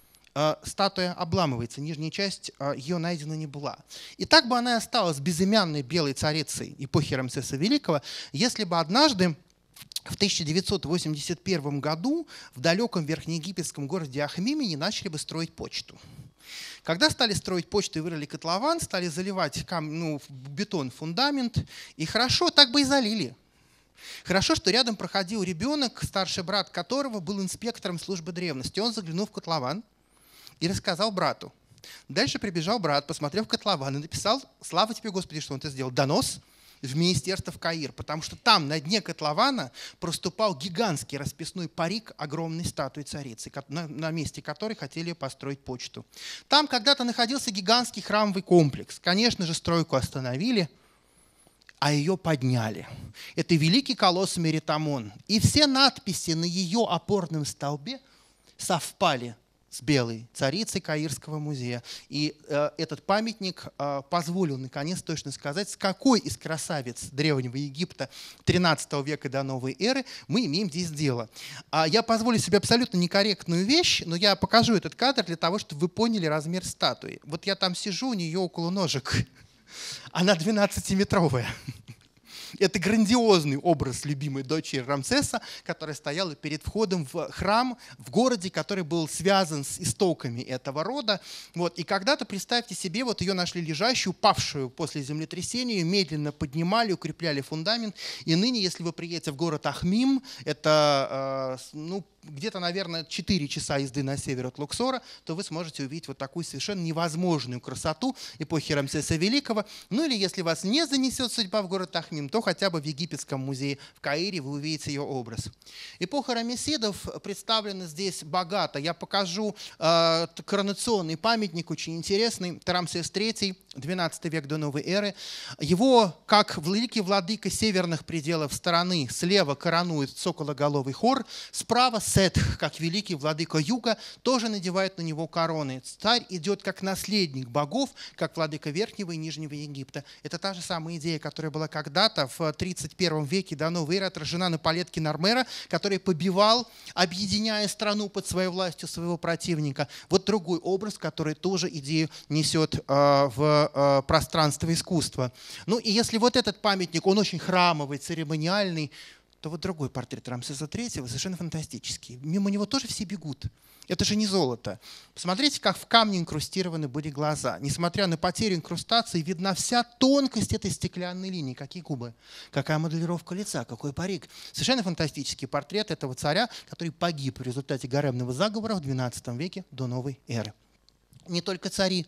статуя обламывается, нижняя часть ее найдена не была. И так бы она и осталась безымянной белой царицей эпохи Рамсеса Великого, если бы однажды в тысяча девятьсот восемьдесят первом году в далеком верхнеегипетском городе Ахмиме не начали бы строить почту. Когда стали строить почту и вырыли котлован, стали заливать кам... ну, бетон, фундамент, и хорошо, так бы и залили. Хорошо, что рядом проходил ребенок, старший брат которого был инспектором службы древности. Он заглянул в котлован и рассказал брату. Дальше прибежал брат, посмотрел в котлован и написал: «Слава тебе, Господи, что он это сделал», донос в министерство в Каир, потому что там на дне котлована проступал гигантский расписной парик огромной статуи царицы, на, на месте которой хотели построить почту. Там когда-то находился гигантский храмовый комплекс. Конечно же, стройку остановили, а ее подняли. Это великий колосс Меритамон. И все надписи на ее опорном столбе совпали с белой царицей Каирского музея. И э, этот памятник э, позволил наконец точно сказать, с какой из красавиц Древнего Египта тринадцатого века до новой эры мы имеем здесь дело. А я позволю себе абсолютно некорректную вещь, но я покажу этот кадр для того, чтобы вы поняли размер статуи. Вот я там сижу, у нее около ножек. Она двенадцатиметровая. Это грандиозный образ любимой дочери Рамсеса, которая стояла перед входом в храм в городе, который был связан с истоками этого рода. Вот. И когда-то, представьте себе, вот ее нашли лежащую, упавшую после землетрясения, ее медленно поднимали, укрепляли фундамент. И ныне, если вы приедете в город Ахмим, это э, ну, где-то, наверное, четыре часа езды на север от Луксора, то вы сможете увидеть вот такую совершенно невозможную красоту эпохи Рамсеса Великого. Ну или если вас не занесет судьба в город Ахмим, то хотя бы в Египетском музее в Каире вы увидите ее образ. Эпоха рамесидов представлена здесь богато. Я покажу э, коронационный памятник, очень интересный. Это Рамсес третий, двенадцатый век до новой эры. Его, как великий владыка северных пределов страны, слева коронует сокологоловый хор, справа Сетх, как великий владыка юга, тоже надевает на него короны. Царь идет как наследник богов, как владыка Верхнего и Нижнего Египта. Это та же самая идея, которая была когда-то в тридцать первом веке до новой эры отражена на палетке Нармера, который побивал, объединяя страну под своей властью своего противника. Вот другой образ, который тоже идею несет э, в э, пространство искусства. Ну и если вот этот памятник, он очень храмовый, церемониальный, то вот другой портрет Рамсеса третьего совершенно фантастический. Мимо него тоже все бегут. Это же не золото. Посмотрите, как в камне инкрустированы были глаза. Несмотря на потерю инкрустации, видна вся тонкость этой стеклянной линии. Какие губы, какая моделировка лица, какой парик. Совершенно фантастический портрет этого царя, который погиб в результате гаремного заговора в двенадцатом веке до новой эры. Не только цари,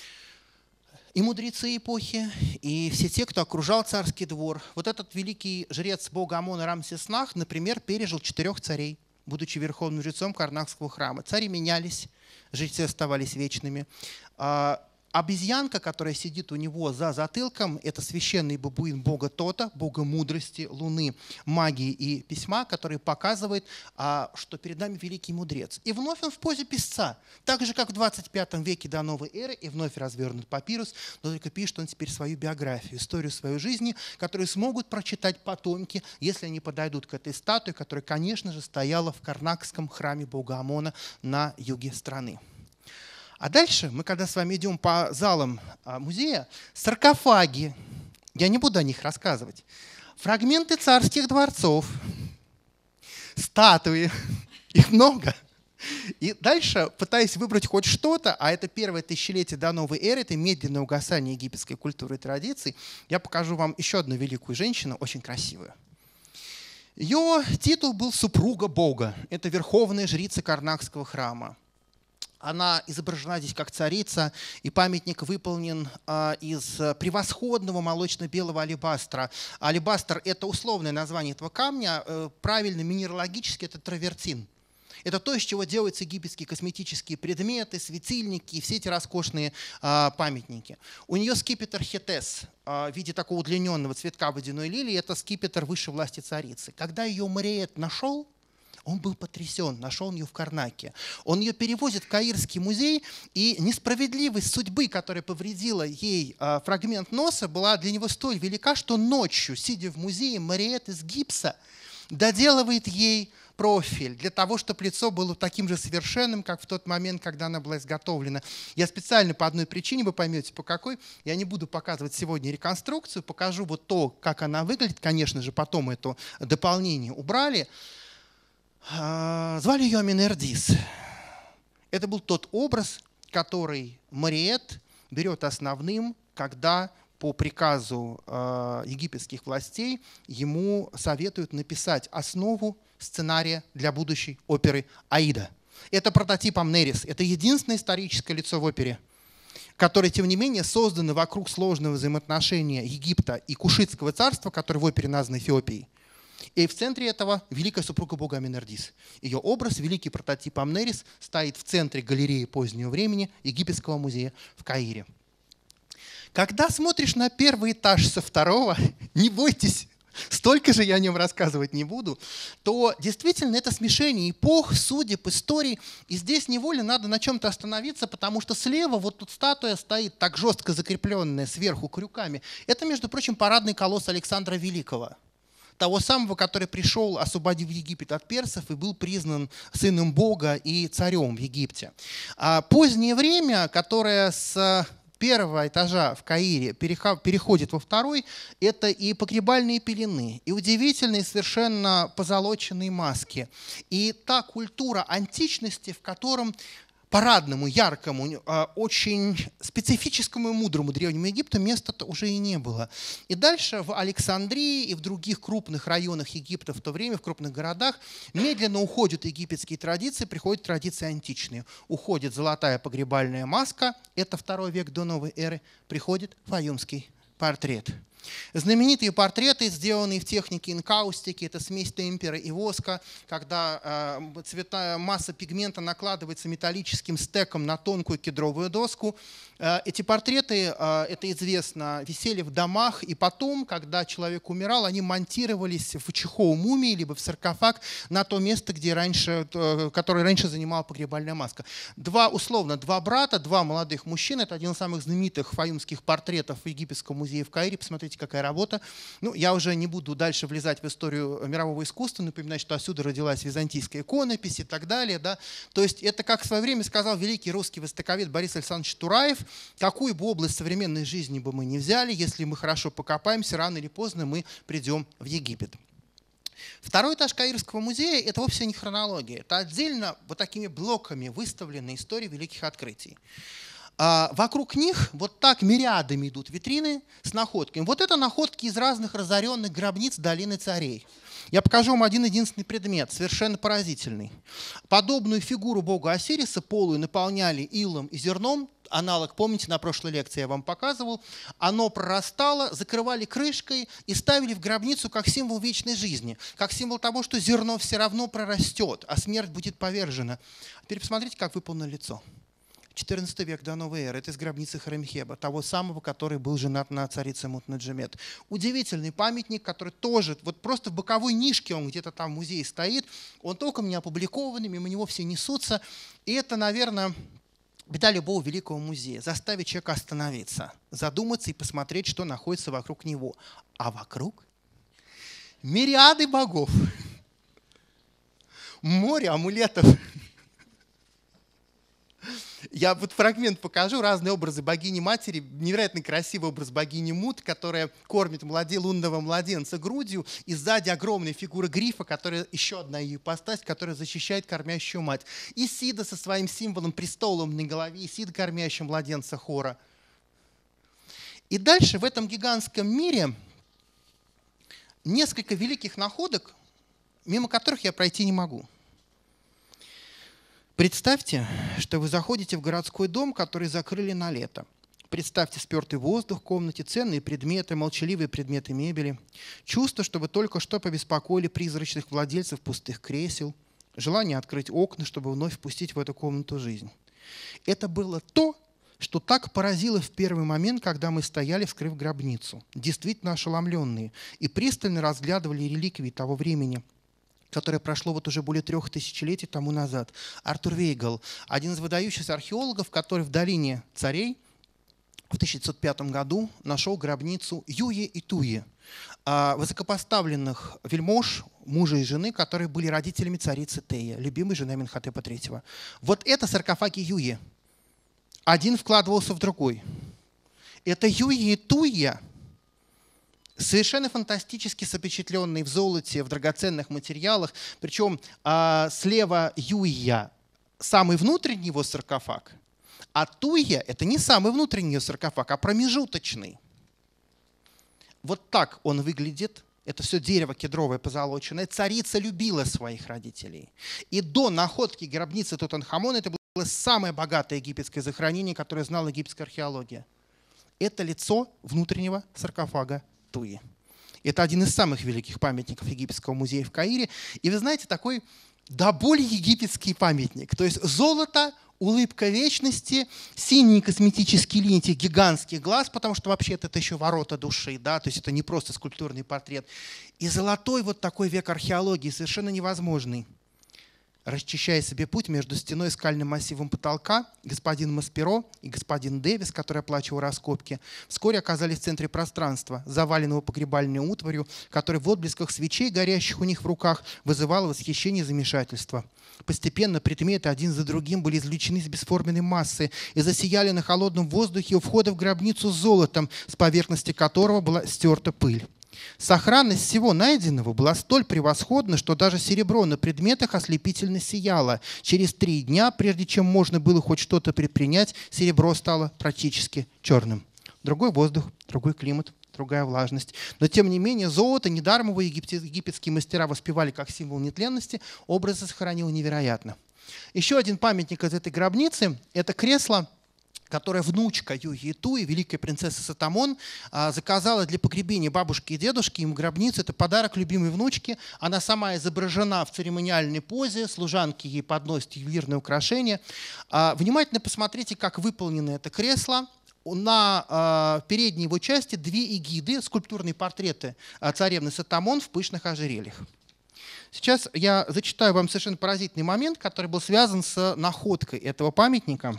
и мудрецы эпохи, и все те, кто окружал царский двор. Вот этот великий жрец бога Амона Рамсеснах, например, пережил четырех царей, будучи верховным жрецом Карнакского храма. Цари менялись, жрецы оставались вечными. обезьянка, которая сидит у него за затылком, это священный бабуин бога Тота, бога мудрости, луны, магии и письма, который показывает, что перед нами великий мудрец. И вновь он в позе писца, так же, как в двадцать пятом веке до новой эры, и вновь развернут папирус, но только пишет он теперь свою биографию, историю своей жизни, которую смогут прочитать потомки, если они подойдут к этой статуе, которая, конечно же, стояла в Карнакском храме бога Амона на юге страны. А дальше мы, когда с вами идем по залам музея, саркофаги, я не буду о них рассказывать, фрагменты царских дворцов, статуи, их много. И дальше, пытаясь выбрать хоть что-то, а это первое тысячелетие до новой эры, это медленное угасание египетской культуры и традиций, я покажу вам еще одну великую женщину, очень красивую. Ее титул был супруга бога, это верховная жрица Карнакского храма. Она изображена здесь как царица, и памятник выполнен а, из превосходного молочно-белого алебастра. Алебастр – это условное название этого камня, а, правильно минералогически – это травертин. Это то, из чего делаются египетские косметические предметы, светильники и все эти роскошные а, памятники. У нее скипетр хетес а, в виде такого удлиненного цветка водяной лилии – это скипетр высшей власти царицы. Когда ее Мариет нашел, он был потрясен, нашел ее в Карнаке. Он ее перевозит в Каирский музей, и несправедливость судьбы, которая повредила ей фрагмент носа, была для него столь велика, что ночью, сидя в музее, Мариет из гипса доделывает ей профиль для того, чтобы лицо было таким же совершенным, как в тот момент, когда она была изготовлена. Я специально по одной причине, вы поймете по какой, я не буду показывать сегодня реконструкцию, покажу вот то, как она выглядит. Конечно же, потом это дополнение убрали. Звали ее Аминердис. Это был тот образ, который Мариет берет основным, когда по приказу египетских властей ему советуют написать основу сценария для будущей оперы «Аида». Это прототип Амнерис. Это единственное историческое лицо в опере, которое, тем не менее, создано вокруг сложного взаимоотношения Египта и Кушитского царства, которое в опере названо Эфиопией. И в центре этого великая супруга бога Аминердис. Ее образ, великий прототип Амнерис, стоит в центре галереи позднего времени Египетского музея в Каире. Когда смотришь на первый этаж со второго, не бойтесь, столько же я о нем рассказывать не буду, то действительно это смешение эпох, судеб, историй. И здесь невольно надо на чем-то остановиться, потому что слева вот тут статуя стоит, так жестко закрепленная сверху крюками. Это, между прочим, парадный колосс Александра Великого. Того самого, который пришел, освободив Египет от персов и был признан сыном Бога и царем в Египте. А позднее время, которое с первого этажа в Каире переходит во второй, это и погребальные пелены, и удивительные совершенно позолоченные маски, и та культура античности, в котором парадному, яркому, очень специфическому и мудрому Древнему Египту места-то уже и не было. И дальше в Александрии и в других крупных районах Египта в то время, в крупных городах, медленно уходят египетские традиции, приходят традиции античные. Уходит золотая погребальная маска, это второй век до новой эры, приходит фаюмский портрет. Знаменитые портреты, сделанные в технике инкаустики, это смесь темпера и воска, когда э, цветная масса пигмента накладывается металлическим стеком на тонкую кедровую доску. Э, эти портреты, э, это известно, висели в домах, и потом, когда человек умирал, они монтировались в чехол мумии, либо в саркофаг на то место, где раньше, э, которое раньше занимала погребальная маска. Два, условно, два брата, два молодых мужчин, это один из самых знаменитых фаюмских портретов в Египетском музее в Каире, посмотрите, какая работа. Ну, я уже не буду дальше влезать в историю мирового искусства, напоминать, что отсюда родилась византийская иконопись и так далее. Да? То есть это, как в свое время сказал великий русский востоковед Борис Александрович Тураев, какую бы область современной жизни бы мы ни взяли, если мы хорошо покопаемся, рано или поздно мы придем в Египет. Второй этаж Каирского музея – это вовсе не хронология. Это отдельно вот такими блоками выставлены истории великих открытий. Вокруг них вот так мириадами идут витрины с находками. Вот это находки из разных разоренных гробниц долины царей. Я покажу вам один единственный предмет, совершенно поразительный. Подобную фигуру бога Осириса полую наполняли илом и зерном. Аналог, помните, на прошлой лекции я вам показывал. Оно прорастало, закрывали крышкой и ставили в гробницу как символ вечной жизни, как символ того, что зерно все равно прорастет, а смерть будет повержена. Теперь посмотрите, как выполнено лицо. четырнадцатый век до новой эры. Это из гробницы Хоремхеба, того самого, который был женат на царице Мутнеджемет. Удивительный памятник, который тоже, вот просто в боковой нишке он где-то там в музее стоит, он толком не опубликованный, мимо него все несутся. И это, наверное, беда любого великого музея – заставить человека остановиться, задуматься и посмотреть, что находится вокруг него. А вокруг мириады богов, море амулетов. Я вот фрагмент покажу, разные образы богини-матери, невероятно красивый образ богини Мут, которая кормит младе, лунного младенца грудью, и сзади огромная фигура грифа, которая еще одна ее ипостась, которая защищает кормящую мать. Исида со своим символом престолом на голове, Исида, кормящая младенца Хора. И дальше в этом гигантском мире несколько великих находок, мимо которых я пройти не могу. Представьте, что вы заходите в городской дом, который закрыли на лето. Представьте спертый воздух в комнате, ценные предметы, молчаливые предметы мебели. Чувство, что вы только что побеспокоили призрачных владельцев пустых кресел. Желание открыть окна, чтобы вновь впустить в эту комнату жизнь. Это было то, что так поразило в первый момент, когда мы стояли, вскрыв гробницу, действительно ошеломленные, и пристально разглядывали реликвии того времени, которое прошло вот уже более трех тысячелетий тому назад. Артур Вейгл, один из выдающихся археологов, который в долине царей в тысяча девятьсот пятом году нашел гробницу Юе и Туе, высокопоставленных вельмож, мужа и жены, которые были родителями царицы Тея, любимой жены Аменхотепа третьего. Вот это саркофаги Юе. Один вкладывался в другой. Это Юе и Туе, совершенно фантастически запечатленные в золоте, в драгоценных материалах. Причем а, слева Юя самый внутренний его саркофаг, а Туя – это не самый внутренний его саркофаг, а промежуточный. Вот так он выглядит. Это все дерево кедровое позолоченное. Царица любила своих родителей. И до находки гробницы Тутанхамона это было самое богатое египетское захоронение, которое знала египетская археология. Это лицо внутреннего саркофага Туи. Это один из самых великих памятников египетского музея в Каире. И вы знаете, такой до боли египетский памятник. То есть золото, улыбка вечности, синие косметические линии этих гигантских глаз, потому что вообще-то это еще ворота души, да, то есть это не просто скульптурный портрет. И золотой вот такой век археологии, совершенно невозможный. Расчищая себе путь между стеной и скальным массивом потолка, господин Масперо и господин Дэвис, который оплачивал раскопки, вскоре оказались в центре пространства, заваленного погребальной утварью, который в отблесках свечей, горящих у них в руках, вызывало восхищение и замешательство. Постепенно предметы один за другим были извлечены из бесформенной массы и засияли на холодном воздухе у входа в гробницу золотом, с поверхности которого была стерта пыль. Сохранность всего найденного была столь превосходна, что даже серебро на предметах ослепительно сияло. Через три дня, прежде чем можно было хоть что-то предпринять, серебро стало практически черным. Другой воздух, другой климат, другая влажность. Но тем не менее золото, недаром его египетские мастера воспевали как символ нетленности, образы сохранило невероятно. Еще один памятник из этой гробницы – это кресло, которая внучка Юи и Туи, великая принцесса Сатамон, заказала для погребения бабушки и дедушки им гробницу. Это подарок любимой внучке. Она сама изображена в церемониальной позе, служанки ей подносят ювелирные украшения. Внимательно посмотрите, как выполнено это кресло. На передней его части две эгиды, скульптурные портреты царевны Сатамон в пышных ожерельях. Сейчас я зачитаю вам совершенно поразительный момент, который был связан с находкой этого памятника.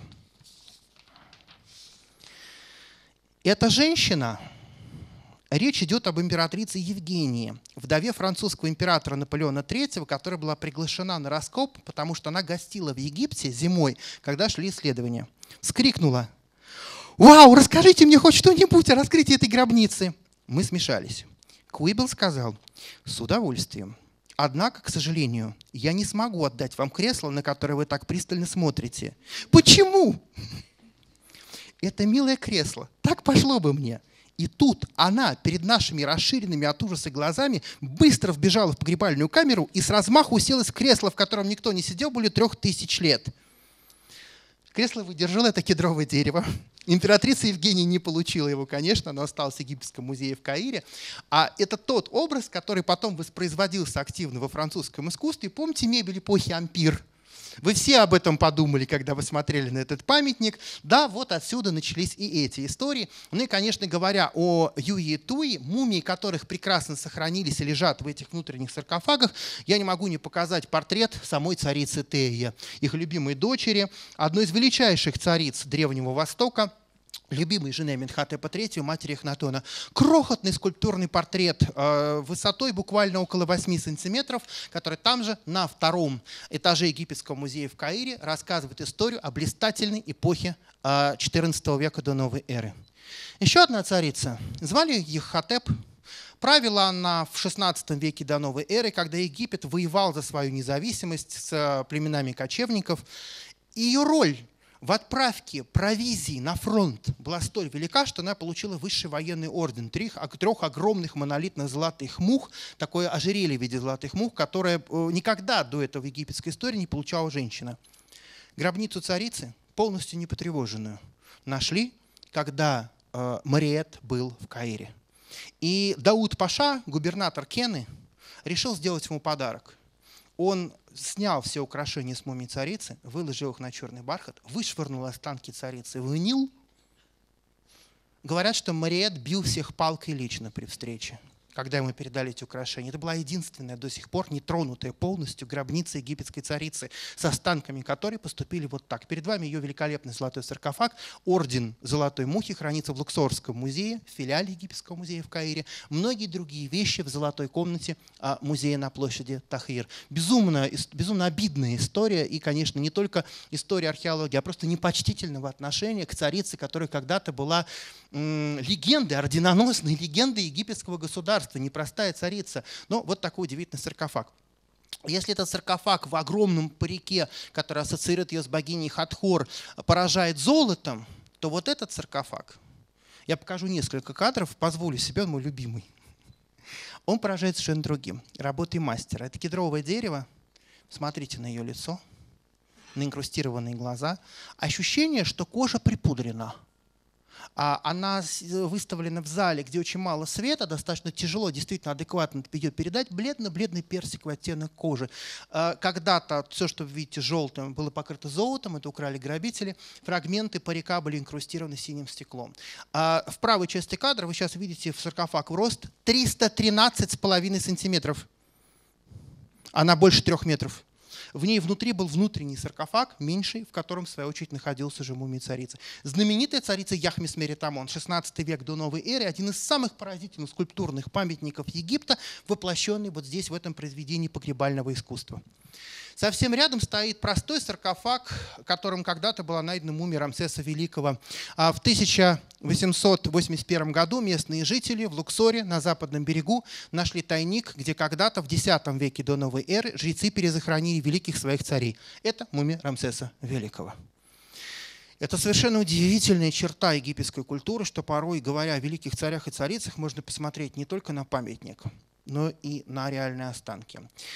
Эта женщина, речь идет об императрице Евгении, вдове французского императора Наполеона третьего, которая была приглашена на раскоп, потому что она гостила в Египте зимой, когда шли исследования. Вскрикнула: «Вау, расскажите мне хоть что-нибудь о раскрытии этой гробницы!» Мы смешались. Куибл сказал: «С удовольствием. Однако, к сожалению, я не смогу отдать вам кресло, на которое вы так пристально смотрите». «Почему?» «Это милое кресло, так пошло бы мне». И тут она перед нашими расширенными от ужаса глазами быстро вбежала в погребальную камеру и с размаху уселась в кресло, в котором никто не сидел более трех тысяч лет. Кресло выдержало это кедровое дерево. Императрица Евгения не получила его, конечно, оно осталось в Египетском музее в Каире. А это тот образ, который потом воспроизводился активно во французском искусстве. Помните мебель эпохи ампир? Вы все об этом подумали, когда вы смотрели на этот памятник. Да, вот отсюда начались и эти истории. Ну и, конечно, говоря о Юи и Туи, мумии которых прекрасно сохранились и лежат в этих внутренних саркофагах, я не могу не показать портрет самой царицы Тея, их любимой дочери, одной из величайших цариц Древнего Востока, любимой жены Аменхотепа третьего, матери Эхнатона. Крохотный скульптурный портрет э, высотой буквально около восьми сантиметров, который там же на втором этаже Египетского музея в Каире рассказывает историю о блистательной эпохе э, четырнадцатого века до новой эры. Еще одна царица, звали ее Хотеп. Правила она в шестнадцатом веке до новой эры, когда Египет воевал за свою независимость с племенами кочевников. Ее роль в отправке провизии на фронт была столь велика, что она получила высший военный орден трех, трех огромных монолитных золотых мух, такое ожерелье в виде золотых мух, которое никогда до этого в египетской истории не получала женщина. Гробницу царицы, полностью непотревоженную, нашли, когда э, Мариет был в Каире. И Дауд Паша, губернатор Кены, решил сделать ему подарок. Он снял все украшения с мумии царицы, выложил их на черный бархат, вышвырнул останки царицы в Нил. Говорят, что Мариет бил всех палкой лично при встрече, когда ему передали эти украшения. Это была единственная до сих пор нетронутая полностью гробница египетской царицы, с останками которой поступили вот так. Перед вами ее великолепный золотой саркофаг. Орден Золотой Мухи хранится в Луксорском музее, в филиале Египетского музея в Каире. Многие другие вещи в золотой комнате музея на площади Тахир. Безумно, безумно обидная история. И, конечно, не только история археологии, а просто непочтительного отношения к царице, которая когда-то была м, легендой, орденоносной легендой египетского государства. Непростая царица, но вот такой удивительный саркофаг. Если этот саркофаг в огромном парике, который ассоциирует ее с богиней Хатхор, поражает золотом, то вот этот саркофаг, я покажу несколько кадров, позволю себе, он мой любимый, он поражает совершенно другим. Работой мастера. Это кедровое дерево, смотрите на ее лицо, на инкрустированные глаза. Ощущение, что кожа припудрена. Она выставлена в зале, где очень мало света, достаточно тяжело, действительно адекватно ее передать. Бледно-бледный персиковый оттенок кожи. Когда-то все, что вы видите желтым, было покрыто золотом, это украли грабители. Фрагменты парика были инкрустированы синим стеклом. В правой части кадра вы сейчас видите в саркофаг в рост триста тринадцать с половиной сантиметров. Она больше трех метров. В ней внутри был внутренний саркофаг, меньший, в котором, в свою очередь, находился же мумия царицы. Знаменитая царица Яхмес Меритамон, шестнадцатый век до новой эры, один из самых поразительных скульптурных памятников Египта, воплощенный вот здесь, в этом произведении погребального искусства. Совсем рядом стоит простой саркофаг, которым когда-то была найдена мумия Рамсеса Великого. В тысяча восемьсот восемьдесят первом году местные жители в Луксоре на западном берегу нашли тайник, где когда-то в десятом веке до новой эры жрецы перезахоронили великих своих царей. Это мумия Рамсеса Великого. Это совершенно удивительная черта египетской культуры, что порой, говоря о великих царях и царицах, можно посмотреть не только на памятник, но и на реальные останки.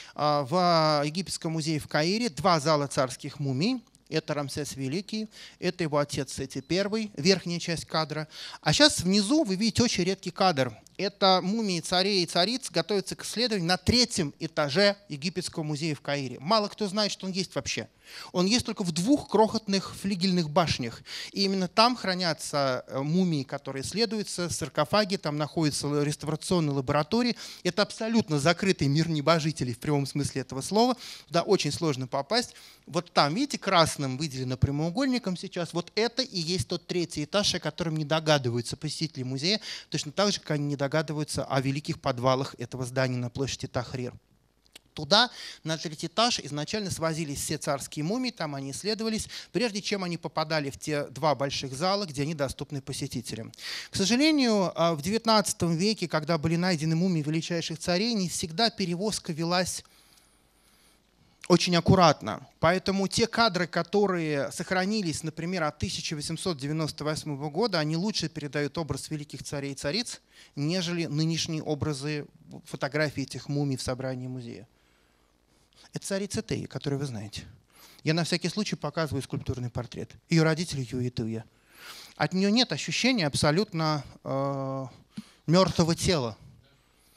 В Египетском музее в Каире два зала царских мумий. Это Рамсес Великий, это его отец Сети I, верхняя часть кадра. А сейчас внизу вы видите очень редкий кадр. Это мумии царей и цариц готовятся к исследованию на третьем этаже Египетского музея в Каире. Мало кто знает, что он есть вообще. Он есть только в двух крохотных флигельных башнях. И именно там хранятся мумии, которые исследуются, саркофаги, там находятся реставрационные лаборатории. Это абсолютно закрытый мир небожителей в прямом смысле этого слова. Туда очень сложно попасть. Вот там, видите, красным выделено прямоугольником сейчас. Вот это и есть тот третий этаж, о котором не догадываются посетители музея, точно так же, как они не догадываются о великих подвалах этого здания на площади Тахрир. Туда, на третий этаж, изначально свозились все царские мумии, там они исследовались, прежде чем они попадали в те два больших зала, где они доступны посетителям. К сожалению, в девятнадцатом веке, когда были найдены мумии величайших царей, не всегда перевозка велась очень аккуратно. Поэтому те кадры, которые сохранились, например, от тысяча восемьсот девяносто восьмого года, они лучше передают образ великих царей и цариц, нежели нынешние образы фотографий этих мумий в собрании музея. Это царица Тея, которую вы знаете. Я на всякий случай показываю скульптурный портрет. Ее родители Юи и Туя. От нее нет ощущения абсолютно э, мертвого тела.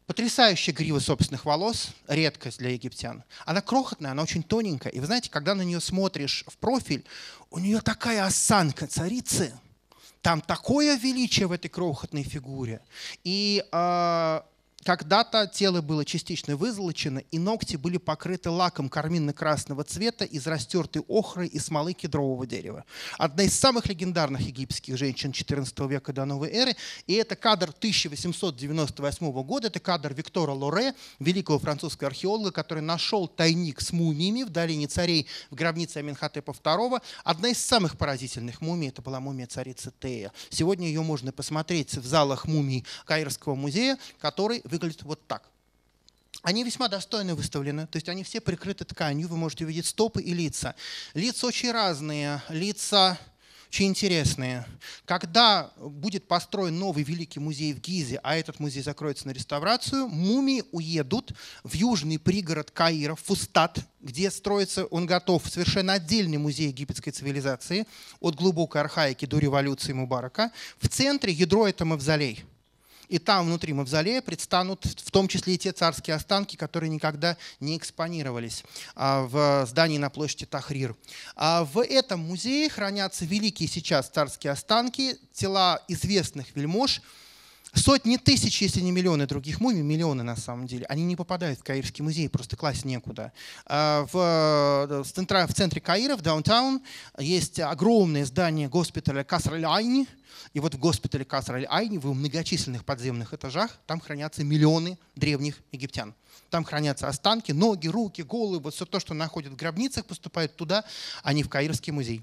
Потрясающая грива собственных волос, редкость для египтян. Она крохотная, она очень тоненькая. И вы знаете, когда на нее смотришь в профиль, у нее такая осанка царицы, там такое величие в этой крохотной фигуре. И э, когда-то тело было частично вызолочено, и ногти были покрыты лаком карминно-красного цвета из растертой охры и смолы кедрового дерева. Одна из самых легендарных египетских женщин четырнадцатого века до новой эры. И это кадр тысяча восемьсот девяносто восьмого года, это кадр Виктора Лоре, великого французского археолога, который нашел тайник с мумиями в долине царей в гробнице Аменхотепа второго. Одна из самых поразительных мумий – это была мумия царицы Тея. Сегодня ее можно посмотреть в залах мумий Каирского музея, который выглядит вот так. Они весьма достойно выставлены, то есть они все прикрыты тканью, вы можете увидеть стопы и лица. Лица очень разные, лица очень интересные. Когда будет построен новый великий музей в Гизе, а этот музей закроется на реставрацию, мумии уедут в южный пригород Каира, в Фустат, где строится, он готов, совершенно отдельный музей египетской цивилизации от глубокой архаики до революции Мубарака. В центре ядро – это мавзолей. И там внутри мавзолея предстанут в том числе и те царские останки, которые никогда не экспонировались в здании на площади Тахрир. В этом музее хранятся великие сейчас царские останки, тела известных вельмож, сотни тысяч, если не миллионы других мумий, миллионы на самом деле, они не попадают в Каирский музей, просто класть некуда. В, в центре Каира, в даунтаун, есть огромное здание госпиталя Каср-аль-Айни. И вот в госпитале Каср-аль-Айни, в многочисленных подземных этажах, там хранятся миллионы древних египтян. Там хранятся останки, ноги, руки, головы, вот все то, что находят в гробницах, поступает туда, а не в Каирский музей.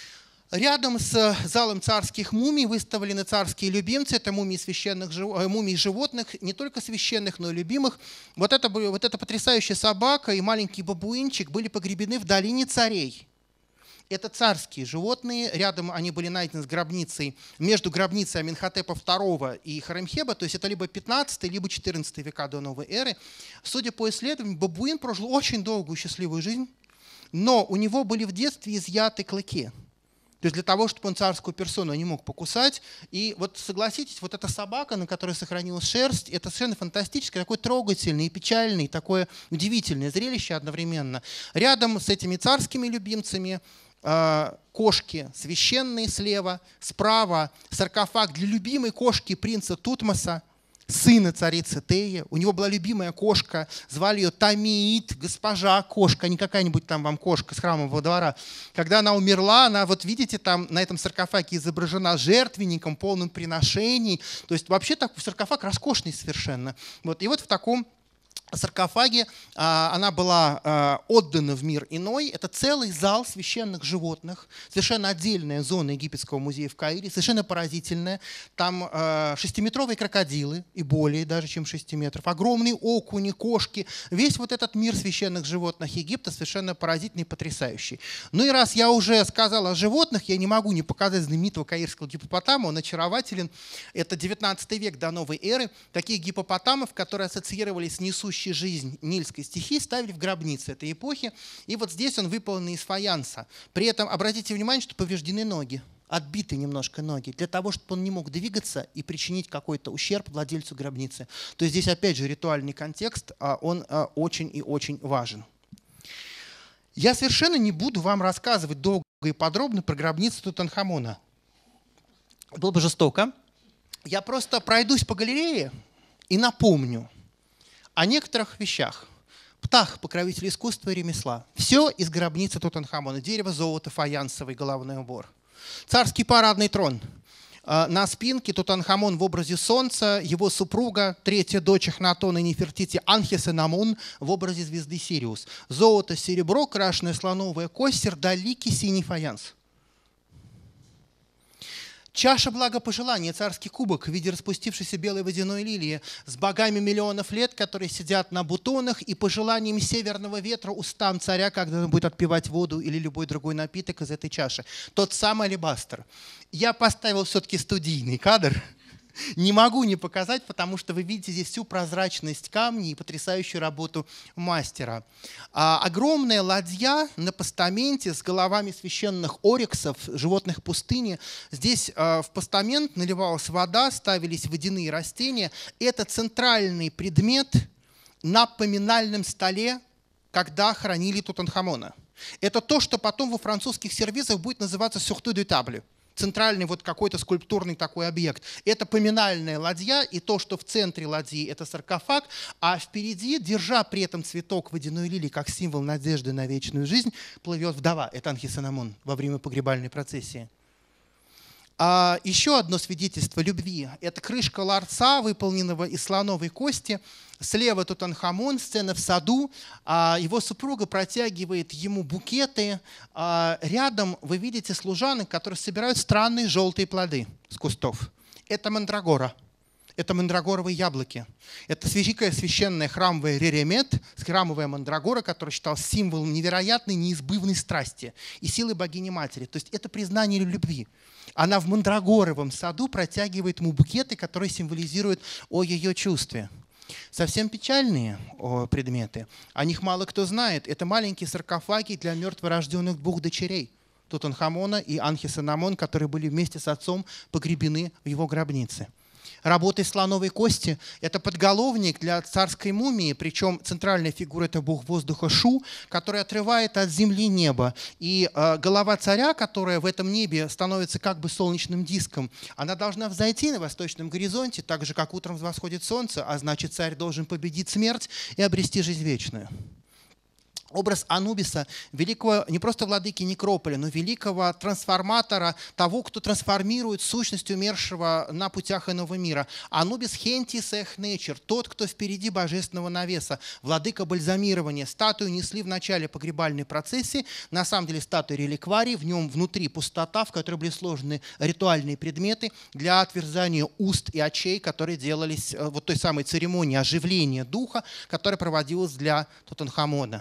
Рядом с залом царских мумий выставлены царские любимцы. Это мумии, священных, мумии животных, не только священных, но и любимых. Вот, это, вот эта потрясающая собака и маленький бабуинчик были погребены в долине царей. Это царские животные. Рядом они были найдены с гробницей, между гробницей Аменхотепа второго и Хоремхеба. То есть это либо пятнадцатый, либо четырнадцатый века до новой эры. Судя по исследованиям, бабуин прожил очень долгую счастливую жизнь, но у него были в детстве изъяты клыки. То есть для того, чтобы он царскую персону не мог покусать. И вот согласитесь, вот эта собака, на которой сохранилась шерсть, это совершенно фантастическое, такое трогательное и печальное, и такое удивительное зрелище одновременно. Рядом с этими царскими любимцами кошки священные слева, справа саркофаг для любимой кошки принца Тутмоса, сына царицы Теи. У него была любимая кошка, звали ее Тамиит, госпожа кошка, а не какая-нибудь там вам кошка с храмового двора. Когда она умерла, она, вот видите, там на этом саркофаге изображена жертвенником, полным приношений. То есть вообще такой саркофаг роскошный совершенно. Вот. И вот в таком саркофаге а, она была а, отдана в мир иной. Это целый зал священных животных, совершенно отдельная зона египетского музея в Каире, совершенно поразительная. Там а, шестиметровые крокодилы, и более даже, чем шесть метров, огромные окуни, кошки. Весь вот этот мир священных животных Египта совершенно поразительный и потрясающий. Ну и раз я уже сказал о животных, я не могу не показать знаменитого каирского гиппопотама, он очарователен. Это девятнадцатый век до новой эры. Таких гиппопотамов, которые ассоциировались с несущей жизнь нильской стихии, ставили в гробницы этой эпохи. И вот здесь он выполнен из фаянса. При этом обратите внимание, что повреждены ноги, отбиты немножко ноги, для того, чтобы он не мог двигаться и причинить какой-то ущерб владельцу гробницы. То есть здесь опять же ритуальный контекст, он очень и очень важен. Я совершенно не буду вам рассказывать долго и подробно про гробницу Тутанхамона. Было бы жестоко. Я просто пройдусь по галерее и напомню о некоторых вещах. Птах, покровитель искусства и ремесла. Все из гробницы Тутанхамона. Дерево, золото, фаянсовый головной убор. Царский парадный трон. На спинке Тутанхамон в образе солнца, его супруга, третья дочь Эхнатона и Нефертити, Анхесенамон в образе звезды Сириус. Золото, серебро, крашеная слоновая кость, сердоликий синий фаянс. Чаша благопожелания, царский кубок в виде распустившейся белой водяной лилии с богами миллионов лет, которые сидят на бутонах, и пожеланиями северного ветра устам царя, когда он будет отпивать воду или любой другой напиток из этой чаши. Тот самый алебастр. Я поставил все-таки студийный кадр. Не могу не показать, потому что вы видите здесь всю прозрачность камней и потрясающую работу мастера. А, огромная ладья на постаменте с головами священных ориксов, животных пустыни. Здесь а, в постамент наливалась вода, ставились водяные растения. Это центральный предмет на поминальном столе, когда хранили Тутанхамона. Это то, что потом во французских сервизах будет называться «surtout du table». Центральный вот какой-то скульптурный такой объект. Это поминальная ладья, и то, что в центре ладьи, это саркофаг, а впереди, держа при этом цветок водяной лилии как символ надежды на вечную жизнь, плывет вдова. Это Анхисенамон во время погребальной процессии. А еще одно свидетельство любви – это крышка ларца, выполненного из слоновой кости. Слева Тутанхамон, сцена в саду. Его супруга протягивает ему букеты. Рядом вы видите служанок, которые собирают странные желтые плоды с кустов. Это мандрагора. Это мандрагоровые яблоки. Это великая священная храмовая реремет, храмовая мандрагора, которая считалась символом невероятной, неизбывной страсти и силы богини-матери. То есть это признание любви. Она в мандрагоровом саду протягивает ему букеты, которые символизируют о ее чувстве. Совсем печальные предметы. О них мало кто знает. Это маленькие саркофаги для мертворожденных двух дочерей Тутанхамона и Анхисенамон, которые были вместе с отцом погребены в его гробнице. Работа из слоновой кости – это подголовник для царской мумии, причем центральная фигура – это бог воздуха Шу, который отрывает от земли небо. И э, голова царя, которая в этом небе становится как бы солнечным диском, она должна взойти на восточном горизонте, так же, как утром восходит солнце, а значит, царь должен победить смерть и обрести жизнь вечную. Образ Анубиса, великого не просто владыки Некрополя, но великого трансформатора, того, кто трансформирует сущность умершего на путях иного мира. Анубис хентис эх нечер, тот, кто впереди божественного навеса, владыка бальзамирования. Статую несли в начале погребальной процессии, на самом деле статуя реликварий, в нем внутри пустота, в которой были сложены ритуальные предметы для отверзания уст и очей, которые делались вот той самой церемонии оживления духа, которая проводилась для Тутанхамона.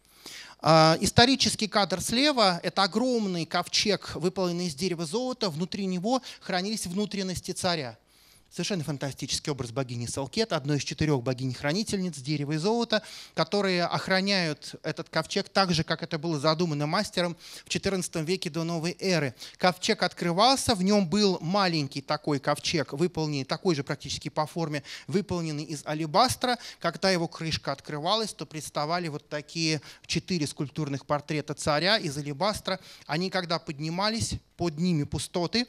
Исторический кадр слева – это огромный ковчег, выполненный из дерева золота. Внутри него хранились внутренности царя. Совершенно фантастический образ богини Салкет, одной из четырех богинь-хранительниц дерева и золота, которые охраняют этот ковчег так же, как это было задумано мастером в четырнадцатом веке до новой эры. Ковчег открывался, в нем был маленький такой ковчег, выполненный, такой же практически по форме, выполненный из алебастра. Когда его крышка открывалась, то представали вот такие четыре скульптурных портрета царя из алебастра. Они, когда поднимались, под ними пустоты.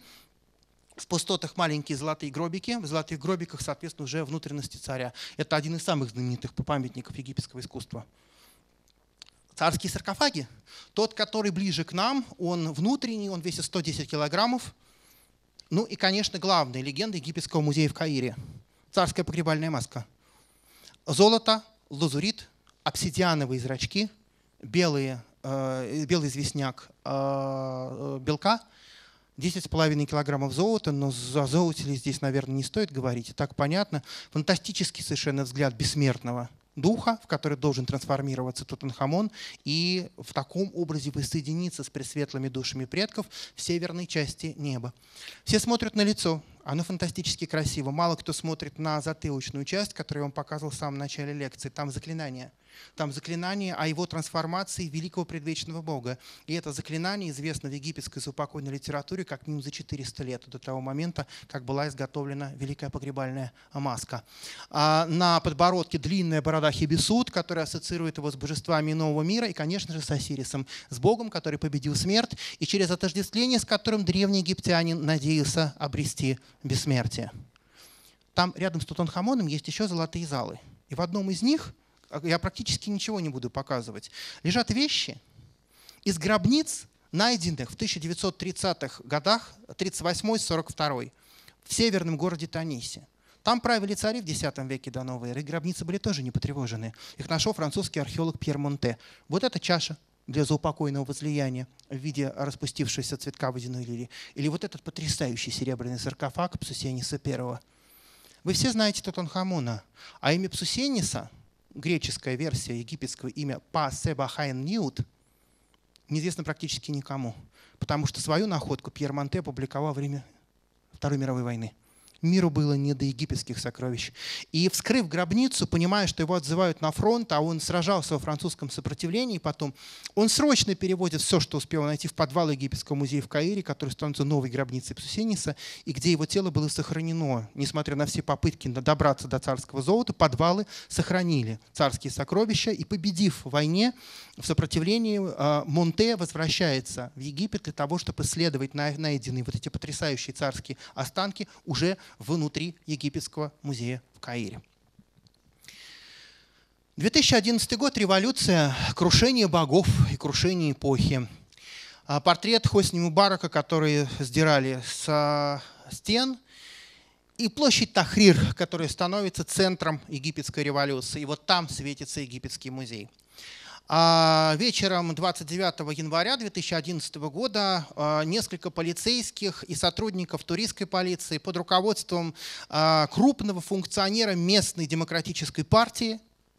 В пустотах маленькие золотые гробики, в золотых гробиках, соответственно, уже внутренности царя. Это один из самых знаменитых памятников египетского искусства. Царские саркофаги. Тот, который ближе к нам, он внутренний, он весит сто десять килограммов. Ну и, конечно, главная легенда египетского музея в Каире. Царская погребальная маска. Золото, лазурит, обсидиановые зрачки, белые, э, белый известняк э, белка, десять с половиной килограммов золота, но за золотили здесь, наверное, не стоит говорить. И так понятно. Фантастический совершенно взгляд бессмертного духа, в который должен трансформироваться Тутанхамон, и в таком образе воссоединиться с пресветлыми душами предков в северной части неба. Все смотрят на лицо. Оно фантастически красиво. Мало кто смотрит на затылочную часть, которую я вам показывал в самом начале лекции. Там заклинание. Там заклинание о его трансформации в великого предвечного бога. И это заклинание известно в египетской заупокойной литературе как минимум за четыреста лет до того момента, как была изготовлена великая погребальная маска. А на подбородке длинная борода Хебесут, которая ассоциирует его с божествами нового мира и, конечно же, с Осирисом, с богом, который победил смерть, и через отождествление, с которым древний египтянин надеялся обрести бессмертие. Там рядом с Тутанхамоном есть еще золотые залы. И в одном из них, я практически ничего не буду показывать, лежат вещи из гробниц, найденных в тысяча девятьсот тридцатых годах, тридцать восьмой — сорок второй, в северном городе Танисе. Там правили цари в десятом веке до новой эры, и гробницы были тоже не потревожены. Их нашел французский археолог Пьер Монте. Вот эта чаша для заупокойного возлияния в виде распустившегося цветка водяной лилии. Или вот этот потрясающий серебряный саркофаг Псусениса первого. Вы все знаете Тутанхамона, а имя Псусениса, греческая версия египетского имя Па-Себахайн-Ниут, неизвестно практически никому, потому что свою находку Пьер Монте опубликовал во время Второй мировой войны. миру было не до египетских сокровищ. И вскрыв гробницу, понимая, что его отзывают на фронт, а он сражался во французском сопротивлении потом, он срочно переводит все, что успел найти в подвал египетского музея в Каире, который становится новой гробницей Псусениса, и где его тело было сохранено. Несмотря на все попытки добраться до царского золота, подвалы сохранили царские сокровища, и, победив в войне, в сопротивлении, Монте возвращается в Египет для того, чтобы исследовать найденные вот эти потрясающие царские останки уже внутри египетского музея в Каире. две тысячи одиннадцатый год, революция, крушение богов и крушение эпохи. Портрет Хосни Мубарака, который сдирали с стен, и площадь Тахрир, которая становится центром египетской революции. И вот там светится египетский музей. А вечером двадцать девятого января две тысячи одиннадцатого года несколько полицейских и сотрудников туристской полиции под руководством крупного функционера местной демократической партии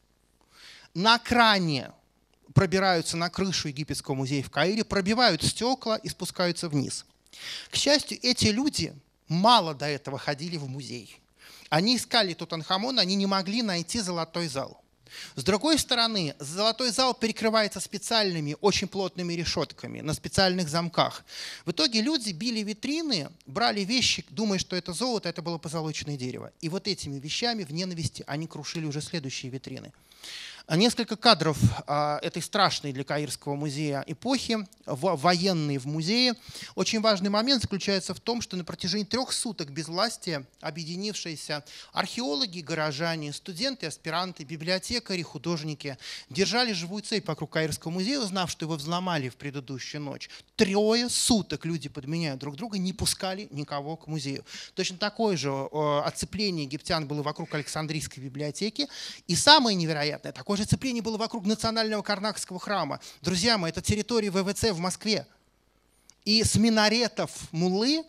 на кране пробираются на крышу египетского музея в Каире, пробивают стекла и спускаются вниз. К счастью, эти люди мало до этого ходили в музей. Они искали Тутанхамона, они не могли найти золотой зал. С другой стороны, золотой зал перекрывается специальными, очень плотными решетками на специальных замках. В итоге люди били витрины, брали вещи, думая, что это золото, это было позолоченное дерево. И вот этими вещами в ненависти они крушили уже следующие витрины. Несколько кадров этой страшной для Каирского музея эпохи, военные в музее. Очень важный момент заключается в том, что на протяжении трех суток безвластия объединившиеся археологи, горожане, студенты, аспиранты, библиотекари, художники держали живую цепь вокруг Каирского музея, узнав, что его взломали в предыдущую ночь. Трое суток люди, подменяя друг друга, не пускали никого к музею. Точно такое же оцепление египтян было вокруг Александрийской библиотеки. И самое невероятное, такое же оцепление было вокруг Национального Карнакского храма. Друзья мои, это территория вэ вэ цэ в Москве. И с минаретов муллы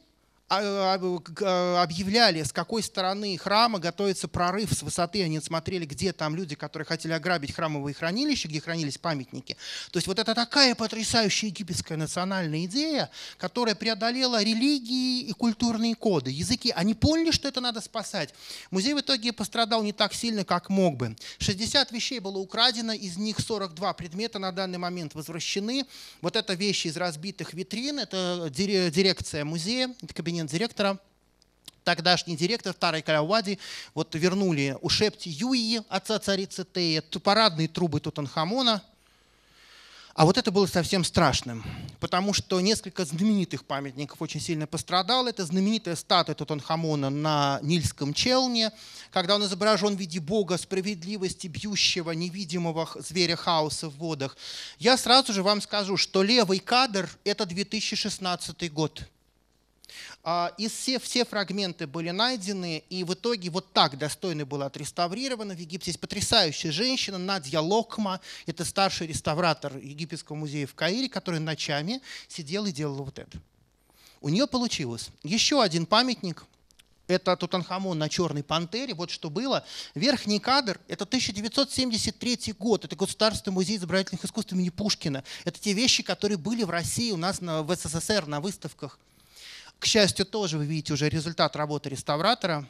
объявляли, с какой стороны храма готовится прорыв с высоты. Они смотрели, где там люди, которые хотели ограбить храмовые хранилища, где хранились памятники. То есть вот это такая потрясающая египетская национальная идея, которая преодолела религии и культурные коды, языки. Они поняли, что это надо спасать. Музей в итоге пострадал не так сильно, как мог бы. шестьдесят вещей было украдено, из них сорок два предмета на данный момент возвращены. Вот это вещи из разбитых витрин, это дирекция музея, это кабинет директора. Тогдашний директор Тарек Аль-Ауади вот вернули Ушепти Юи, отца царицы Теи, парадные трубы Тутанхамона. А вот это было совсем страшным, потому что несколько знаменитых памятников очень сильно пострадало. Это знаменитая статуя Тутанхамона на Нильском челне, когда он изображен в виде бога справедливости, бьющего невидимого зверя хаоса в водах. Я сразу же вам скажу, что левый кадр – это две тысячи шестнадцатый год. И все, все фрагменты были найдены, и в итоге вот так достойно было отреставрировано. В Египте есть потрясающая женщина Надья Локма, это старший реставратор Египетского музея в Каире, который ночами сидел и делал вот это. У нее получилось. Еще один памятник, это Тутанхамон на Черной пантере. Вот что было. Верхний кадр – это тысяча девятьсот семьдесят третий год. Это Государственный музей изобразительных искусств имени Пушкина. Это те вещи, которые были в России у нас на, в эс эс эс эр на выставках. К счастью, тоже вы видите уже результат работы реставратора.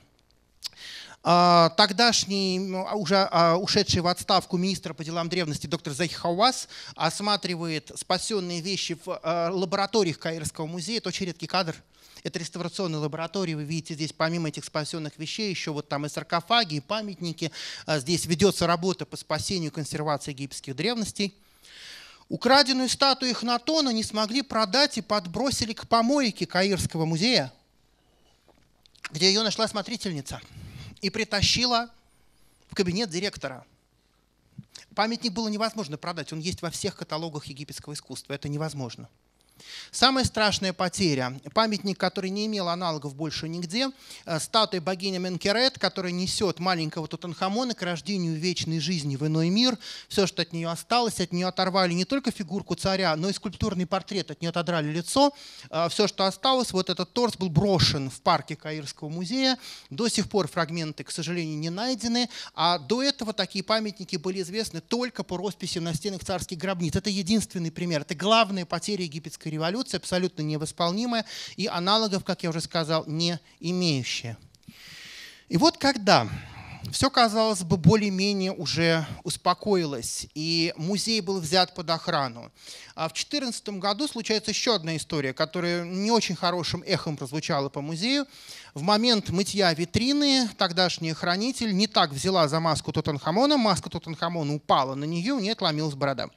Тогдашний, уже ушедший в отставку министр по делам древности доктор Захи Хауас осматривает спасенные вещи в лабораториях Каирского музея. Это очень редкий кадр. Это реставрационная лаборатория. Вы видите здесь помимо этих спасенных вещей еще вот там и саркофаги, и памятники. Здесь ведется работа по спасению и консервации египетских древностей. Украденную статую Эхнатона не смогли продать и подбросили к помойке Каирского музея, где ее нашла смотрительница и притащила в кабинет директора. Памятник было невозможно продать, он есть во всех каталогах египетского искусства, это невозможно. Самая страшная потеря – памятник, который не имел аналогов больше нигде, статуя богини Менкерет, которая несет маленького Тутанхамона к рождению вечной жизни в иной мир. Все, что от нее осталось, от нее оторвали не только фигурку царя, но и скульптурный портрет, от нее отодрали лицо. Все, что осталось, вот этот торс был брошен в парке Каирского музея. До сих пор фрагменты, к сожалению, не найдены, а до этого такие памятники были известны только по росписи на стенах царских гробниц. Это единственный пример, это главная потеря египетской революция, абсолютно невосполнимая и аналогов, как я уже сказал, не имеющая. И вот когда все, казалось бы, более-менее уже успокоилось, и музей был взят под охрану, а в две тысячи четырнадцатом году случается еще одна история, которая не очень хорошим эхом прозвучала по музею. В момент мытья витрины тогдашний хранитель не так взяла за маску Тутанхамона, маска Тутанхамона упала на нее, у нее отломилась борода.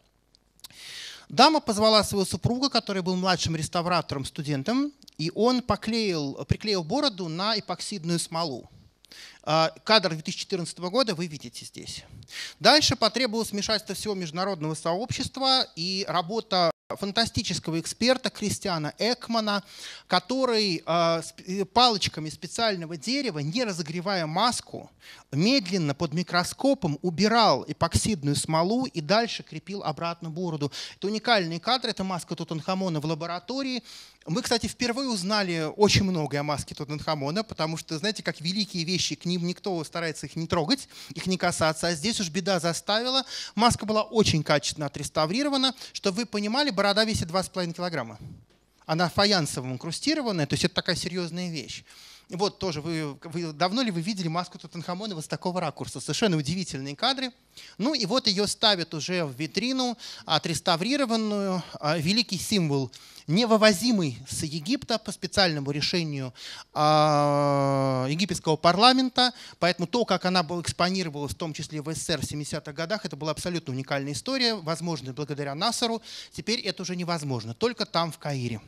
Дама позвала своего супруга, который был младшим реставратором, студентом, и он поклеил, приклеил бороду на эпоксидную смолу. Кадр две тысячи четырнадцатого года вы видите здесь. Дальше потребовалось вмешательство всего международного сообщества и работа фантастического эксперта Кристиана Экмана, который э, палочками специального дерева, не разогревая маску, медленно под микроскопом убирал эпоксидную смолу и дальше крепил обратно бороду. Это уникальный кадр, это маска Тутанхамона в лаборатории. Мы, кстати, впервые узнали очень многое о маске Тутанхамона, потому что, знаете, как великие вещи, к ним никто старается их не трогать, их не касаться, а здесь уж беда заставила. Маска была очень качественно отреставрирована. Чтобы вы понимали, борода весит два с половиной килограмма. Она фаянсовым инкрустированная, то есть это такая серьезная вещь. И вот тоже, вы, вы, давно ли вы видели маску Тутанхамона вот с такого ракурса? Совершенно удивительные кадры. Ну и вот ее ставят уже в витрину, отреставрированную. Великий символ, невывозимый с Египта по специальному решению египетского парламента. Поэтому то, как она была экспонировалась, в том числе в СССР в семидесятых годах, это была абсолютно уникальная история, возможно, благодаря Насару. Теперь это уже невозможно, только там, в Каире.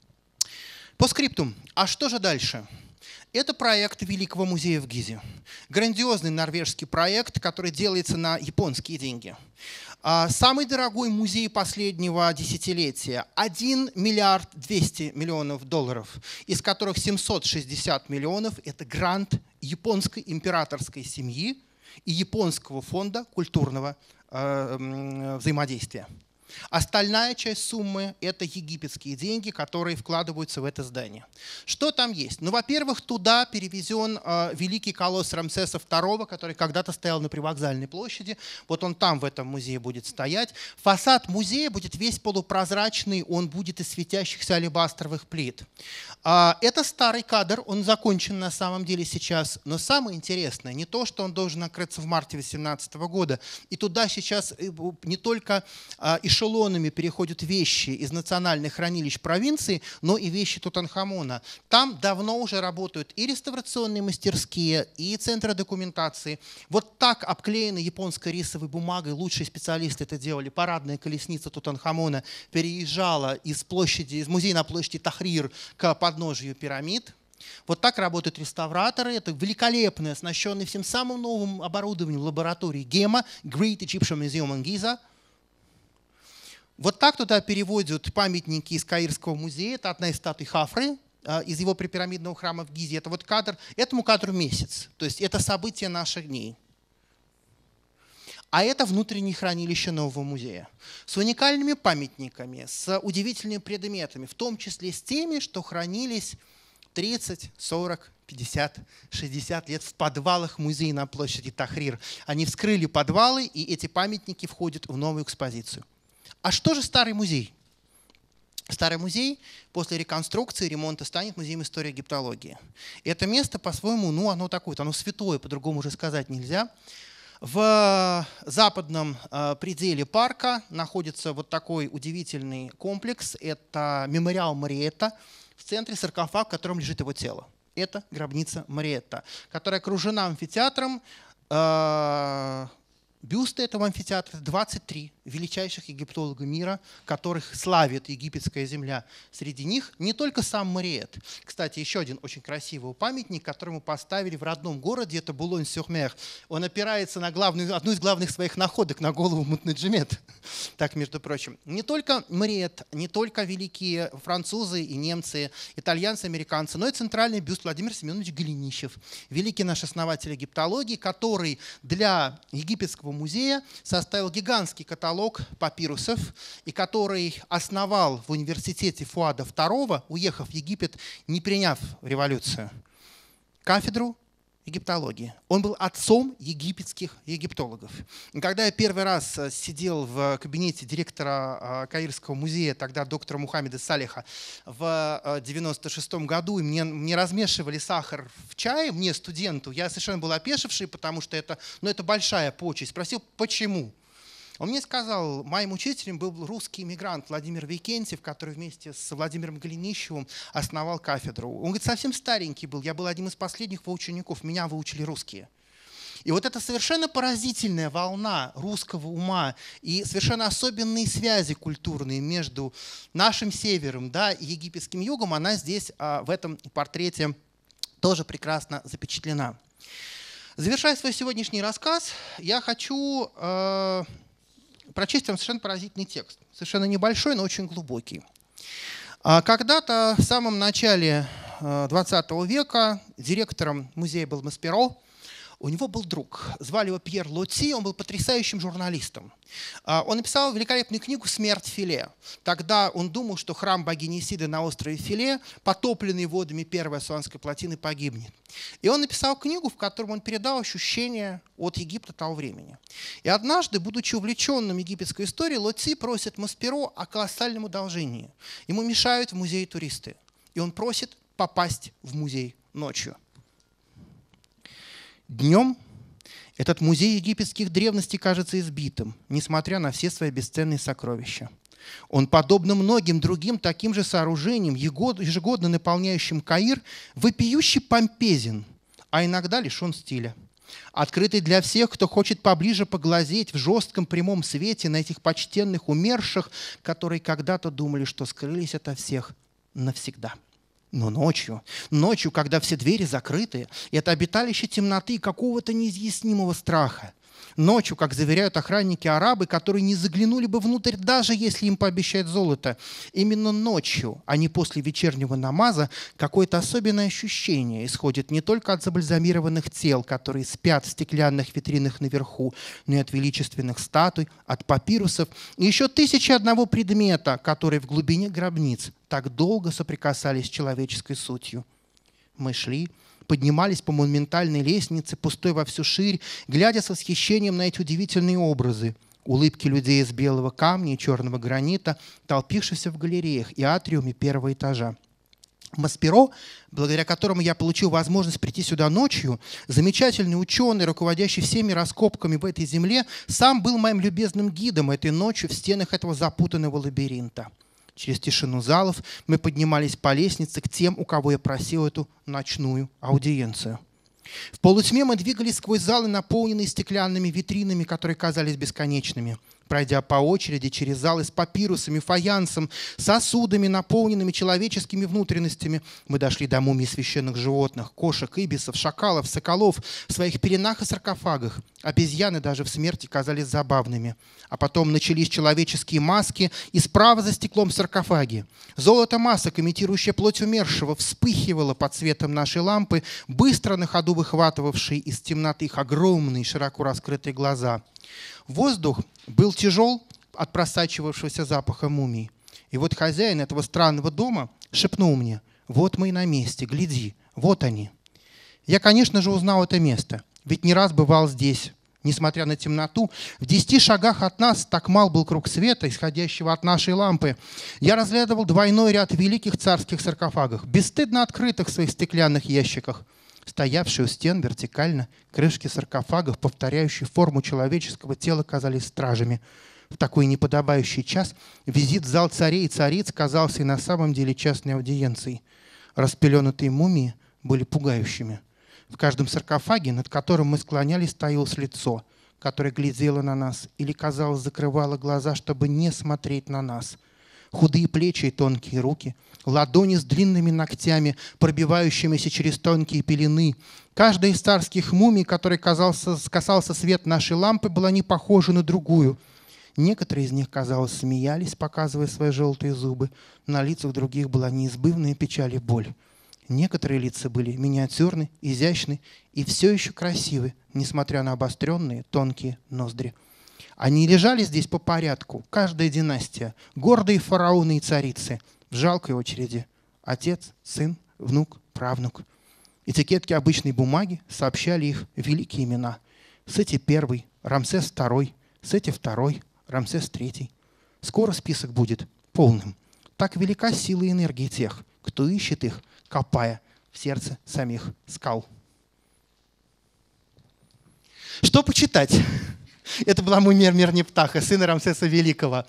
По скриптум. А что же дальше? Это проект Великого музея в Гизе. Грандиозный норвежский проект, который делается на японские деньги. Самый дорогой музей последнего десятилетия – один миллиард двести миллионов долларов, из которых семьсот шестьдесят миллионов – это грант японской императорской семьи и японского фонда культурного э, взаимодействия. Остальная часть суммы – это египетские деньги, которые вкладываются в это здание. Что там есть? Ну, во-первых, туда перевезен э, великий колосс Рамсеса второго, который когда-то стоял на Привокзальной площади. Вот он там в этом музее будет стоять. Фасад музея будет весь полупрозрачный, он будет из светящихся алебастровых плит. Э, это старый кадр, он закончен на самом деле сейчас. Но самое интересное не то, что он должен накрыться в марте две тысячи восемнадцатого года. И туда сейчас не только э, эшелонами переходят вещи из национальных хранилищ провинции, но и вещи Тутанхамона. Там давно уже работают и реставрационные мастерские, и центры документации. Вот так обклеены японской рисовой бумагой, лучшие специалисты это делали. Парадная колесница Тутанхамона переезжала из площади, из музея на площади Тахрир к подножию пирамид. Вот так работают реставраторы. Это великолепные, оснащенные всем самым новым оборудованием лаборатории ГЕМА, Great Egyptian Museum in Giza. Вот так туда переводят памятники из Каирского музея. Это одна из статуй Хафры из его припирамидного храма в Гизе. Это вот кадр, этому кадру месяц. То есть это событие наших дней. А это внутреннее хранилище нового музея. С уникальными памятниками, с удивительными предметами, в том числе с теми, что хранились тридцать, сорок, пятьдесят, шестьдесят лет в подвалах музея на площади Тахрир. Они вскрыли подвалы, и эти памятники входят в новую экспозицию. А что же старый музей? Старый музей после реконструкции, ремонта станет музеем истории египтологии. Это место по-своему, ну, оно такое, оно святое, по-другому уже сказать нельзя. В западном пределе парка находится вот такой удивительный комплекс. Это мемориал Мариэтта. В центре саркофаг, в котором лежит его тело. Это гробница Мариэтта, которая окружена амфитеатром. Бюсты этого амфитеатра двадцать три величайших египтолога мира, которых славит египетская земля. Среди них не только сам Мариэтт. Кстати, еще один очень красивый памятник, который мы поставили в родном городе, это Булонь-сюр-Мер. Он опирается на главную, одну из главных своих находок, на голову Мутнеджимет. Так, между прочим. Не только Мариэтт, не только великие французы и немцы, итальянцы, американцы, но и центральный бюст Владимир Семенович Голенищев, великий наш основатель египтологии, который для египетского музея составил гигантский каталог папирусов, и который основал в университете Фуада второго, уехав в Египет, не приняв революцию, кафедру египтологии. Он был отцом египетских египтологов. И когда я первый раз сидел в кабинете директора Каирского музея, тогда доктора Мухаммеда Салиха, в девяносто шестом году, и мне, мне размешивали сахар в чае, мне, студенту, я совершенно был опешивший, потому что это, ну, это большая почесть. Спросил, почему? Он мне сказал, моим учителем был русский иммигрант Владимир Викентьев, который вместе с Владимиром Голенищевым основал кафедру. Он говорит, совсем старенький был, я был одним из последних его учеников, меня выучили русские. И вот эта совершенно поразительная волна русского ума и совершенно особенные связи культурные между нашим севером, да, и египетским югом, она здесь в этом портрете тоже прекрасно запечатлена. Завершая свой сегодняшний рассказ, я хочу э, прочесть вам совершенно поразительный текст. Совершенно небольшой, но очень глубокий. Когда-то в самом начале двадцатого века директором музея был Масперо. У него был друг, звали его Пьер Лоти, он был потрясающим журналистом. Он написал великолепную книгу «Смерть Филе». Тогда он думал, что храм богини Исиды на острове Филе, потопленный водами первой Асуанской плотины, погибнет. И он написал книгу, в которой он передал ощущения от Египта того времени. И однажды, будучи увлеченным египетской историей, Лоти просит Масперо о колоссальном одолжении. Ему мешают в музее туристы, и он просит попасть в музей ночью. Днем этот музей египетских древностей кажется избитым, несмотря на все свои бесценные сокровища. Он, подобно многим другим таким же сооружениям, ежегодно наполняющим Каир, вопиюще помпезен, а иногда лишен стиля. Открытый для всех, кто хочет поближе поглазеть в жестком прямом свете на этих почтенных умерших, которые когда-то думали, что скрылись ото всех навсегда. Но ночью, ночью, когда все двери закрыты, это обиталище темноты и какого-то неизъяснимого страха. Ночью, как заверяют охранники-арабы, которые не заглянули бы внутрь, даже если им пообещают золото. Именно ночью, а не после вечернего намаза, какое-то особенное ощущение исходит не только от забальзамированных тел, которые спят в стеклянных витринах наверху, но и от величественных статуй, от папирусов и еще тысячи одного предмета, которые в глубине гробниц так долго соприкасались с человеческой сутью. Мы шли, поднимались по монументальной лестнице, пустой во всю ширь, глядя с восхищением на эти удивительные образы. Улыбки людей из белого камня и черного гранита, толпившихся в галереях и атриуме первого этажа. Масперо, благодаря которому я получил возможность прийти сюда ночью, замечательный ученый, руководящий всеми раскопками в этой земле, сам был моим любезным гидом этой ночью в стенах этого запутанного лабиринта. Через тишину залов мы поднимались по лестнице к тем, у кого я просил эту ночную аудиенцию. В полутьме мы двигались сквозь залы, наполненные стеклянными витринами, которые казались бесконечными. Пройдя по очереди через залы с папирусами, фаянсом, сосудами, наполненными человеческими внутренностями, мы дошли до мумий священных животных, кошек, ибисов, шакалов, соколов в своих пеленах и саркофагах. Обезьяны даже в смерти казались забавными. А потом начались человеческие маски, и справа за стеклом саркофаги. Золото масок, имитирующее плоть умершего, вспыхивало под светом нашей лампы, быстро на ходу выхватывавшие из темноты их огромные, широко раскрытые глаза. Воздух был тяжел от просачивавшегося запаха мумий. И вот хозяин этого странного дома шепнул мне: «Вот мы и на месте, гляди, вот они». Я, конечно же, узнал это место, ведь не раз бывал здесь. Несмотря на темноту, в десяти шагах от нас так мал был круг света, исходящего от нашей лампы. Я разглядывал двойной ряд великих царских саркофагов, бесстыдно открытых в своих стеклянных ящиках. Стоявшие у стен вертикально, крышки саркофагов, повторяющие форму человеческого тела, казались стражами. В такой неподобающий час визит в зал царей и цариц казался и на самом деле частной аудиенцией. Распеленутые мумии были пугающими. В каждом саркофаге, над которым мы склонялись, стоялось лицо, которое глядело на нас или, казалось, закрывало глаза, чтобы не смотреть на нас. Худые плечи и тонкие руки, ладони с длинными ногтями, пробивающимися через тонкие пелены. Каждая из царских мумий, которой казался, касался свет нашей лампы, была не похожа на другую. Некоторые из них, казалось, смеялись, показывая свои желтые зубы. На лицах других была неизбывная печаль и боль. Некоторые лица были миниатюрны, изящны и все еще красивы, несмотря на обостренные тонкие ноздри. Они лежали здесь по порядку, каждая династия, гордые фараоны и царицы, в жалкой очереди. Отец, сын, внук, правнук. Этикетки обычной бумаги сообщали их великие имена. Сети первый, Рамсес второй, Сети второй, Рамсес третий. Скоро список будет полным. Так велика сила и энергия тех, кто ищет их, копая в сердце самих скал. Что почитать? Это была Мумер Мирнептаха, сына Рамсеса Великого.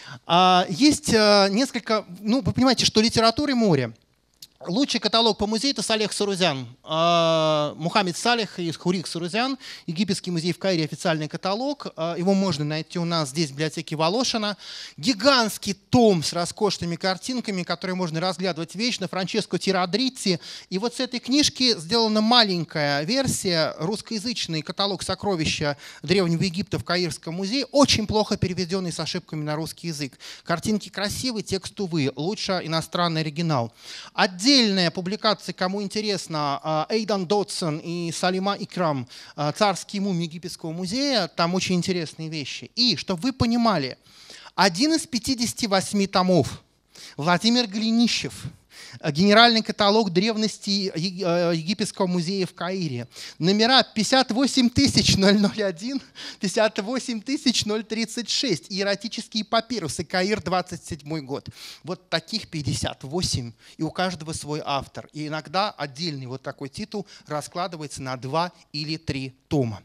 Есть несколько, ну, вы понимаете, что литературы море. Лучший каталог по музею – это Салех Сурузян. Мухаммед Салех и Хурик Сурузян. Египетский музей в Каире, официальный каталог. Его можно найти у нас здесь, в библиотеке Волошина. Гигантский том с роскошными картинками, которые можно разглядывать вечно. Франческо Тирадритти. И вот с этой книжки сделана маленькая версия, русскоязычный каталог сокровища Древнего Египта в Каирском музее, очень плохо переведенный с ошибками на русский язык. Картинки красивые, текст, увы, лучше иностранный оригинал. Отдельно Отдельная публикация, кому интересно, Эйдан Дотсон и Салима Икрам, «Царские мумии Египетского музея», там очень интересные вещи. И, чтобы вы понимали, один из пятидесяти восьми томов Владимир Голенищев, генеральный каталог древности Египетского музея в Каире. Номера пятьдесят восемь тысяч ноль ноль один, пятьдесят восемь тысяч ноль тридцать шесть. Иеротические папирусы, Каир, двадцать седьмой год. Вот таких пятьдесят восемь, и у каждого свой автор. И иногда отдельный вот такой титул раскладывается на два или три тома.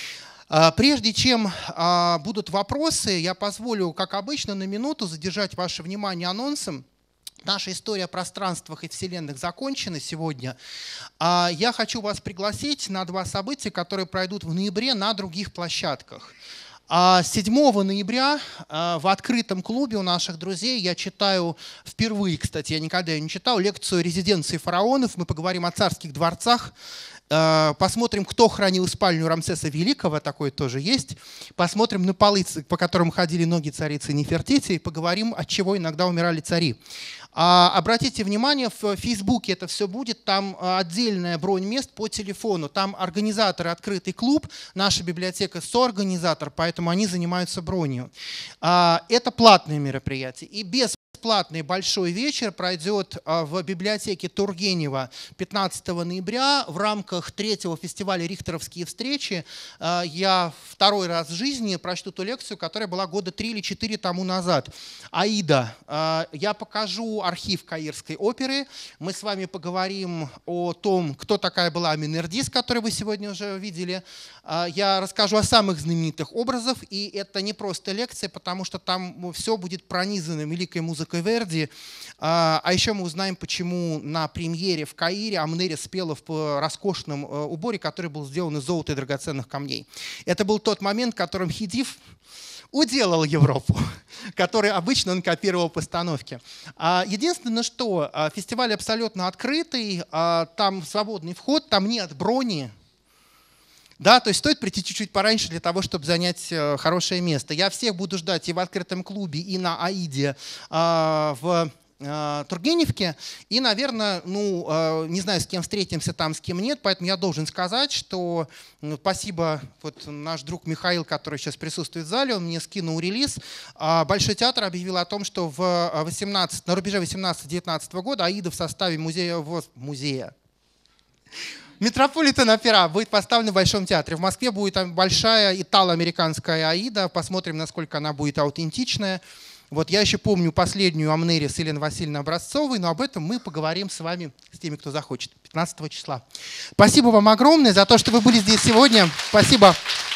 Прежде чем будут вопросы, я позволю, как обычно, на минуту задержать ваше внимание анонсом. Наша история о пространствах и вселенных закончена сегодня. Я хочу вас пригласить на два события, которые пройдут в ноябре на других площадках. седьмого ноября в открытом клубе у наших друзей я читаю впервые, кстати, я никогда ее не читал, лекцию «Резиденции фараонов». Мы поговорим о царских дворцах. Посмотрим, кто хранил спальню Рамсеса Великого, такое тоже есть. Посмотрим на полы, по которым ходили ноги царицы Нефертити, и поговорим, от чего иногда умирали цари. Обратите внимание, в Фейсбуке это все будет, там отдельная бронь мест по телефону. Там организаторы «Открытый клуб», наша библиотека соорганизатор, поэтому они занимаются бронью. Это платное мероприятие. И без Бесплатный большой вечер пройдет в библиотеке Тургенева пятнадцатого ноября в рамках третьего фестиваля «Рихтеровские встречи». Я второй раз в жизни прочту ту лекцию, которая была года три или четыре тому назад. «Аида». Я покажу архив Каирской оперы. Мы с вами поговорим о том, кто такая была Амин-Эрдис, которую вы сегодня уже видели. Я расскажу о самых знаменитых образах. И это не просто лекция, потому что там все будет пронизано великой музыкой Верди. А еще мы узнаем, почему на премьере в Каире Амнери спела в роскошном уборе, который был сделан из золота и драгоценных камней. Это был тот момент, в котором Хидив уделал Европу, который обычно он копировал постановки. Единственное, что фестиваль абсолютно открытый, там свободный вход, там нет брони. Да, то есть стоит прийти чуть-чуть пораньше для того, чтобы занять хорошее место. Я всех буду ждать и в открытом клубе, и на Аиде в Тургеневке. И, наверное, ну, не знаю, с кем встретимся там, с кем нет, поэтому я должен сказать, что ну, спасибо, вот наш друг Михаил, который сейчас присутствует в зале, он мне скинул релиз. Большой театр объявил о том, что в восемнадцатом, на рубеже восемнадцатого-девятнадцатого года Аида в составе музея, музея Метрополитен-опера будет поставлена в Большом театре. В Москве будет там большая итало-американская Аида. Посмотрим, насколько она будет аутентичная. Вот я еще помню последнюю Амнери с Еленой Васильевной Образцовой, но об этом мы поговорим с вами, с теми, кто захочет, пятнадцатого числа. Спасибо вам огромное за то, что вы были здесь сегодня. Спасибо.